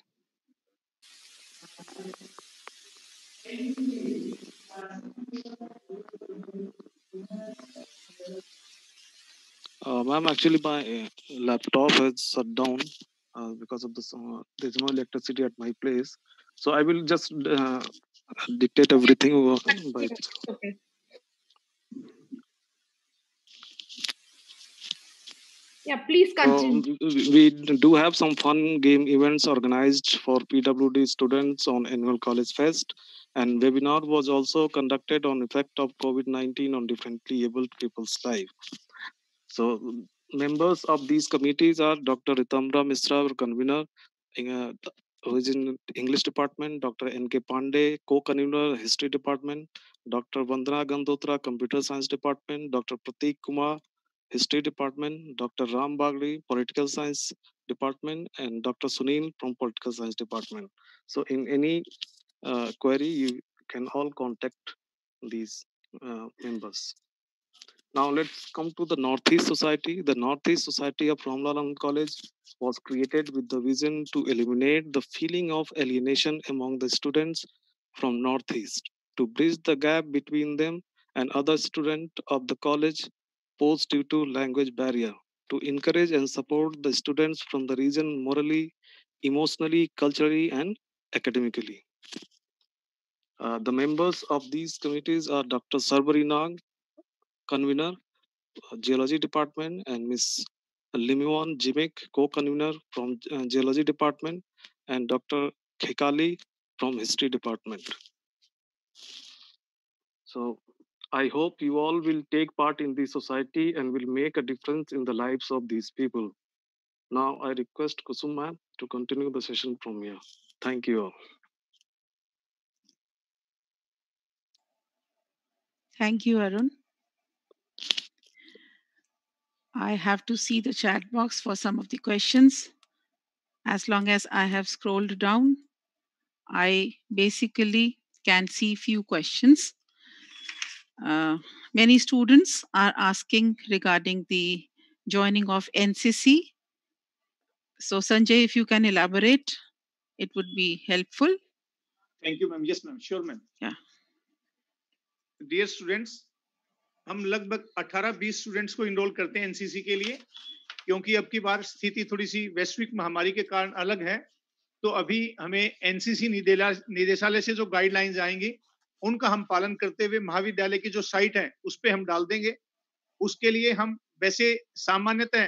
with you. Uh, ma'am, actually, my uh, laptop has shut down uh, because of the uh, there's no electricity at my place. So I will just uh, dictate everything over by itself. Okay. Yeah, please So continue. we do have some fun game events organized for P W D students on annual college fest, and webinar was also conducted on effect of COVID nineteen on differently abled people's life. So members of these committees are Doctor Ritamra Misra, our convener, uh, who is in English department, Doctor N K Pandey, co-convener History department, Doctor Vandana Gandotra, Computer Science department, Doctor Prateek Kumar, History department, Doctor Ram Bagri, Political Science department, and Doctor Sunil from Political Science department. So in any uh, query, you can all contact these uh, members. Now let's come to the Northeast Society. The Northeast Society of Ramlal Anand College was created with the vision to eliminate the feeling of alienation among the students from Northeast, to bridge the gap between them and other students of the college posed due to language barrier, to encourage and support the students from the region morally, emotionally, culturally, and academically. Uh, the members of these committees are Doctor Sarbari Nag, convener, Geology Department, and Miss Limiwan Jimik, co-convener from uh, Geology Department, and Doctor Khekali from History Department. So I hope you all will take part in the society and will make a difference in the lives of these people. Now I request Kusum ma'am to continue the session from here. Thank you all. Thank you, Arun. I have to see the chat box for some of the questions. As long as I have scrolled down, I basically can see few questions. Uh, many students are asking regarding the joining of N C C. So Sanjay, if you can elaborate, it would be helpful. Thank you, ma'am. Yes, ma'am. Sure, ma'am. Yeah. Dear students, हम लगभग अठारह बीस students को enrol करते हैं NCC के लिए, क्योंकि अब की बार स्थिति थोड़ी सी वैश्विक महामारी के कारण अलग है, तो अभी हमें एनसीसी निदेशालय से जो गाइडलाइंस आएंगी उनका हम पालन करते हुए महाविद्यालय की जो साइट है उस पे हम डाल देंगे। उसके लिए हम वैसे सामान्यतः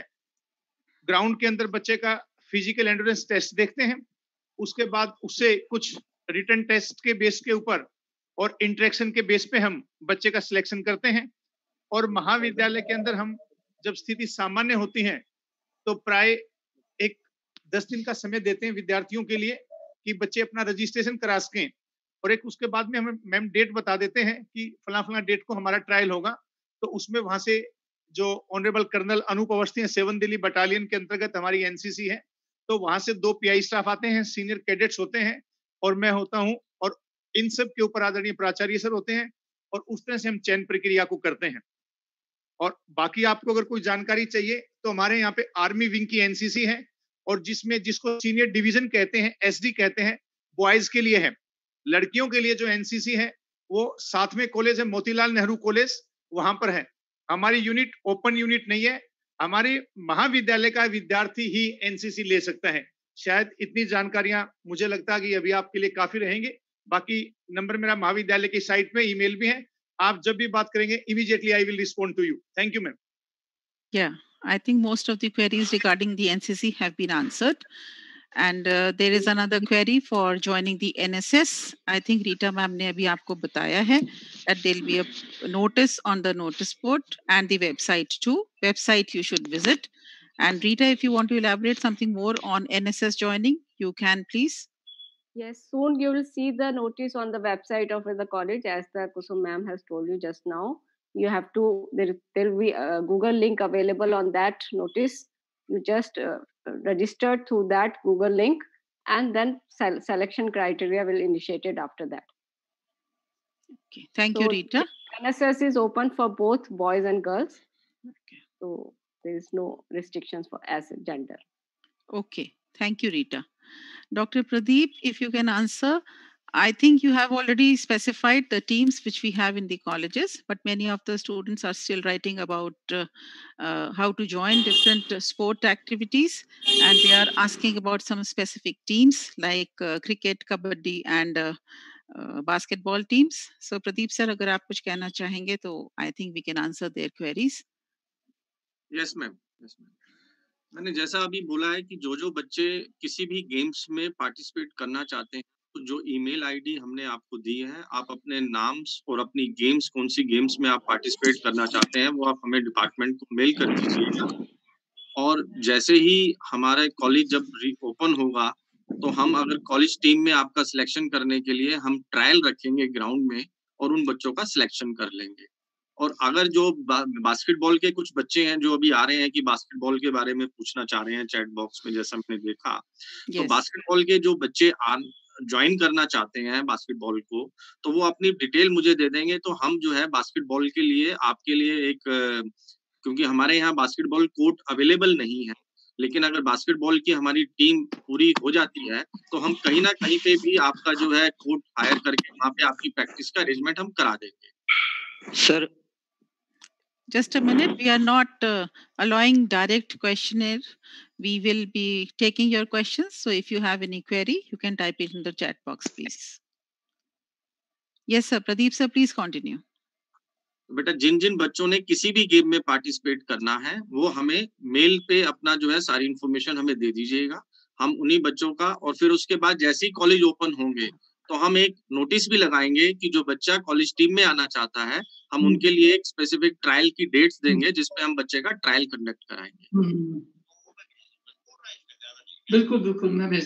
ग्राउंड के अंदर बच्चे का फिजिकल एंड्योरेंस टेस्ट देखते हैं, उसके बाद उससे कुछ रिटन टेस्ट के बेस के ऊपर और इंटरेक्शन के बेस पे हम बच्चे का सिलेक्शन करते हैं। और महाविद्यालय के अंदर हम जब स्थिति सामान्य होती है तो प्राय एक दस दिन का समय देते हैं विद्यार्थियों के लिए कि बच्चे अपना रजिस्ट्रेशन करा सकें, और एक उसके बाद में हमें मैम डेट बता देते हैं कि फला फला डेट को हमारा ट्रायल होगा। तो उसमें वहां से जो ऑनरेबल कर्नल अनूप अवस्थी हैं, सेवन दिल्ली बटालियन के अंतर्गत हमारी एनसीसी है, तो वहां से दो पीआई स्टाफ आते हैं, सीनियर कैडेट्स होते हैं और मैं होता हूं, और इन सब के ऊपर आदरणीय प्राचार्य सर होते हैं, और उस तरह से हम चयन प्रक्रिया को करते हैं। और बाकी आपको अगर कोई जानकारी चाहिए तो हमारे यहाँ पे आर्मी विंग की एनसीसी है, और जिसमें जिसको सीनियर डिवीजन कहते हैं, एसडी कहते हैं, बॉयज के लिए है। लड़कियों के लिए जो एनसीसी है वो साथ में कॉलेज है मोतीलाल नेहरू कॉलेज, वहां पर है। हमारी यूनिट ओपन यूनिट नहीं है, हमारे महाविद्यालय का विद्यार्थी ही एनसीसी ले सकता है। शायद इतनी जानकारियां मुझे लगता है कि अभी आपके लिए काफी रहेंगे। बाकी नंबर मेरा महाविद्यालय की साइट में, ईमेल भी है, आप जब भी बात करेंगे immediately I will respond to you. Thank you, ma'am. Yeah, I think most of the queries regarding the N C C have been answered. And uh, there is another query for joining the N S S. I think Rita ma'am ने अभी आपको बताया है that there will be a notice on the notice board and the website too. Website you should visit. And Rita, if you want to elaborate something more on N S S joining, you can please. Yes, soon you will see the notice on the website of the college, as the Kusum ma'am has told you just now. You have to, there there will be a Google link available on that notice. You just uh, register through that Google link, and then sel- selection criteria will initiated after that. Okay, thank so you, Rita. N S S is open for both boys and girls. Okay. So there is no restrictions for as a gender. Okay, thank you, Rita. Doctor Pradeep, if you can answer, I think you have already specified the teams which we have in the colleges, but many of the students are still writing about uh, uh, how to join different uh, sport activities, and they are asking about some specific teams like uh, cricket, kabaddi, and uh, uh, basketball teams. So Pradeep sir, अगर आप कुछ कहना चाहेंगे तो I think we can answer their queries. Yes, ma'am. Yes, ma'am. मैंने जैसा अभी बोला है कि जो जो बच्चे किसी भी गेम्स में पार्टिसिपेट करना चाहते हैं, तो जो ईमेल आईडी हमने आपको दी है, आप अपने नाम्स और अपनी गेम्स, कौन सी गेम्स में आप पार्टिसिपेट करना चाहते हैं, वो आप हमें डिपार्टमेंट को मेल कर दीजिएगा। और जैसे ही हमारा कॉलेज जब री ओपन होगा तो हम अगर कॉलेज टीम में आपका सिलेक्शन करने के लिए हम ट्रायल रखेंगे ग्राउंड में और उन बच्चों का सिलेक्शन कर लेंगे। और अगर जो बा, बास्केटबॉल के कुछ बच्चे हैं जो अभी आ रहे हैं कि बास्केटबॉल के बारे में पूछना चाह रहे हैं चैट बॉक्स में, जैसा मैंने देखा, तो Yes. बास्केटबॉल के जो बच्चे ज्वाइन करना चाहते हैं बास्केटबॉल को, तो वो अपनी डिटेल मुझे दे देंगे, तो हम जो है बास्केटबॉल के लिए आपके लिए एक, क्योंकि हमारे यहाँ बास्केटबॉल कोर्ट अवेलेबल नहीं है, लेकिन अगर बास्केटबॉल की हमारी टीम पूरी हो जाती है तो हम कहीं ना कहीं पे भी आपका जो है कोर्ट हायर करके वहाँ पे आपकी प्रैक्टिस का अरेंजमेंट हम करा देंगे। Sir Just a minute. We are not uh, allowing direct questionnaire. We will be taking your questions. So if you have any query, you can type it in the chat box, please. Yes, sir. Pradeep, sir, please continue. बेटा, जिन जिन बच्चों ने किसी भी game में participate करना है वो हमें मेल पे अपना जो है सारी इंफॉर्मेशन हमें दे दीजिएगा, हम उन्हीं बच्चों का, और फिर उसके बाद जैसे ही कॉलेज ओपन होंगे तो हम एक नोटिस भी लगाएंगे कि जो बच्चा कॉलेज टीम में आना चाहता है हम उनके लिए एक स्पेसिफिक ट्रायल की डेट्स देंगे जिसपे हम बच्चे का ट्रायल कंडक्ट कराएंगे। बिल्कुल बिल्कुल ma'am.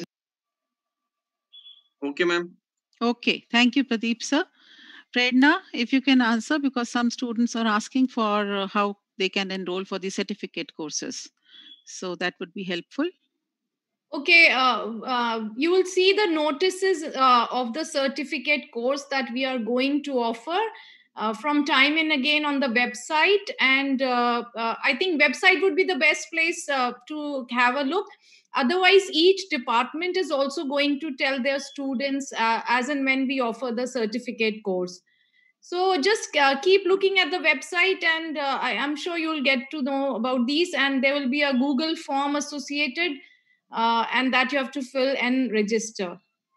Okay ma'am. Okay. Thank you, Pradeep, sir. Prerna, if you can answer, because some students are asking for uh, how they can enroll for the certificate courses. So that would be helpful. Okay, uh, uh, you will see the notices uh, of the certificate course that we are going to offer uh, from time and again on the website. And uh, uh, I think website would be the best place uh, to have a look. Otherwise, each department is also going to tell their students uh, as and when we offer the certificate course. So just uh, keep looking at the website, and uh, I am sure you'll get to know about these. And there will be a Google form associated, uh, and that you have to fill and register.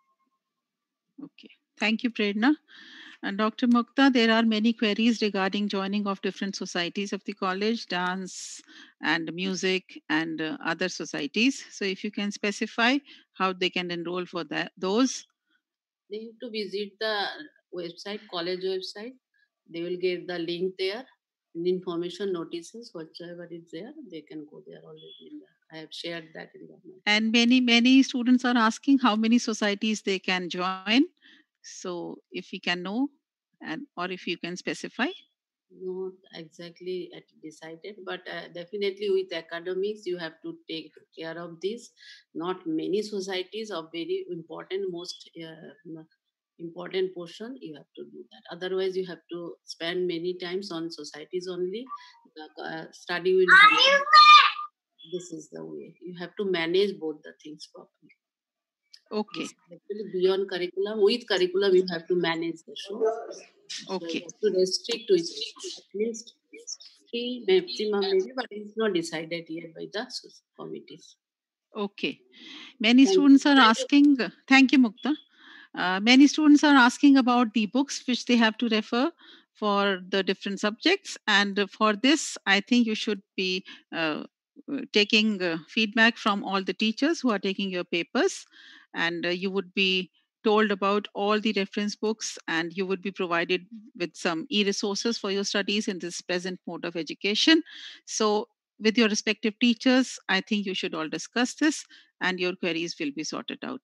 Okay. Thank you, Prerna. And Doctor Mukta, there are many queries regarding joining of different societies of the college, dance and music and uh, other societies. So if you can specify how they can enroll for that, those. They have to visit the website, college website. They will get the link there. And information notices, whatsoever is there, they can go there already. In the, I have shared that in the. And many, many students are asking how many societies they can join. So if we can know, and or if you can specify. Not exactly decided, but uh, definitely with academics, you have to take care of this. Not many societies are very important, most uh, important portion, you have to do that. Otherwise, you have to spend many times on societies only. The uh, study will happen. This is the way. You have to manage both the things properly. Okay. Actually, beyond curriculum, with curriculum, you have to manage the show. Okay. So to restrict to at least three maximum maybe, but it's not decided yet by the committees. Okay. Many Thank students you. are asking, thank you, Mukta. Uh, many students are asking about the books which they have to refer for the different subjects. And for this, I think you should be uh, taking uh, feedback from all the teachers who are taking your papers, and uh, you would be told about all the reference books, and you would be provided with some e-resources for your studies in this present mode of education. So with your respective teachers, I think you should all discuss this and your queries will be sorted out.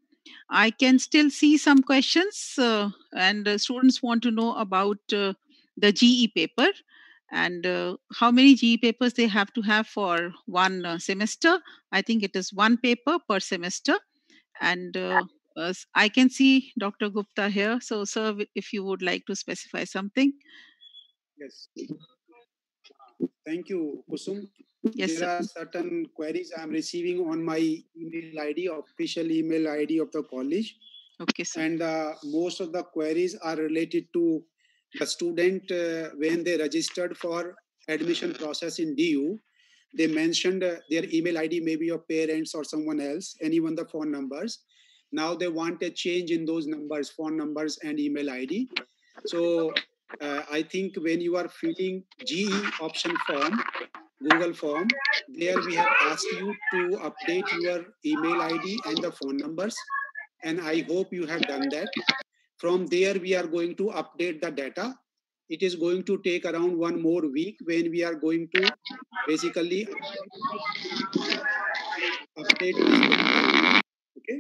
I can still see some questions uh, and uh, students want to know about uh, the G E paper and uh, how many G E papers they have to have for one uh, semester. I think it is one paper per semester. And uh, uh, I can see Doctor Gupta here. So, sir, if you would like to specify something. Yes. Thank you, Kusum. Yes, there sir. are certain queries I'm receiving on my email I D, official email I D of the college. Okay, sir. And uh, most of the queries are related to the student uh, when they registered for admission process in D U. They mentioned uh, their email I D, maybe your parents or someone else, and even the phone numbers. Now they want a change in those numbers, phone numbers and email I D. So uh, I think when you are filling G E option form, Google form, there we have asked you to update your email I D and the phone numbers. And I hope you have done that. From there, we are going to update the data. It is going to take around one more week when we are going to basically update this data. Okay.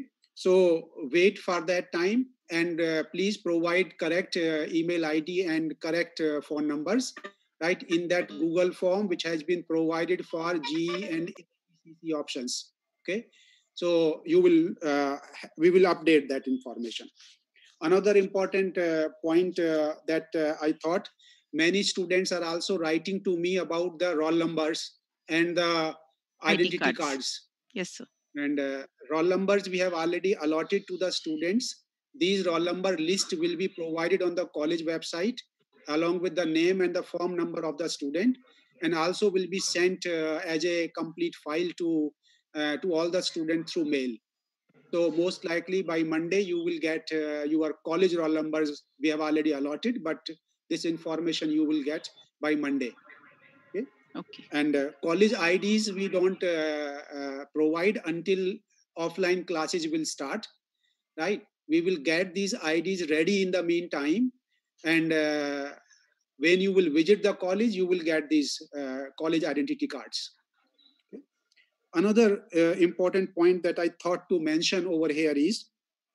So wait for that time, and uh, please provide correct uh, email I D and correct uh, phone numbers, right, in that Google form which has been provided for G E and E C C options. Okay, so you will uh, we will update that information. Another important uh, point uh, that uh, I thought, many students are also writing to me about the roll numbers and the identity cards. cards. Yes, sir. And uh, roll numbers we have already allotted to the students. These roll number list will be provided on the college website along with the name and the form number of the student, and also will be sent uh, as a complete file to uh, to all the students through mail. So most likely by Monday you will get uh, your college roll numbers we have already allotted, but this information you will get by Monday. Okay. Okay. And uh, college I Ds we don't uh, uh, provide until offline classes will start, right? We will get these I Ds ready in the meantime, and uh, when you will visit the college, you will get these uh, college identity cards. Okay. Another uh, important point that I thought to mention over here is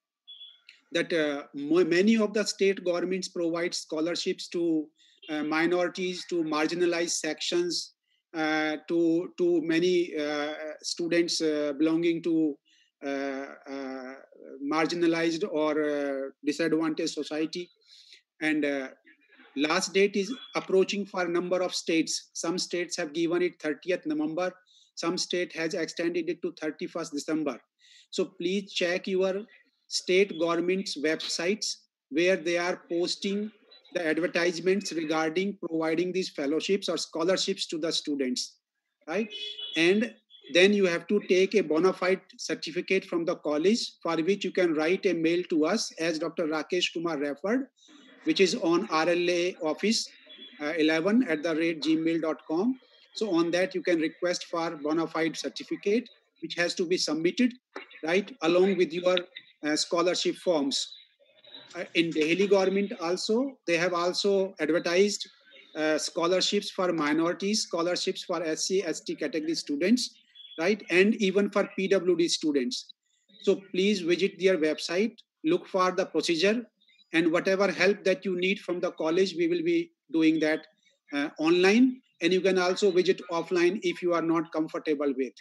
that uh, many of the state governments provide scholarships to uh, minorities, to marginalized sections, uh, to to many uh, students uh, belonging to uh, uh, marginalized or uh, disadvantaged society. And uh, last date is approaching for a number of states. Some states have given it thirtieth November. Some state has extended it to thirty-first December. So please check your state government's websites where they are posting the advertisements regarding providing these fellowships or scholarships to the students, right? And then you have to take a bona fide certificate from the college, for which you can write a mail to us, as Doctor Rakesh Kumar referred, which is on R L A office uh, eleven at the rate gmail dot com. So on that you can request for bona fide certificate, which has to be submitted, right, along with your uh, scholarship forms. Uh, in Delhi government also, they have also advertised uh, scholarships for minorities, scholarships for S C, S T category students, right, and even for P W D students. So please visit their website, look for the procedure, and whatever help that you need from the college, we will be doing that uh, online, and you can also visit offline if you are not comfortable with.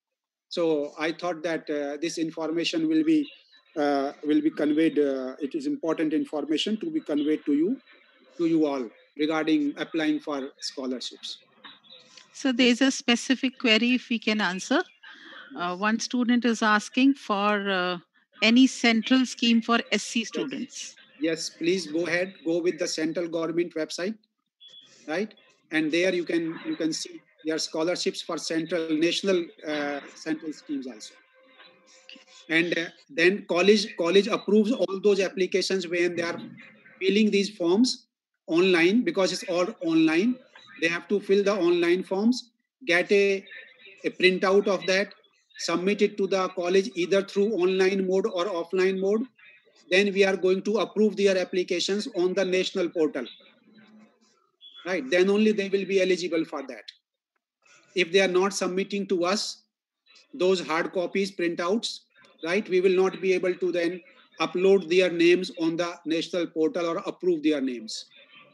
So I thought that uh, this information will be uh, will be conveyed. Uh, it is important information to be conveyed to you, to you all regarding applying for scholarships. So there is a specific query if we can answer. Uh, one student is asking for uh, any central scheme for S C students. Yes, please go ahead. Go with the central government website, right? And there you can you can see there are scholarships for central national uh, central schemes also. And uh, then college college approves all those applications when they are filling these forms online, because it's all online. They have to fill the online forms, get a, a printout of that, submit it to the college either through online mode or offline mode. Then we are going to approve their applications on the national portal. Right, then only they will be eligible for that. If they are not submitting to us those hard copies, printouts, right, we will not be able to then upload their names on the national portal or approve their names.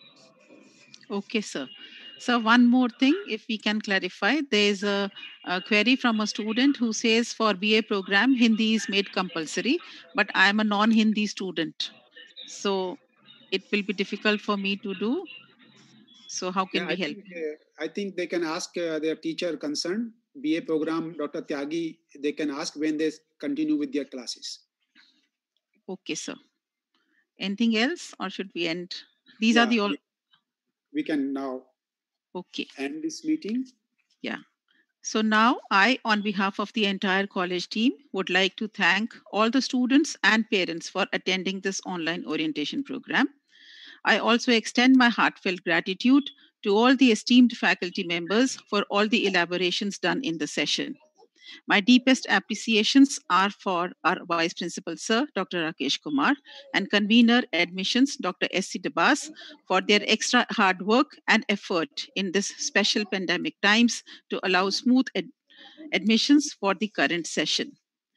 Okay, sir. So one more thing, if we can clarify, there is a, a query from a student who says for B A program, Hindi is made compulsory, but I am a non-Hindi student. So it will be difficult for me to do. So how can yeah, we I help? think, uh, I think they can ask uh, their teacher concerned, B A program, Doctor Tyagi, they can ask when they continue with their classes. Okay, sir. Anything else or should we end? These yeah, are the all. We, we can now okay. end this meeting. Yeah. So now I, on behalf of the entire college team, would like to thank all the students and parents for attending this online orientation program. I also extend my heartfelt gratitude to all the esteemed faculty members for all the elaborations done in the session. My deepest appreciations are for our Vice Principal Sir, Doctor Rakesh Kumar, and Convener Admissions, Doctor S C Dabas, for their extra hard work and effort in this special pandemic times to allow smooth ad- admissions for the current session.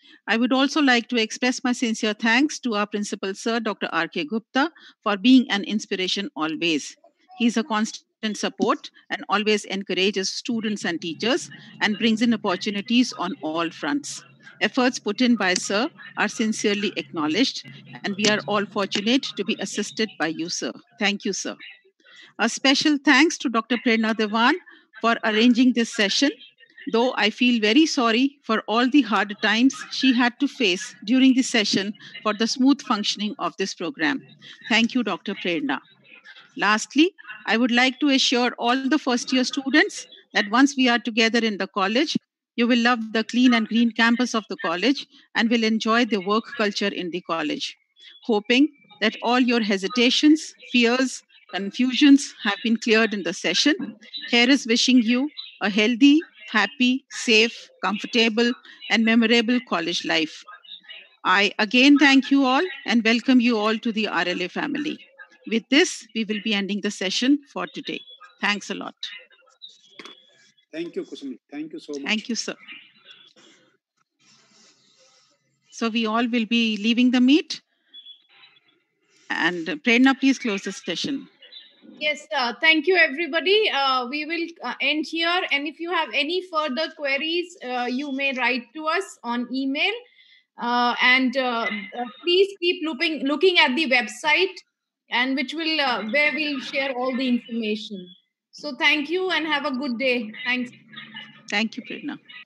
I would also like to express my sincere thanks to our principal, Sir Doctor R K Gupta, for being an inspiration always. He is a constant support and always encourages students and teachers and brings in opportunities on all fronts. Efforts put in by Sir are sincerely acknowledged, and we are all fortunate to be assisted by you, Sir. Thank you, Sir. A special thanks to Doctor Prerna Devan for arranging this session, though I feel very sorry for all the hard times she had to face during the session for the smooth functioning of this program. Thank you, Doctor Prerna. Lastly, I would like to assure all the first year students that once we are together in the college, you will love the clean and green campus of the college and will enjoy the work culture in the college. Hoping that all your hesitations, fears, confusions have been cleared in the session, here is wishing you a healthy, happy, safe, comfortable, and memorable college life. I again thank you all and welcome you all to the R L A family. With this, we will be ending the session for today. Thanks a lot. Thank you, Kusumi. Thank you so much. Thank you, sir. So we all will be leaving the meet. And uh, Prerna, please close the session. Yes, uh, thank you, everybody. Uh, we will uh, end here. And if you have any further queries, uh, you may write to us on email. Uh, and uh, uh, please keep looping, looking at the website, and which will uh, where we'll share all the information. So thank you and have a good day. Thanks. Thank you, Prerna.